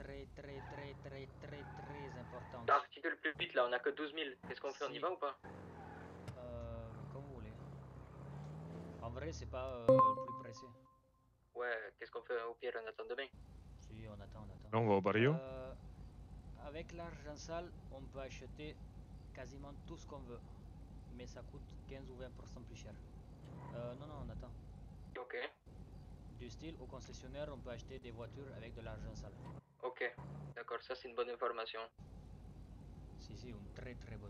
importante. Articule plus vite là, on a que 12 000. Qu'est-ce qu'on fait? On y Si. va ou pas? Comme vous voulez. En vrai, c'est pas le plus pressé. Ouais, qu'est-ce qu'on fait? Au pire, on attend demain. Si, on attend. Là, on va au barrio. Avec l'argent sale, on peut acheter quasiment tout ce qu'on veut. Mais ça coûte 15 ou 20% plus cher. Non, on attend. Ok. Du style, au concessionnaire, on peut acheter des voitures avec de l'argent sale. Ok. D'accord, ça c'est une bonne information. Si, une très bonne.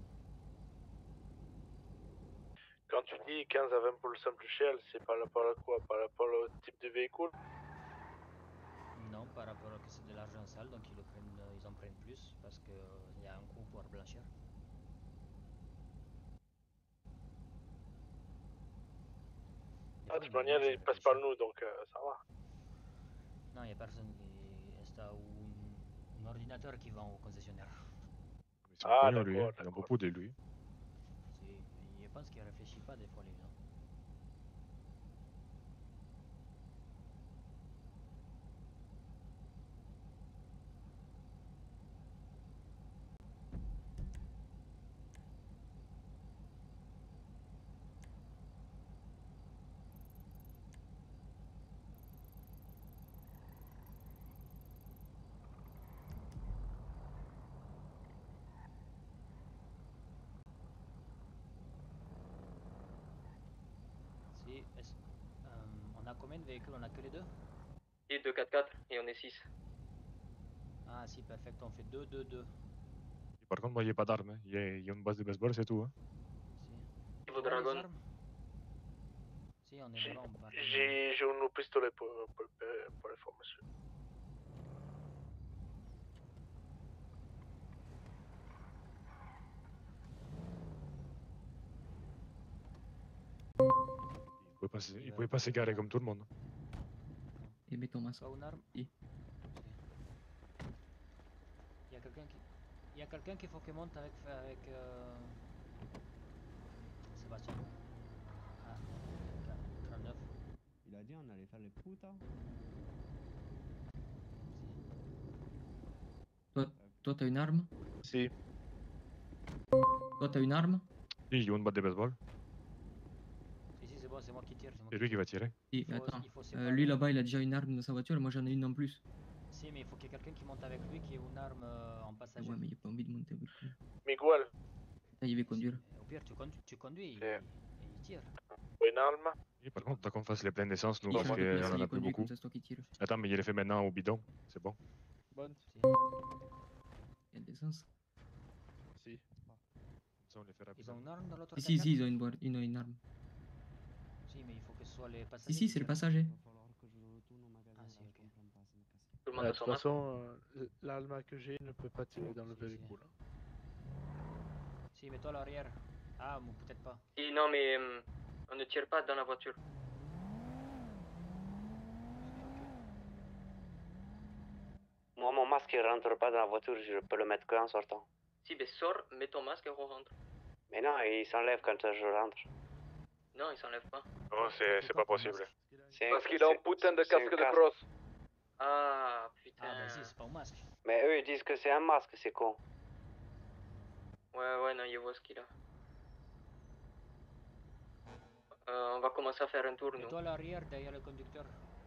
Quand tu dis 15 à 20% plus cher, c'est par rapport à quoi? Par rapport au type de véhicule? Non, par rapport à que c'est de l'argent sale, donc ils en prennent plus parce qu'il y a un coût pour blanchir. Ah, de toute manière, il passe par nous, donc ça va. Non, il n'y a personne qui... C'est un ordinateur qui vend au concessionnaire. Ah, d'accord. Il y a beaucoup de lui. Si, je pense qu'il réfléchit pas des fois les gens. Si, on a combien de véhicules? On a que les deux? Et 2 4x4 et on est 6. Ah si, perfect, on fait 2, 2, 2. Et par contre, moi, il n'y a pas d'armes. Hein. Il y a une base de baseball, c'est tout. Hein. Si. Niveau Tu vois les dragon. armes? Si, on est devant, on part. J'ai un pistolet pour les formations. Il pouvait pas s'égarer comme tout le monde. Et mets ton masque. Pas une arme? Si. Il y a quelqu'un qui... Il y a quelqu'un qu'il faut qu'il monte avec Sébastien. Ah, 39. Il a dit on allait faire les putas. Toi, t'as une arme? Si. Toi, t'as une arme? Si, il y a une batte de baseball. Si, c'est bon, c'est moi qui tire. C'est lui qui va tirer. Si, attends. Lui là-bas, il a déjà une arme dans sa voiture, moi j'en ai une en plus. Si, mais il faut qu'il y ait quelqu'un qui monte avec lui qui ait une arme en passager. Ouais, mais il a pas envie de monter avec lui. Miguel. Là, il va conduire. Au pire, tu conduis et il tire. Une arme. Et par contre, t'as qu'on fasse les pleins d'essence, nous, Il parce faut que qu'on en a plus conduit, beaucoup. comme ça, c'est toi qui tire. Attends, mais il est fait maintenant au bidon. C'est bon. Bonne. Il y a de l'essence. Si. Ça, on les fait Ils rapidement. ont une arme dans l'autre Si, ils ont une arme. Si, mais il faut que ce soit les passagers. Si, c'est le passager. Il va falloir que je retourne au magasin. Ah, si, là, ok. je comprends pas, ça me casse. Tout le monde De a toute son masque. façon, l'arme que j'ai ne peut pas tirer dans le véhicule. Si, mets-toi à l'arrière. Ah, ou peut-être pas. Et non, mais on ne tire pas dans la voiture. Moi, mon masque il rentre pas dans la voiture, je peux le mettre qu'en sortant. Si, ben sors, mets ton masque et re-rentre. Mais non, il s'enlève quand je rentre. Non, il s'enlève pas. Non, c'est pas possible. Parce qu'il a un putain de casque de crosse. Ah, putain. Ah, bah si, c'est pas un masque. Mais eux, ils disent que c'est un masque, c'est con. Ouais, non, il voit ce qu'il a. On va commencer à faire un tour, nous. Mets-toi à l'arrière derrière le conducteur.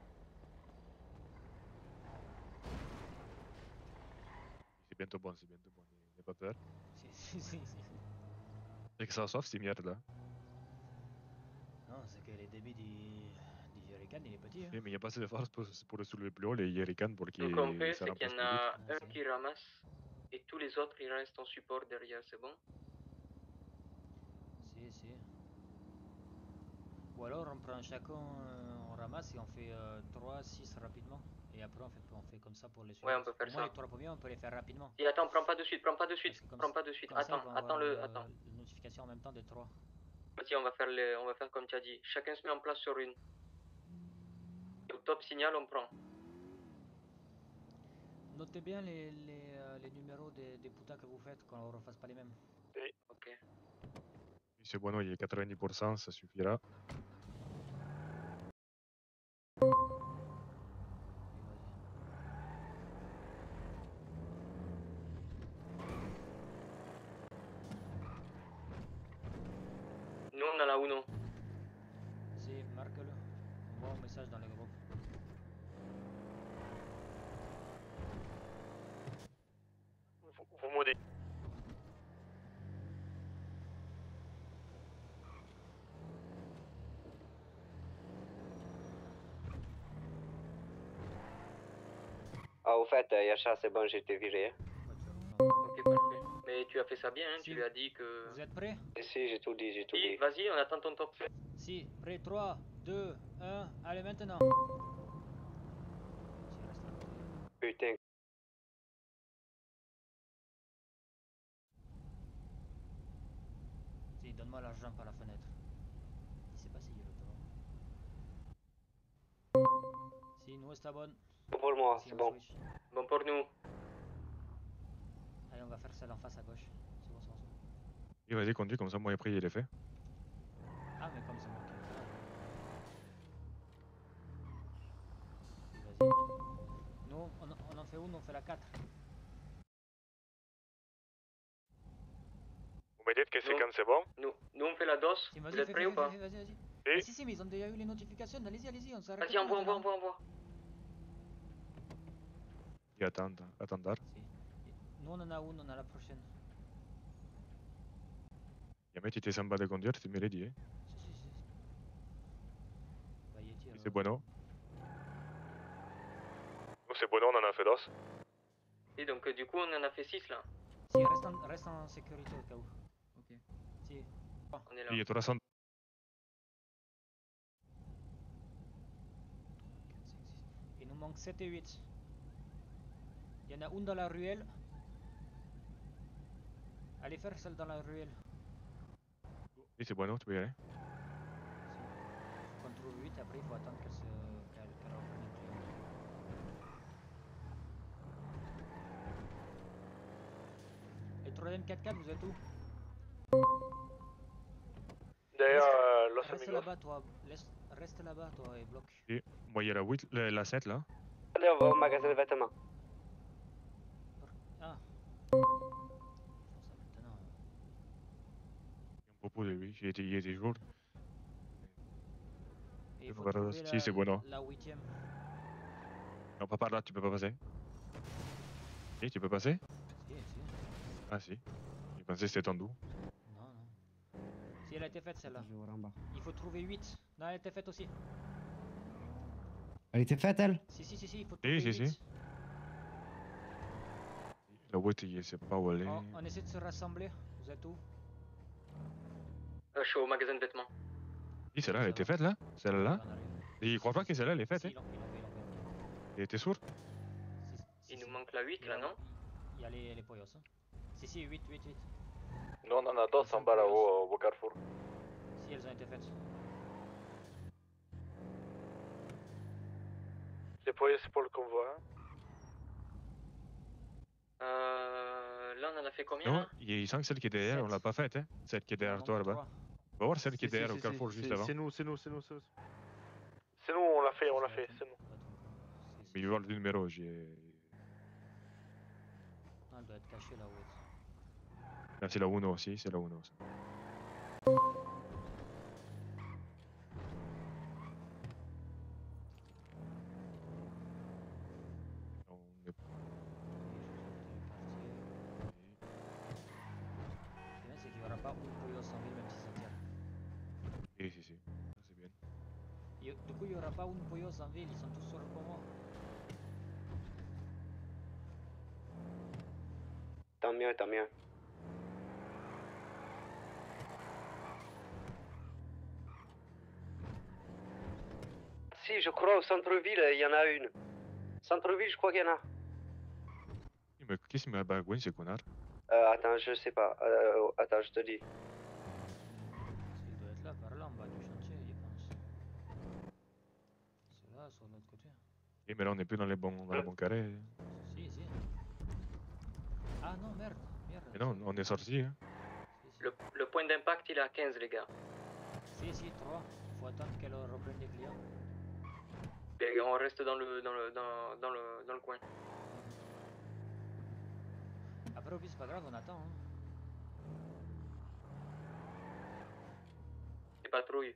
C'est bientôt bon. N'aie pas peur. Si. Et que ça sauve, c'est merde là. Non, c'est que les débits du jerrycan, il est petit. Hein. Mais il n'y a pas assez de force pour le soulever plus haut, les jerrycans, pour qu'il Donc, on fait, ça c'est qu'il y remplace en a plus vite. un qui ramasse et tous les autres, ils restent en support derrière, c'est bon? Si. Ou alors on prend chacun, on ramasse et on fait 3, 6 rapidement. Et après on fait comme ça pour les suivants. Ouais, on peut faire Au moins ça. les 3 premiers on peut les faire rapidement. Et attends, prends pas de suite. Comme ça, Attends, ils vont attends avoir attends. la notification en même temps des 3. Vas-y, on va faire comme tu as dit. Chacun se met en place sur une. Et au top signal, on prend. Notez bien les numéros des putas que vous faites, qu'on ne refasse pas les mêmes. Oui. Ok. C'est bon, il est 90%, ça suffira. Nous, on a la Uno. Si, marque-le. On voit un message dans le groupe. Vous me dites. Ah, au fait, Yacha, c'est bon, j'ai été viré. Ok, parfait. Mais tu as fait ça bien, hein? Tu lui as dit que... Vous êtes prêts? Si, j'ai tout dit. Si, vas-y, on attend ton top. Si, prêt, 3, 2, 1, allez maintenant. Putain. Si, donne-moi l'argent par la fenêtre. Il sait pas si il est là. Si, nous, c'est bonne. Bon pour moi, Si, c'est on bon. switch. Bon pour nous. Allez, on va faire celle en face à gauche. C'est bon. Et vas-y, conduis, comme ça, moi après, il est fait. Ah, mais comme c'est moi qui le fais. Vas-y. Nous, on en fait une, on fait la 4. Vous me dites que c'est Non. quand c'est bon? Nous, on fait la DOS. Si, Vous vas-y, êtes prêts ou pas? vas-y. Oui. Si, mais ils ont déjà eu les notifications. Allez-y, on s'arrête. Vas-y, envoie. Et attendre. Si. Nous, on en a une, on a la prochaine. Yamé, tu t'es sympa de conduire, tu me l'as dit. Hein. Si. C'est bueno. Nous, c'est bueno, on en a fait dos. Et donc, du coup, on en a fait 6 là. Si, reste en sécurité au cas où. Ok. Si. On est là. Il y a 300. Il nous manque 7 et 8. Il y en a une dans la ruelle. Allez faire celle dans la ruelle. Oui, c'est bueno, tu peux y aller. Qu'on trouve 8, après il faut attendre qu'elle reprenne le client. Et troisième 4x4, vous êtes où? Derrière Los Reste Amigos. là-bas toi, reste là-bas toi et bloque. Et moi, il y a la 8, la 7 là. Allez, on va au magasin de vêtements. Ah. Je pense à maintenant. On propose, oui, il y a des jours. Et il faut Voilà, trouver si, c'est bueno. la 8ème. Non, pas par là, tu peux pas passer. Si, tu peux passer? Si, si. Ah, si. Je pensais que c'était tendu. Non, non. Si elle a été faite celle-là. Je vais voir en bas. Il faut trouver 8. Non, elle a été faite aussi. Elle était faite, elle? Si, il faut trouver Si, 8. si. La 8, il sait pas où aller. On essaie de se rassembler. Vous êtes où? Je suis au magasin de vêtements. Si, celle-là, elle a été faite là? Celle-là? On arrive. Et il croit pas que celle-là, elle est faite, Si, hein? ils l'ont fait. Et t'es sûr? Si, Il nous manque la 8 là, non? Il y a les poyos. Hein. Si, 8. Nous, on en a dos en bas là-haut au Carrefour. Si, elles ont été faites. Les poids, c'est pour le convoi. Hein. Là, on en a fait combien Non, là? il sent que celle qui est derrière, on l'a pas faite, hein? Celle qui est derrière toi là-bas. Va voir celle qui est derrière au Carrefour juste avant. C'est nous. C'est nous, on l'a fait, c'est nous. Mais il va voir le numéro, j'ai. Non, elle doit être cachée là où Ah, c'est la 1 aussi, c'est la 1 aussi. On est... Ce qui est bien, c'est qu'il n'y aura pas un poyo sans ville même si ça tire. Si, ça c'est bien. Du coup, il n'y aura pas un poyo sans ville, ils sont tous sur le commun. Tant mieux, tant mieux. Si, je crois au centre-ville, il y en a une. Centre-ville, je crois qu'il y en a. Mais qu'est-ce qu'il m'a bagoué, ce connard? Attends, je sais pas. Attends, je te dis. Il doit être là, par là, en bas du chantier, je pense. C'est là, sur l'autre côté. Et mais là, on n'est plus dans les bons carrés. Si. Ah non, merde. Mais non, on est sorti, hein. Le point d'impact, il est à 15, les gars. Si, 3. Il faut attendre qu'elle reprenne les clients. Les gars, on reste dans le coin. Après, au pire, c'est pas grave, on attend. Hein. C'est patrouille.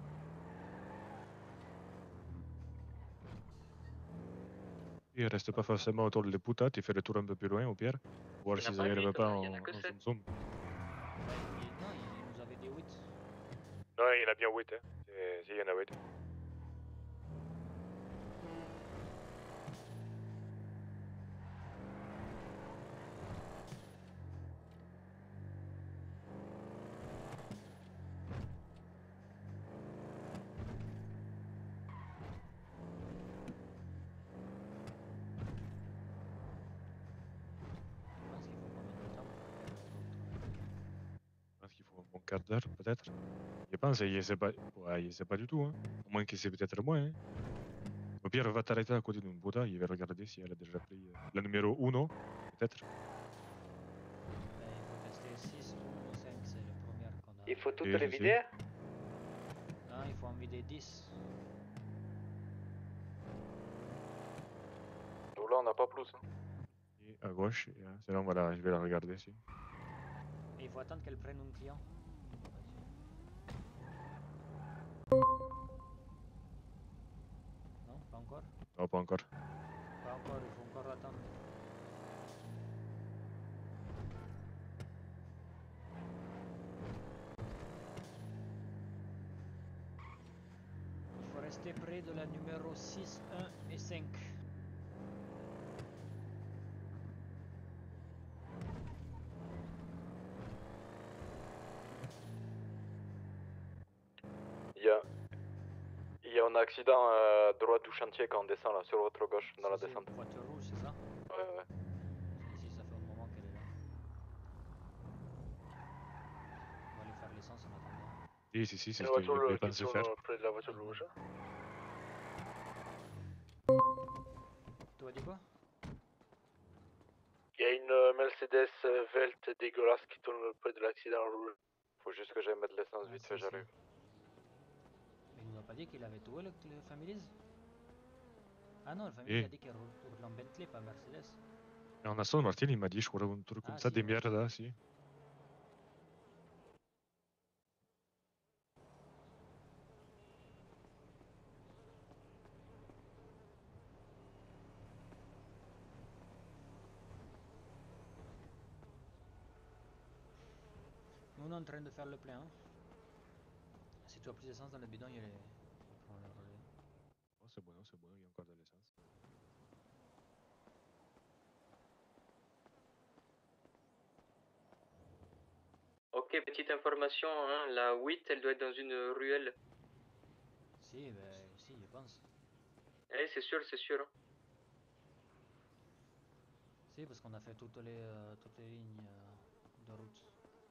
Il reste pas forcément autour de les putas, tu fais le tour un peu plus loin au pire. Voir Il y en a s'ils pas n'arrivent huit, pas il y en a en que sept. zoom. Non, il nous avait dit 8. Non, il y en a bien 8, hein. Si, il y en a 8. Je pense qu'il faut un bon quart d'heure, peut-être. Je pense, il sait pas, ouais, il sait pas du tout, hein. Au moins qu'il sait peut-être moins, hein. Au pire, va t'arrêter à côté d'une puta, il va regarder si elle a déjà pris la numéro 1, peut-être. Il faut tester 6 ou 5, c'est la première qu'on a. Il faut tout Et je révider. Non, il faut en vider 10. Donc là, on n'a pas plus. Hein. Et à gauche, c'est là, voilà, je vais la regarder ici. Et il faut attendre qu'elle prenne un client. Non, pas encore. Non, pas encore. Pas encore, il faut encore attendre. Restez près de la numéro 6, 1 et 5. Il y a un accident à droite du chantier quand on descend là, sur votre gauche, dans la C'est descente. une voiture rouge, c'est ça? Ouais. Ici, ça fait un moment qu'elle est là. On va aller faire l'essence en attendant. Si, c'est ce Une que voiture je qui pensais faire. tourne près de la voiture rouge. Tu as dit quoi? Il y a une Mercedes Velt dégueulasse qui tourne près de l'accident rouge. Faut juste que j'aille mettre l'essence Ah, vite si, fait, si. j'arrive. Mais il nous a pas dit qu'il avait tué le Families? Ah non, le Families Eh. a dit qu'il roule en Bentley, pas Mercedes. Et en Aston Martin, il m'a dit, je crois, un truc comme Ah, ça, si, des ouais. mierdes là, si. Nous, on est en train de faire le plein. Si tu as plus d'essence dans le bidon, il prend le relais. Oh, c'est bon, il y a encore de l'essence. Ok, petite information, hein, la 8, elle doit être dans une ruelle. Si, ben, si, je pense. Eh, c'est sûr, c'est sûr. Si, parce qu'on a fait toutes les lignes de route.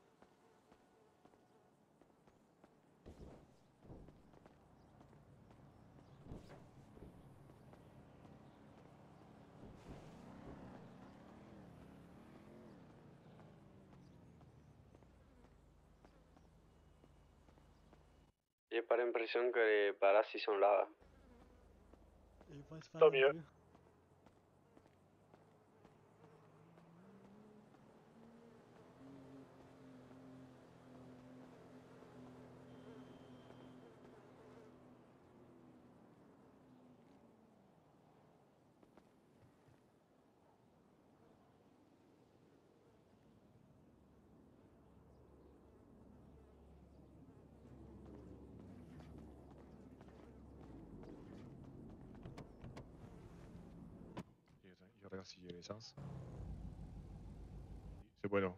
J'ai pas l'impression que les balas ils sont là. Je pense pas Tant non mieux. plus. Je regarde si j'ai l'essence. C'est bon.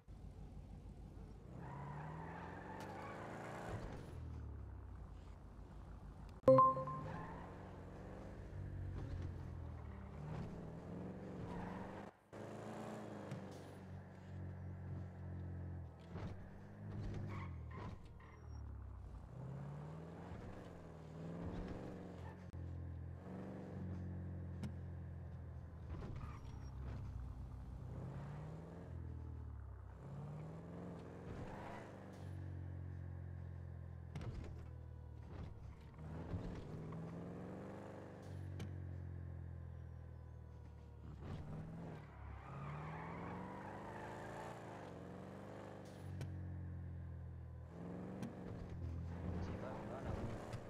C'est pas là, là.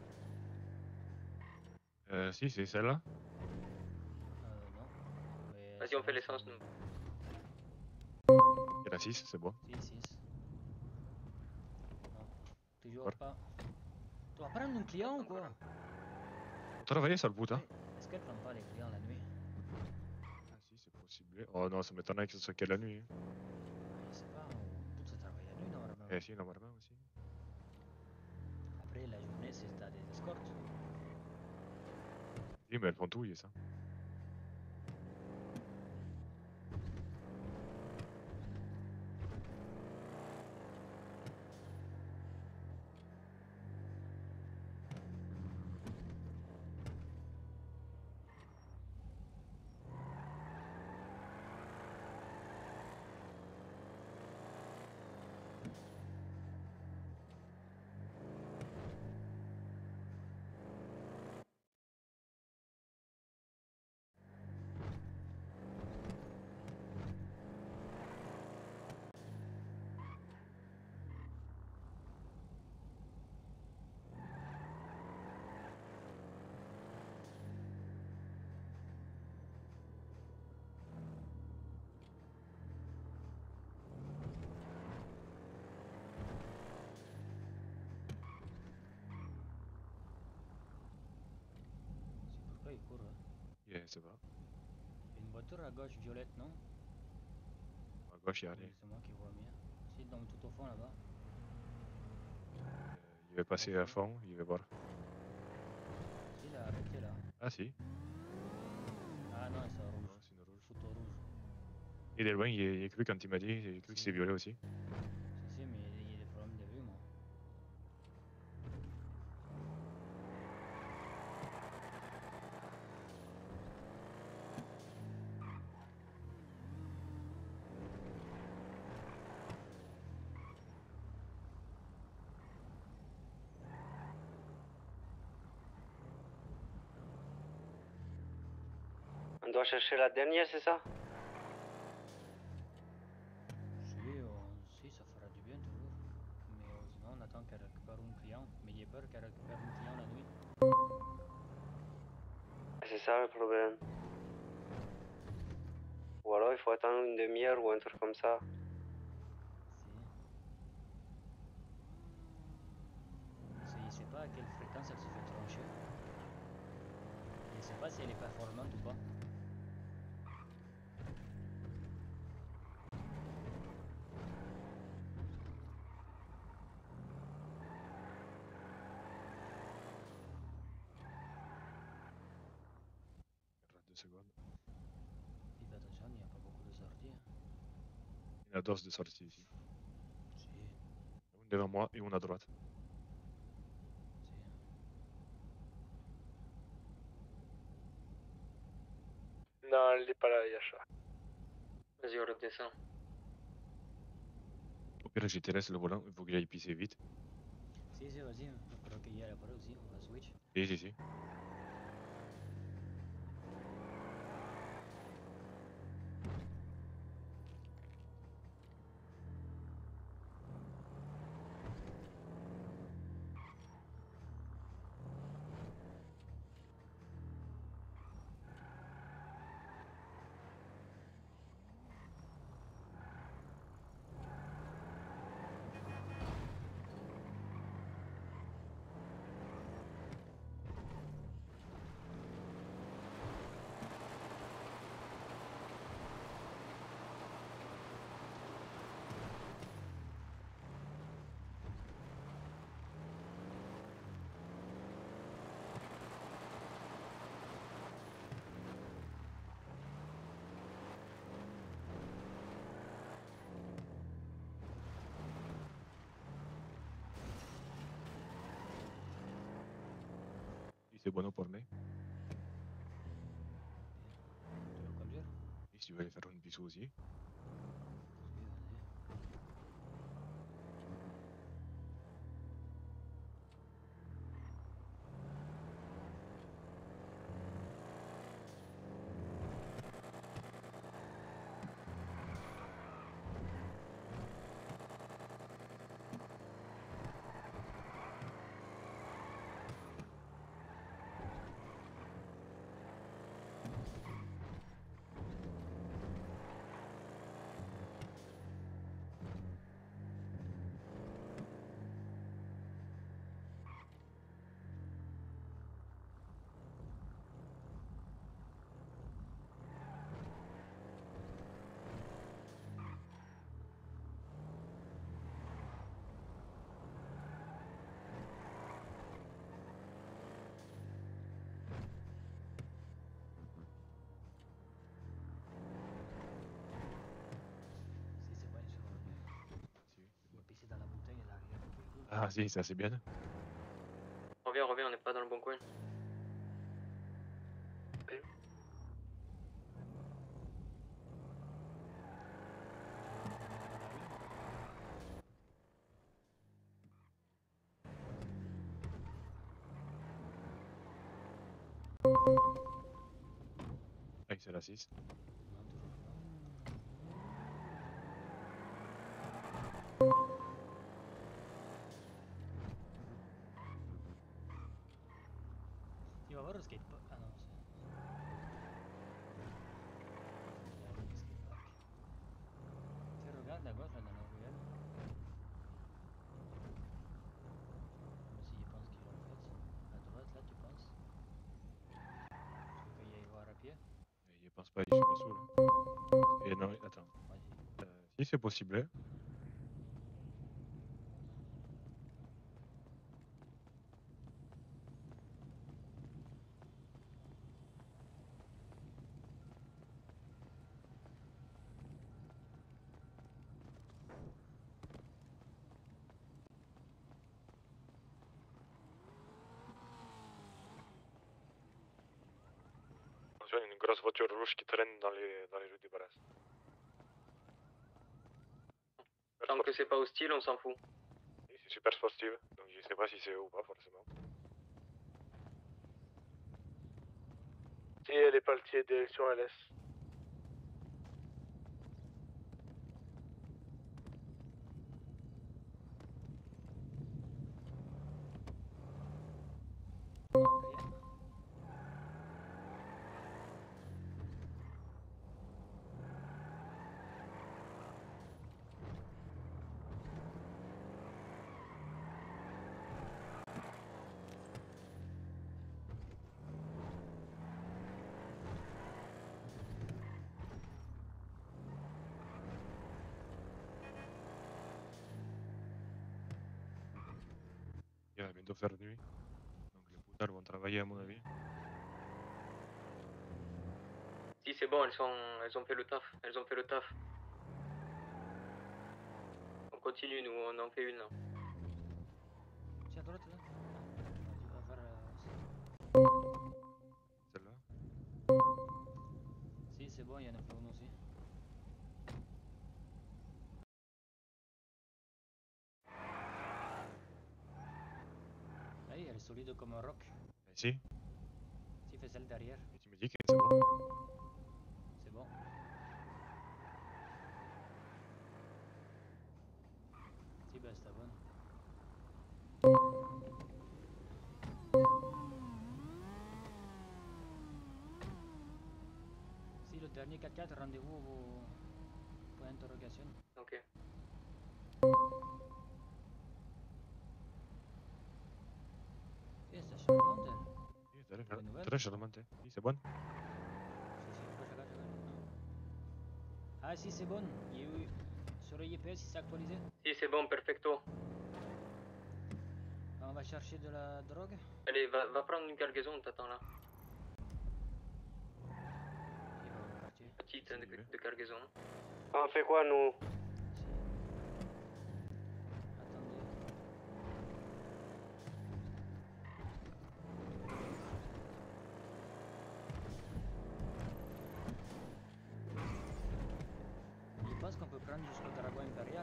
Si, c'est celle-là. Non. Mais Vas-y, c'est on fait bon, l'essence, c'est- nous. Il y en a 6, c'est bon. Si, 6. Non, toujours D'accord. pas. Tu vas prendre un client ou quoi? On travaillait sur le bout, hein. Est-ce qu'elle prend pas les clients la nuit? Ah si, c'est possible. Oh non, ça m'étonnerait que ce soit que la nuit. Je sais pas, on peut travailler la nuit normalement. Eh si, normalement aussi. Après, la journée, c'est t'as des escortes. Oui, mais elles font tout, ça. quoi, il court là? Yeah, c'est pas. Il y a une voiture à gauche violette, non? À gauche, il y a Oui, rien. c'est moi qui vois bien. Si, donc tout au fond là-bas. Il va passer à fond, il va voir. Si, il a arrêté là. Ah si. Ah non, c'est rouge. Non, c'est une rouge. Photo rouge. Il est loin, il est cru quand il m'a dit, j'ai cru que c'était violet aussi. Si, mais il y a des problèmes de vue, moi. On doit chercher la dernière, c'est ça? Si, ça fera du bien toujours. Mais sinon, on attend qu'elle récupère un client. Mais j'ai peur qu'elle récupère un client la nuit. C'est ça le problème. Ou alors il faut attendre une demi-heure ou un truc comme ça. Je ne sais pas à quelle fréquence elle se fait trancher. Je ne sais pas si elle est performante ou pas. Il reste 2 secondes. Et fais attention, il n'y a pas beaucoup de sorties. Hein. Il y en a 2 de sortie ici. Si. Une devant moi et une à droite. Non, elle n'est pas là, Yasha. Vas-y, on redescend. Au pire, je te laisse le volant, il faut que j'aille pisser vite. Si, vas-y, il faudra qu'il y ait après aussi, on va switch. Si. C'est bon pour moi. Tu veux conduire? Et si tu veux aller faire un bisou aussi. Ah si, ça c'est bien. Reviens, on n'est pas dans le bon coin. Ah, c'est la 6. Tu vas voir le skatepark. Ah non, c'est... Il y a un skatepark. Tu regardes à gauche là dans la ruelle. Comme si je pense qu'ils l'ont fait. À droite là, tu penses? pense pas, je suis pas sûr. Et non, attends. Si c'est possible. Hein. Attention, il y a une grosse voiture rouge qui traîne dans les rues du Barras. Tant que c'est pas hostile, on s'en fout. C'est super sportif, donc je sais pas si c'est eux ou pas forcément. Si elle est partie direction LS. Il va bientôt faire nuit. Donc les poutards vont travailler à mon avis. Si c'est bon, elles ont fait le taf. Elles ont fait le taf. On continue, nous, on en fait une là. C'est à droite là. Tu vas faire. Celle-là. Si, c'est bon, il y en a fait une aussi. Oui, elle est solide comme un roc. Si. Si, fais celle derrière. Et tu me dis que c'est bon. C'est bon. Si, ben c'est bonne. Si, le dernier 4x4, rendez-vous au point d'interrogation. Ok. Eh, c'est charmant elle. Oui, très charmante. Oui, c'est bon. Ah si, c'est bon. Il y a eu... Sur le IPS, il s'est actualisé. Si c'est bon, perfecto. On va chercher de la drogue. Allez, va prendre une cargaison, on t'attend là. Petite hein, de cargaison. On fait quoi, nous? Je pense qu'on peut prendre jusqu'au Dragon Impérial.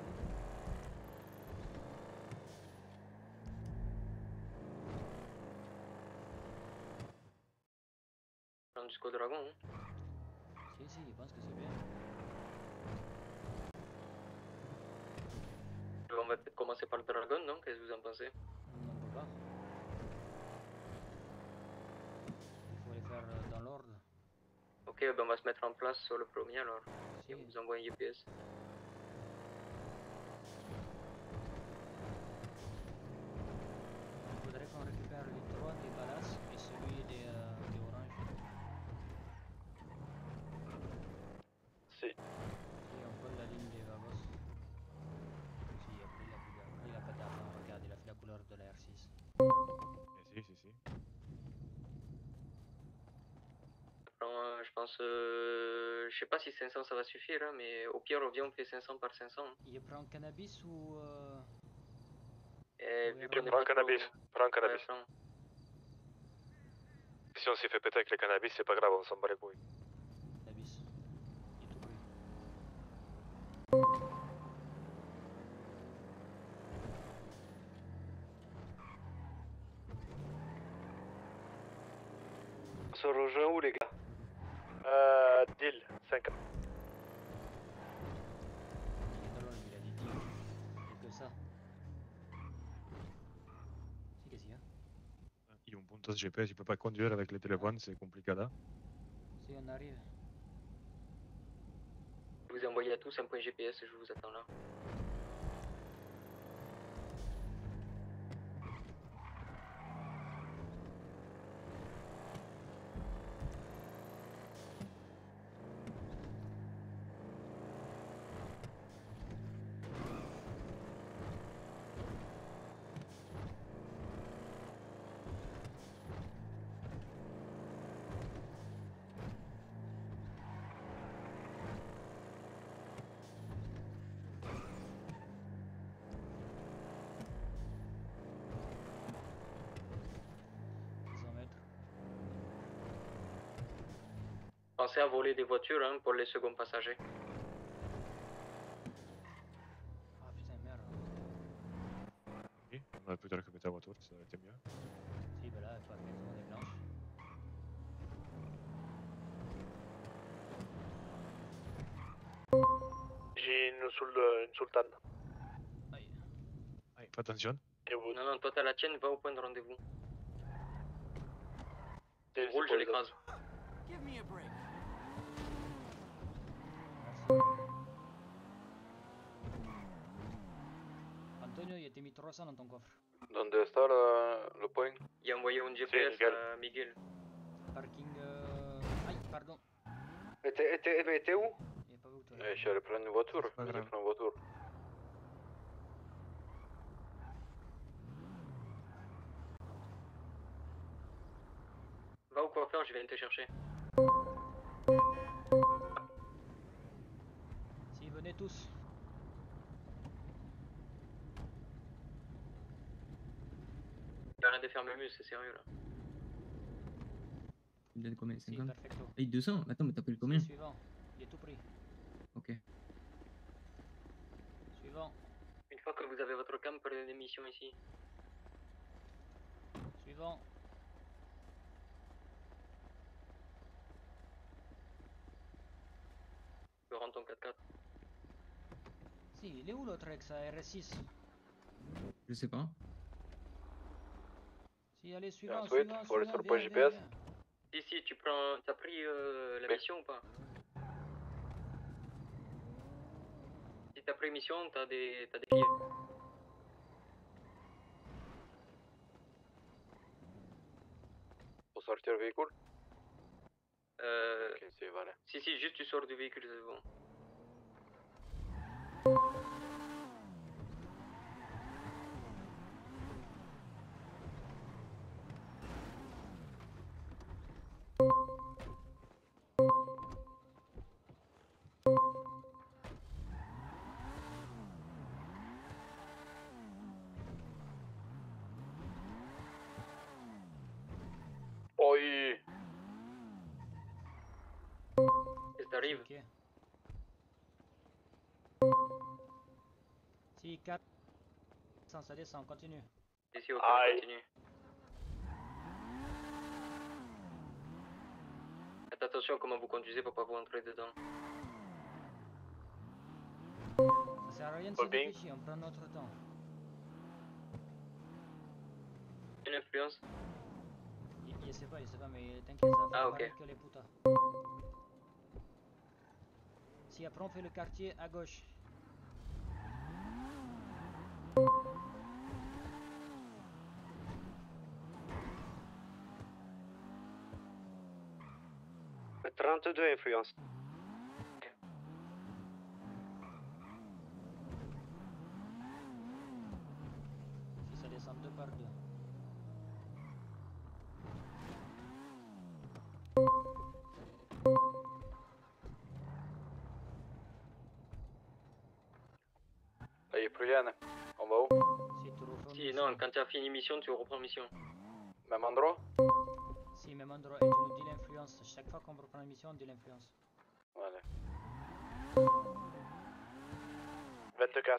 Prendre jusqu'au dragon. Hein. Si, je pense que c'est bien. On va peut-être commencer par le dragon, non? Qu'est-ce que vous en pensez? On ne peut pas. Il faut les faire dans l'ordre. Ok, ben on va se mettre en place sur le premier alors. Si. Et on vous envoie un GPS. Il faudrait qu'on récupère les 3 des Ballas et celui des Orange. Si. Et on colle la ligne des Vagos. Si, après il a pas d'argent. Regarde, il a fait la couleur de la R6. Si. Alors, je pense, je sais pas si 500 ça va suffire, hein, mais au pire, on fait 500 par 500. Hein. Il prend cannabis ou... Vu qu'on est Prends pas un cannabis. trop- Prends un cannabis. Ouais, prends. Si on s'est fait péter avec le cannabis, c'est pas grave, on s'en bat les couilles. Cannabis. Il est tout pris. On se rejoint où, les gars? Deal, 5 ans. Il est drôle, il a dit deal. Il que ça. Si, qu'est-ce qu'il y a? Il y a un punto de GPS, il peut pas conduire avec les téléphones, c'est compliqué là. Si, on arrive. Je vous ai envoyé à tous un point GPS, je vous attends là. Pensez à voler des voitures hein, pour les seconds passagers. Ah putain, merde. Ok, on aurait pu te récupérer ta voiture, ça aurait été mieux. Si, ben là, toi, la maison est blanche. J'ai une sultane. Aïe. Allez, fais attention. Et vous? Non, non, toi t'as la tienne, va au point de rendez-vous. C'est Roule, je pour les l'écrase. Antonio, il a été mis 300 dans ton coffre. ¿Dónde está le point? Il a envoyé un GPS Miguel. à Miguel. Parking. Aïe, pardon. Mais t'es où? Il est pas où toi? Je suis allé prendre une voiture. pas J'ai grave. pris une voiture. Va au coiffeur, je viens te chercher. Si, venez tous. Arrête de faire mémuse, c'est sérieux là. Il donne combien? Si, 50? perfecto. Et 200? Attends, mais t'as pris le combien? Si, suivant. Il est tout pris. Ok. Suivant. Une fois que vous avez votre cam, prenez des missions ici. Suivant. Je rends ton 4x4. Si, il est où l'autre ex à RS6? Je sais pas. Si, allez, suivant, ensuite, suivant, faut aller suivant, sur le viens, point viens, GPS. viens. Si, tu prends. T'as pris la Oui. mission ou pas? Si t'as pris mission, t'as des clés. Faut sortir le véhicule? Euh. Ok, c'est voilà. Si, juste tu sors du véhicule, c'est bon. Oui. Qu'est-ce qui t'arrive? Ok. Si, 4. Ça descend, continue. Si, ok, Aïe. continue. Faites attention à comment vous conduisez pour pas vous entrer dedans. Ça sert à rien de Pas se bien. dépêcher, on prend notre temps. Une influence? Il sait pas, mais t'inquiète, ça va Ah, faire ok. pareil que les putas. Si, après on fait le quartier à gauche. Mais 32 influence. Si, ça descend 2 par 2. Allez, plus rien. On va où? Si, tu refais une Si, mission. non, quand tu as fini mission, tu reprends mission. Même endroit? Si, même endroit. Et tu nous dis l'influence. Chaque fois qu'on reprend une mission, on dit l'influence. Voilà. 24.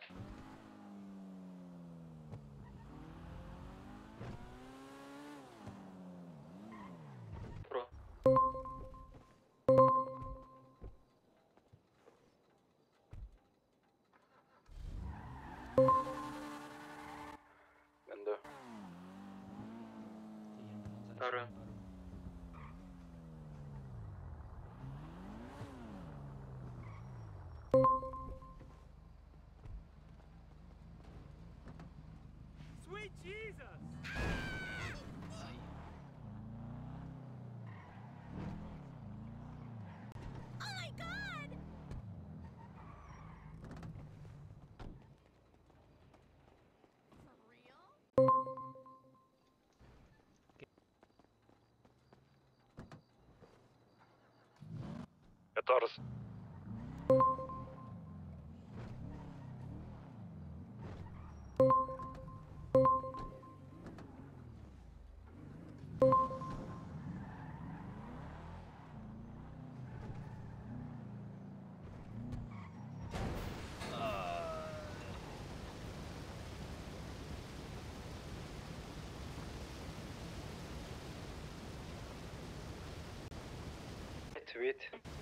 Trois. Par Sweet Jesus! Oh my god! For real? 14. 8.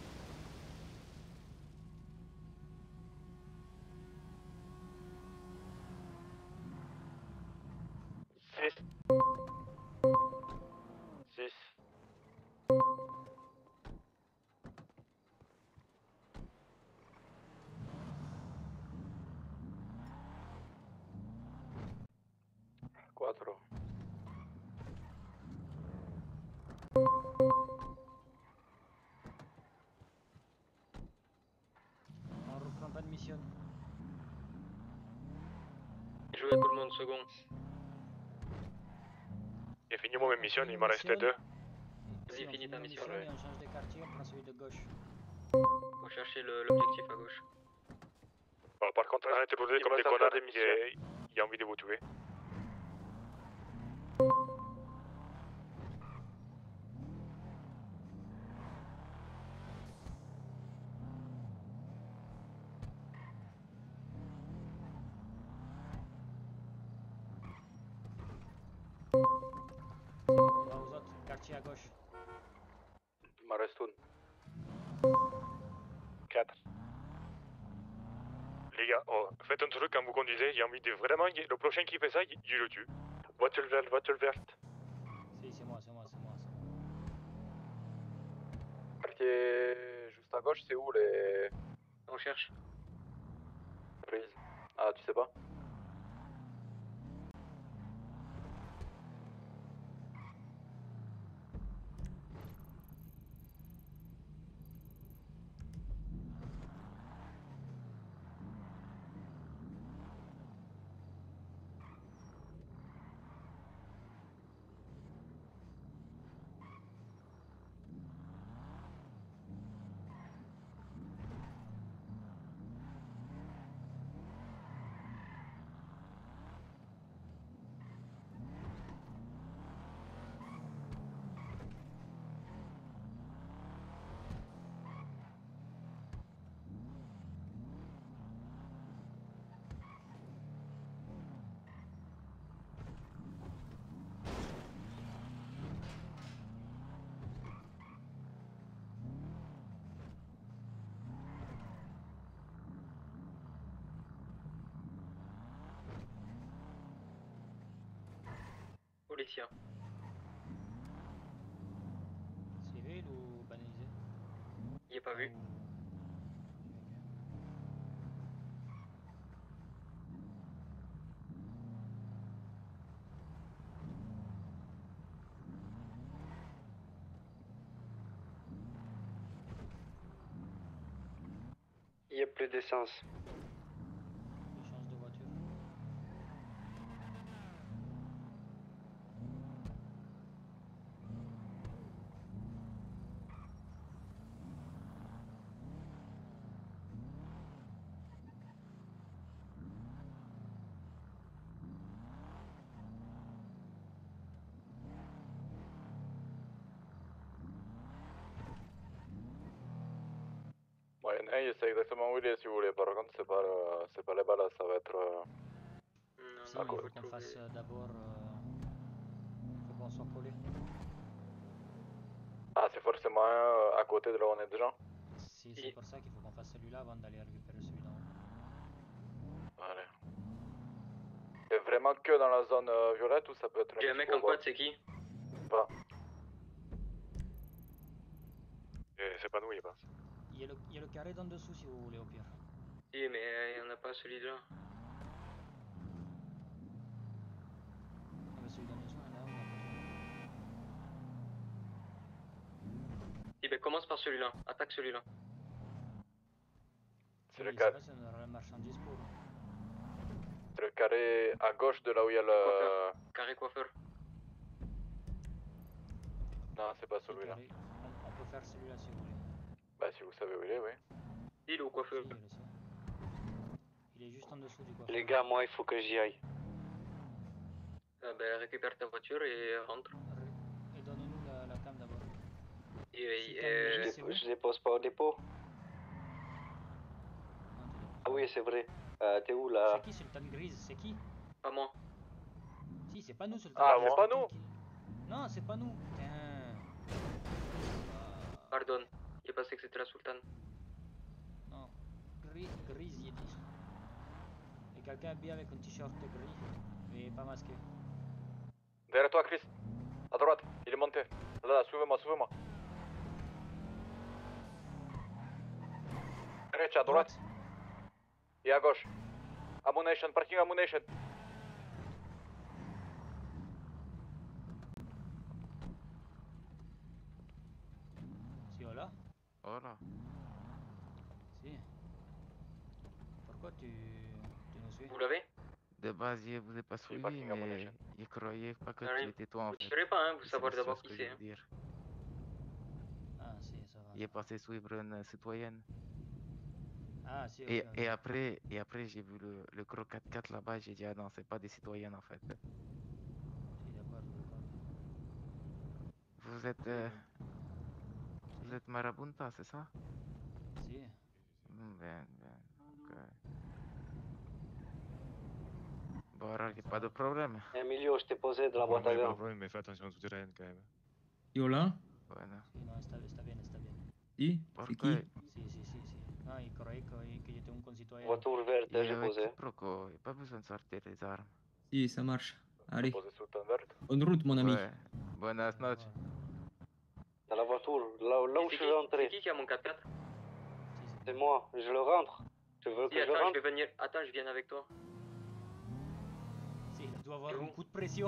On reprend pas de mission. Jouez tout le monde, second. J'ai fini mon mission, il m'en reste 2. Vas-y, finis ta mission. Et on change de quartier, on prend celui de gauche. Faut chercher l'objectif à gauche. Bon, par contre, arrêtez de poser comme des connards, il a envie de vous tuer. On va aux autres, quartier à gauche. Il m'en reste une. 4. Les gars, oh, faites un truc quand vous conduisez, j'ai envie de vraiment... Le prochain qui fait ça, je le tue. Voiture verte. Si, c'est moi. Quartier juste à gauche, c'est où les... On cherche. prises? Ah, tu sais pas? Polizia. Civil ou banalisé? Il est pas vu. Il n'y a plus d'essence. Je change de voiture. Bon, il y en a un, il sait exactement où il est si vous voulez. Par contre, c'est pas les balles, ça va être... Si, mais il faut qu'on fasse d'abord... faut qu'on soit collé. Ah, c'est forcément un à côté de là où on est déjà? Si, c'est pour ça qu'il faut qu'on fasse celui-là avant d'aller récupérer celui d'en haut. Allez. C'est vraiment que dans la zone violette ou ça peut être... J'ai un mec en quad, c'est qui? Pas. C'est pas nous, il passe. Il y a le carré d'en dessous si vous voulez au pire. Si, mais il n'y en a pas celui-là. Ah, mais celui d'en dessous, il y en a un, Si, ben commence par celui-là. Attaque celui-là. C'est le ça carré. va, c'est la marchandise pour. C'est le carré à gauche de là où il y a le... Coiffeur. Carré coiffeur. Non, c'est pas celui-là. On peut faire celui-là si vous voulez. Bah, si vous savez où il est, oui. Il est au coiffeur. Si, je le sais. Il est juste en dessous du coiffeur. Les gars, moi, il faut que j'y aille. Ben récupère ta voiture et rentre. Et donne-nous la cam d'abord. Je dépose pas au dépôt. Ah oui, c'est vrai. T'es où là? C'est qui Sultan Grise? C'est qui? Pas moi. Si, c'est pas nous Sultan Ah, Grise. c'est pas nous? Non, c'est pas nous. Putain. Pardon. Il pensait que c'était la sultane. Non, gris, il dit. Et quelqu'un habillé avec un t-shirt gris, mais pas masqué. Derrière toi, Chris. À droite, il est monté. Là, suivez-moi, suivez-moi. Derecha, à droite. Et à gauche. Ammunition, parking ammunition. Si, voilà. Voilà. Si. Pourquoi tu nous suis? Vous l'avez? De base, je vous ai pas suivi, parking mais ammunition. je croyais pas que Allez, tu étais toi en vous fait. tirez pas, hein, vous C'est savoir la d'abord chose qui que c'est. je veux Hein. dire. Ah, si, ça va. J'ai passé suivre une citoyenne. Ah, si, Et, ok, ok. et après j'ai vu le gros 4x4 là-bas, j'ai dit ah non, c'est pas des citoyennes en fait. Si, d'accord, d'accord. Vous êtes Marabunta, c'est ça? Si. Bien, ok. Bon alors, y a pas de problème. Emilio, je t'ai posé de la boîte Ouais, à pas de gants. problème, mais fais attention aux souterraines quand même. Yo là? Bueno. Si, non, está bien, está bien. Si? C'est qui? Si. Ah, il croyait que j'étais un concitoyen. Voiture verte, Et j'ai avec posé. quiproquo, y a pas besoin de sortir les armes. Si, ça marche. Allez. Posé sous ton verte. Bonne route, mon ami. Ouais. Buenas noches. Dans la voiture, là où je suis rentré. C'est qui a mon 4x4? C'est moi, je le rentre. Tu veux Si, que je le attends, je rentre? vais venir. Attends, je viens avec toi. Si, il doit avoir un coup de pression.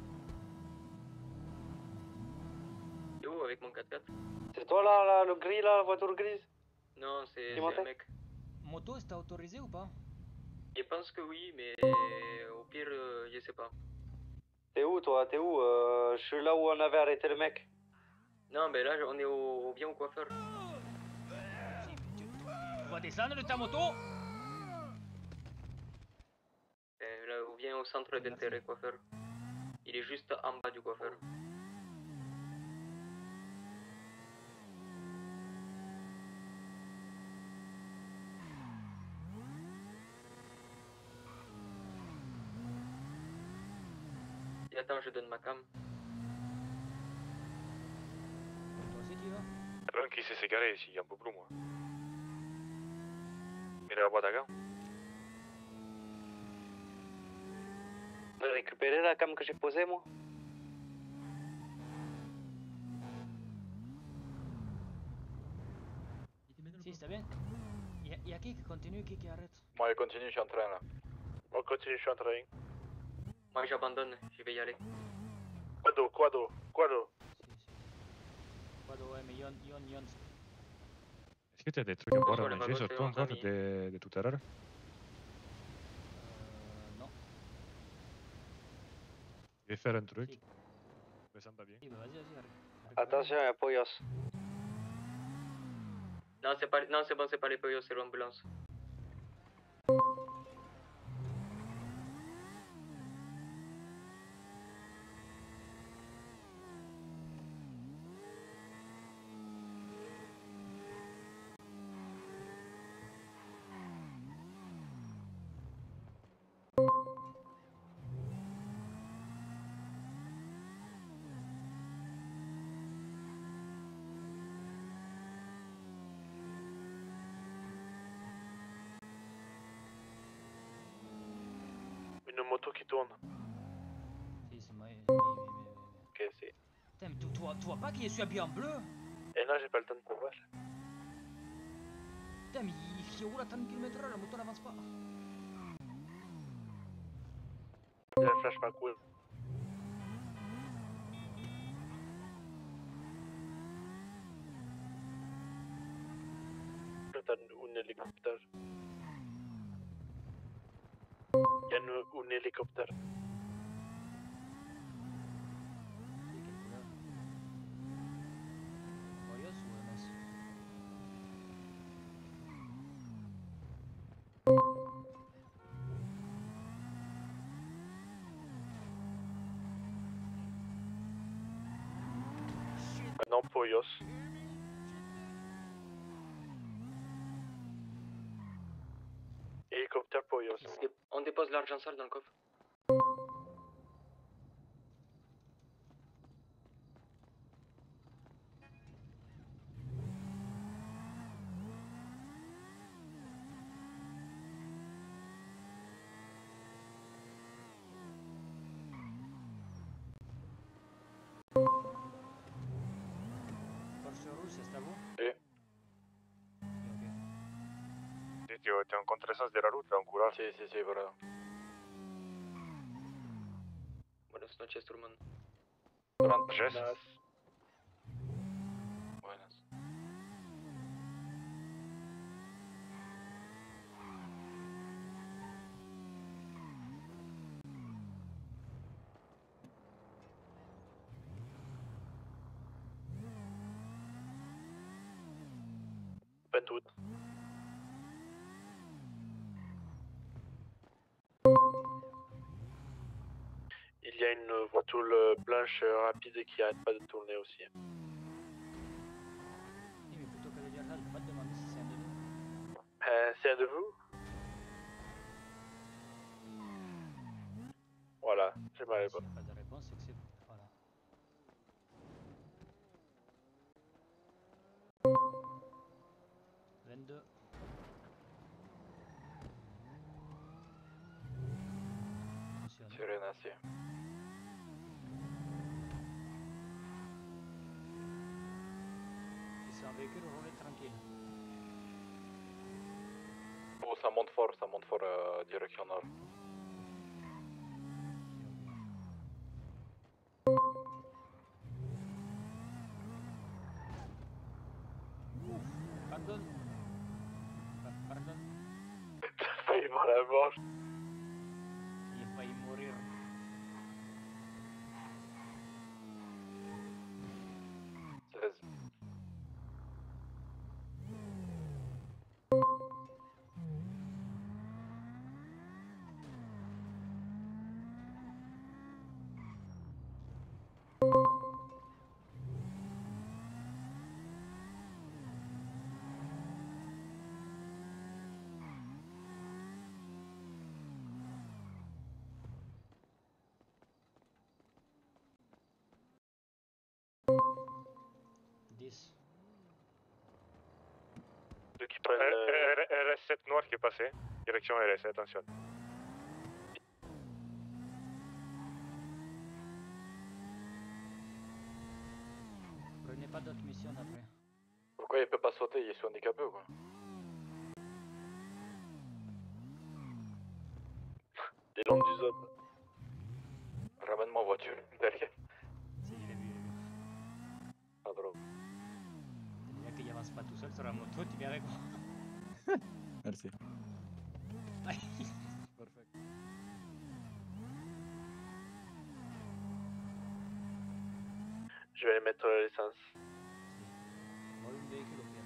T'es où avec mon 4x4? C'est toi là, le gris là, la voiture grise? Non, c'est Dis-moi, un mec. Moto, est autorisé ou pas? Je pense que oui, mais au pire, je sais pas. T'es où toi? T'es où? Je suis là où on avait arrêté le mec. Non, mais là, on est bien au coiffeur. Tu vas descendre de ta moto? Là, on vient au centre d'intérêt coiffeur. Il est juste en bas du coiffeur. Et attends, je donne ma cam. Toi aussi, tu y vas? Un qui s'est égaré ici, un peu plus moi. Il a la boîte à gants. Je vais récupérer la cam que j'ai posée moi. Si, está bien. Y a qui continue, qui arrête? Moi, je continue, je suis en train là. Moi, continue, je suis en train. Moi, j'abandonne, je vais y aller. Quado. Quado, ouais, mais Yon. Est-ce que tu as des trucs à boire Sur à les manger sur ragots, toi on encore s'en est. de tout à l'heure? Non. Je vais faire un truc. Ça me semble pas bien. Si, bah vas-y, arrête. Attention, il y a Poyos. Non, c'est pas, non, c'est bon, c'est pas les Poyos, c'est l'ambulance. Une moto qui tourne. Si, c'est moi. Ok, c'est. Putain, mais tu vois pas qu'il est habillé en bleu? Et là, j'ai pas le temps de pouvoir. Putain, mais il roule à 30 km/h, la moto n'avance pas. Il y a un flashback, oui. T'as un hélicoptère. Il y a un hélicoptère. Poyos ou MS? Non, Poyos. Hélicoptère Poyos. On dépose l'argent sale dans le coffre. c'est à vous? Oui. T'es en contresens de la route, là, en courant. Sí, voilà. Buenas noches, Turman. Jess. Buenas. Pentwood. Il y a une voiture blanche rapide qui arrête pas de tourner aussi. Oui, mais plutôt que de dire ça, je peux pas te demander si c'est un de nous. C'est un de vous? Voilà, j'ai ma réponse. S'il n'y a pas de réponse, c'est que c'est... Voilà. Vingt-deux. Sirena, sí. Si c'est un véhicule, roulez tranquille. Oh, ça monte fort, direction nord. Pardon. Pardon. T'as failli voir la mort. Il a failli mourir. Ceux qui prennent RS7 noir qui est passé. Direction RS, attention. Prenez pas d'autres missions après. Pourquoi il peut pas sauter? Il est handicapé ou quoi? des longues du zone. Ramène ma voiture, derrière. Si, je l'ai vu. Ah, drôle. C'est bien qu'il avance pas tout seul sur la moto, tu viens avec moi. Merci. Perfect. Je vais aller mettre l'essence. Vole un véhicule au pire.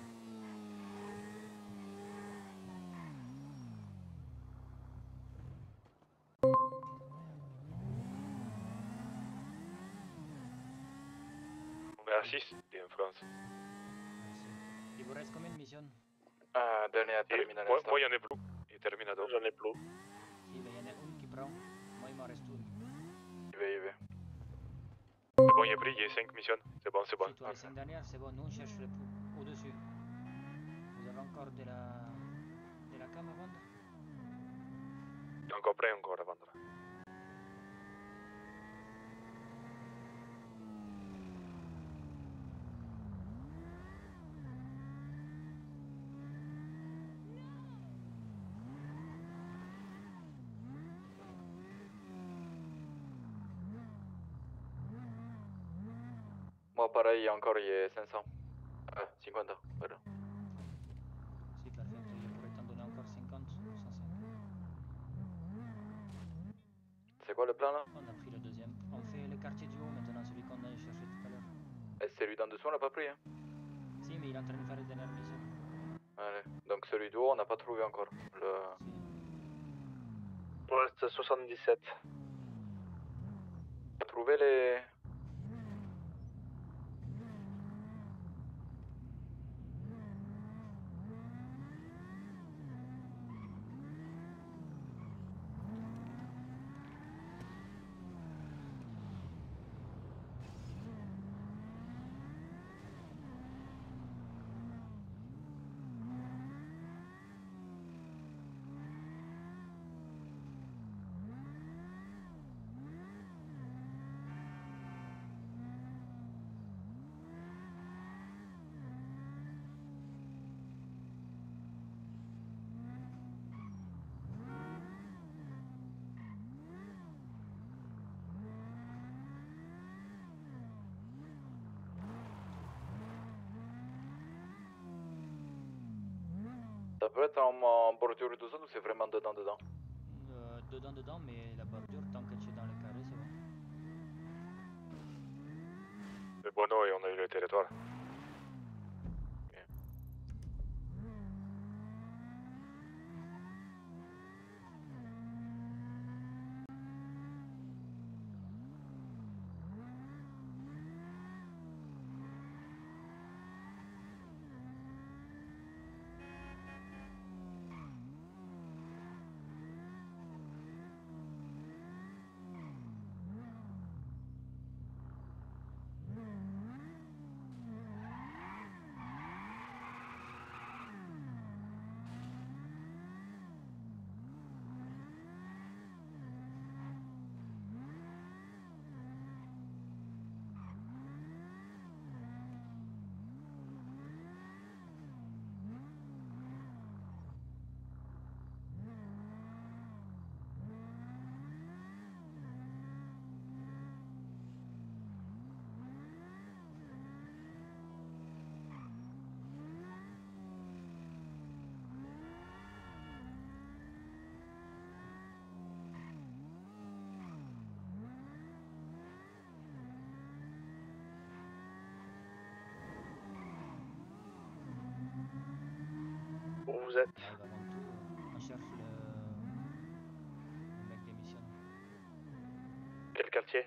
On est à 6, t'es en France. Merci. Il vous reste combien de missions? Ah, dernière terminale. Moi, il y en a plus. Il termine à dos. J'en ai plus. Si, ben, il y en a une qui prend. Moi, il m'en reste une. Il va. C'est bon, il est pris, il y a 5 missions. C'est bon. Si toi, les 5 dernières, c'est bon. Nous, on cherche le pou au-dessus. Vous avez encore de la cam à vendre? Il y a encore plein encore à vendre. Moi, pareil, encore, il est 500. Ah, 50, pardon. Si, perfect. Je pourrais t'en donner encore 50 ou 150. C'est quoi le plan là? On a pris le deuxième. On fait le quartier du haut maintenant, celui qu'on a cherché tout à l'heure. Et celui d'en dessous, on l'a pas pris, hein? Si, mais il est en train de faire les dernières missions. Allez, donc celui du haut, on n'a pas trouvé encore. Si. Pour l'instant, 77. On a trouvé les... Ça peut être en bordure et tout ça ou c'est vraiment dedans? Dedans, mais la bordure, tant que tu es dans le carré, c'est bon. C'est bon, non, et on a eu le territoire. Où vous êtes? Arrive avant tout, on cherche le mec démissionne. Quel quartier?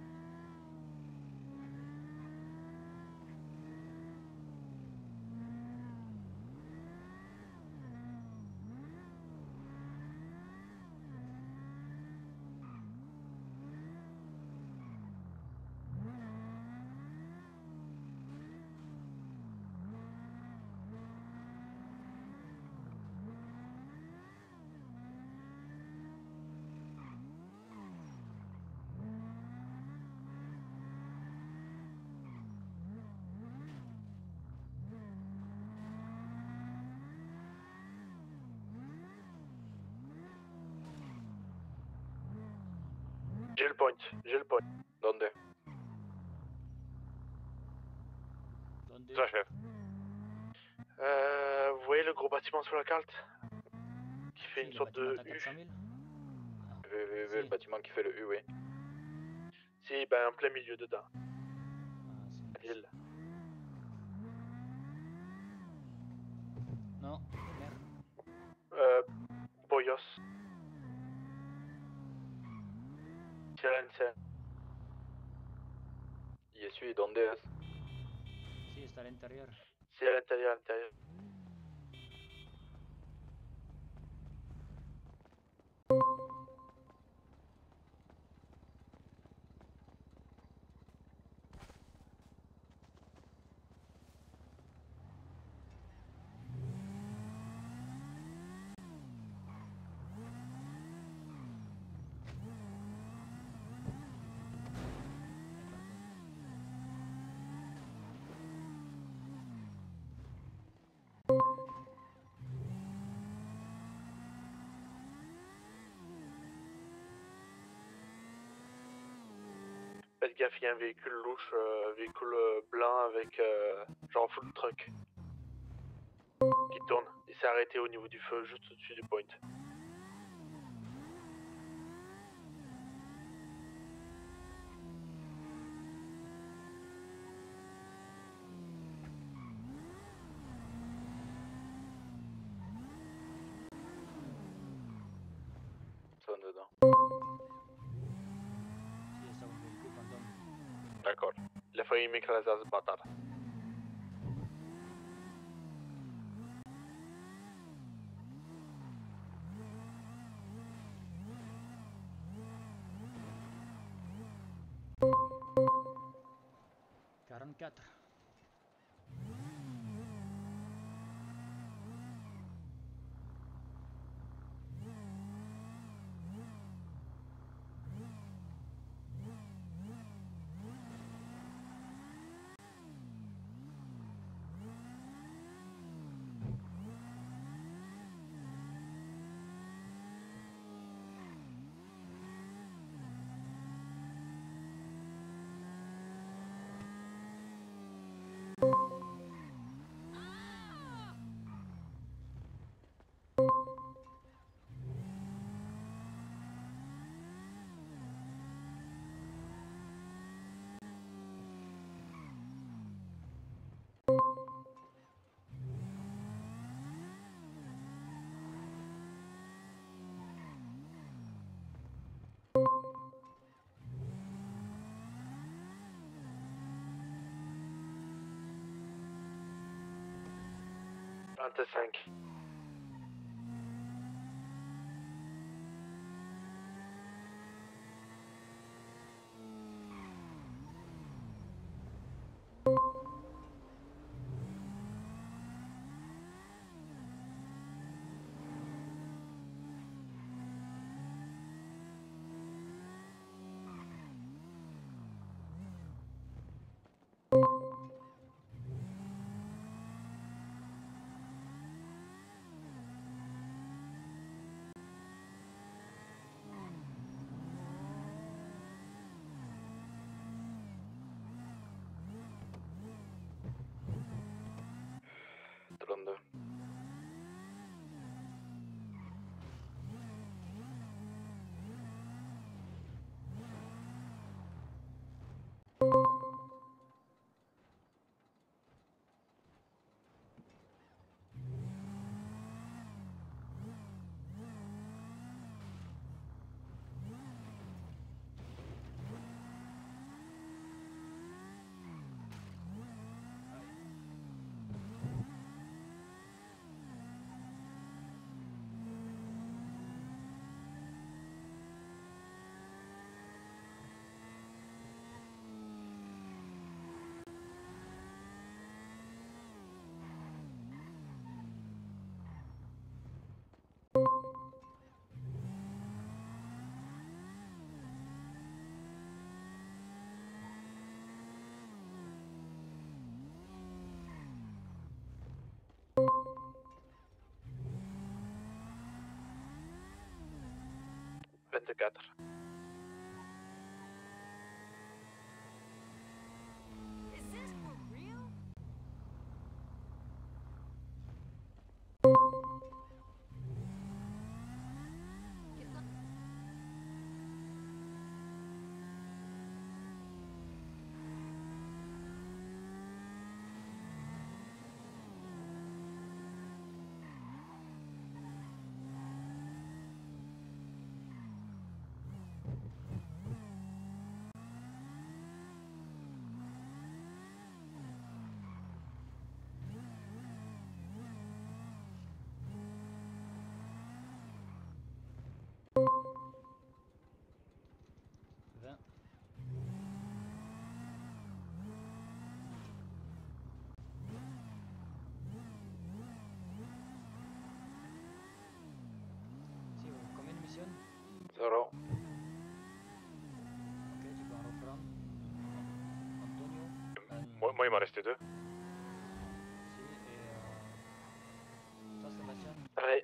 J'ai le point. Donde? Ça, chef. Vous voyez le gros bâtiment sur la carte? Qui fait une sorte de U. Le bâtiment qui fait le U, oui. Si, ben en plein milieu dedans. Ville. Non, merde. Boyos. Silencio. Y suis, donde es? Si, está à l'intérieur. Si, à l'intérieur, Faites gaffe, il y a un véhicule louche, véhicule blanc avec genre full truck qui tourne. Il s'est arrêté au niveau du feu, juste au-dessus du point. Sont dedans. Si, está un véhicule fantôme. D'accord. Il a failli m'écraser ce bâtard. 25. Is this for real? Combien de missions? 0. Ok, tu peux en reprendre. Antonio. Moi, il m'en restait 2. Si, et toi, Sébastien. Ouais.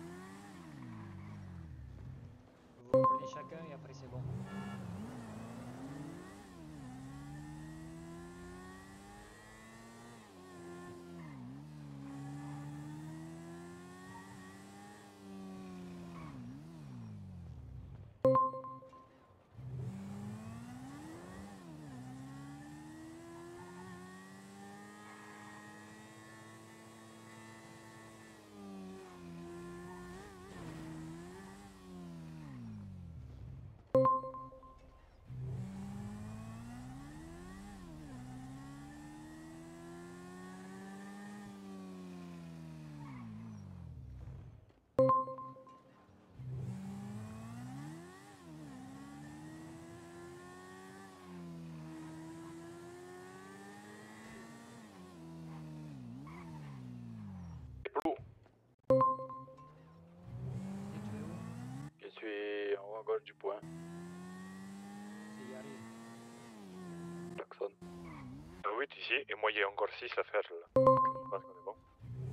Vous reprenez chacun et après c'est bon. Je suis en haut à gauche du point. C'est y arrive. Klaxon. 8 ici, et moi, il y a encore 6 à faire là. Je pense qu'on est bon.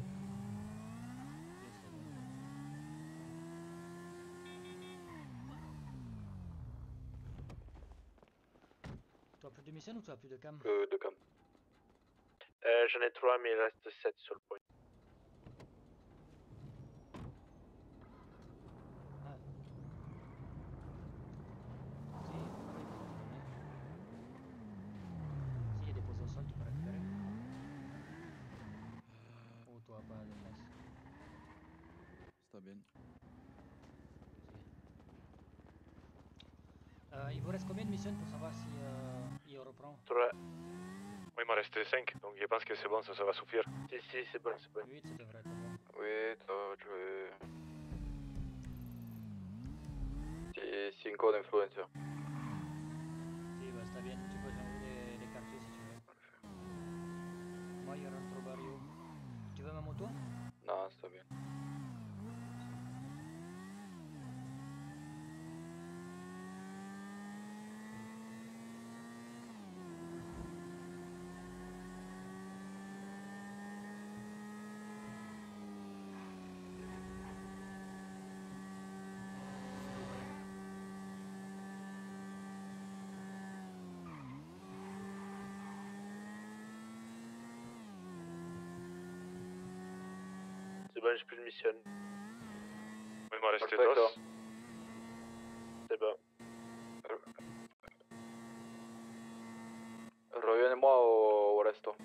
Tu as plus de missions ou tu as plus de cam? De cam. J'en ai 3, mais il reste 7 sur le point. Si, il y a des posés au sol, tu peux récupérer. Ou toi, pas de place. Está bien. Il vous reste combien de missions pour savoir si il reprend? 3. Moi, il m'en restait 5, donc je pense que c'est bon, ça va suffire. Si, c'est bon, c'est bon. 8, ça devrait être bon. Oui, joué. 5 d'influencer. Si, bah, sta bien, tu peux changer les quartiers si tu veux. Moi, je rentre au barrio. Tu veux ma moto? Non, sta bien. C'est bon, j'ai plus de mission. Il m'en restait Perfecto. 2. C'est bon. Reviens-moi au resto.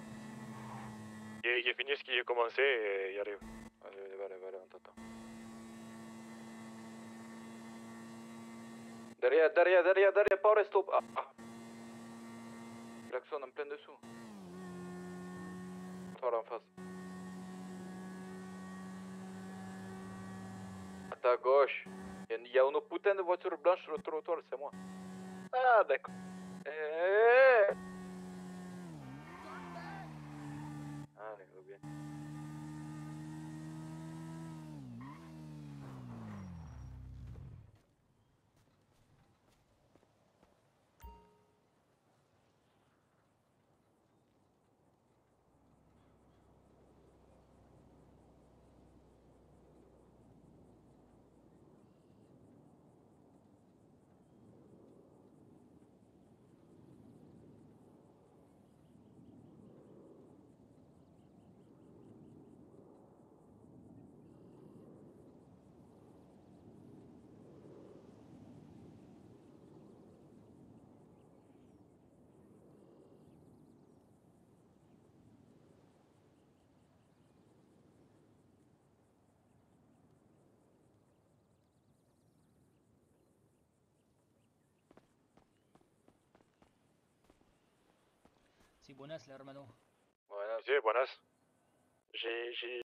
J'ai fini ce qui a commencé et il arrive. Vale, on t'attend. Derrière, pas au resto. Ah. Klaxon en plein dessous. Toi en face. À ta gauche. Il y a une putain de voiture blanche sur le trottoir, c'est moi. Ah, d'accord. Allez, va bien. Si, buenas, hermano. Buenas. Sí, buenas. J'ai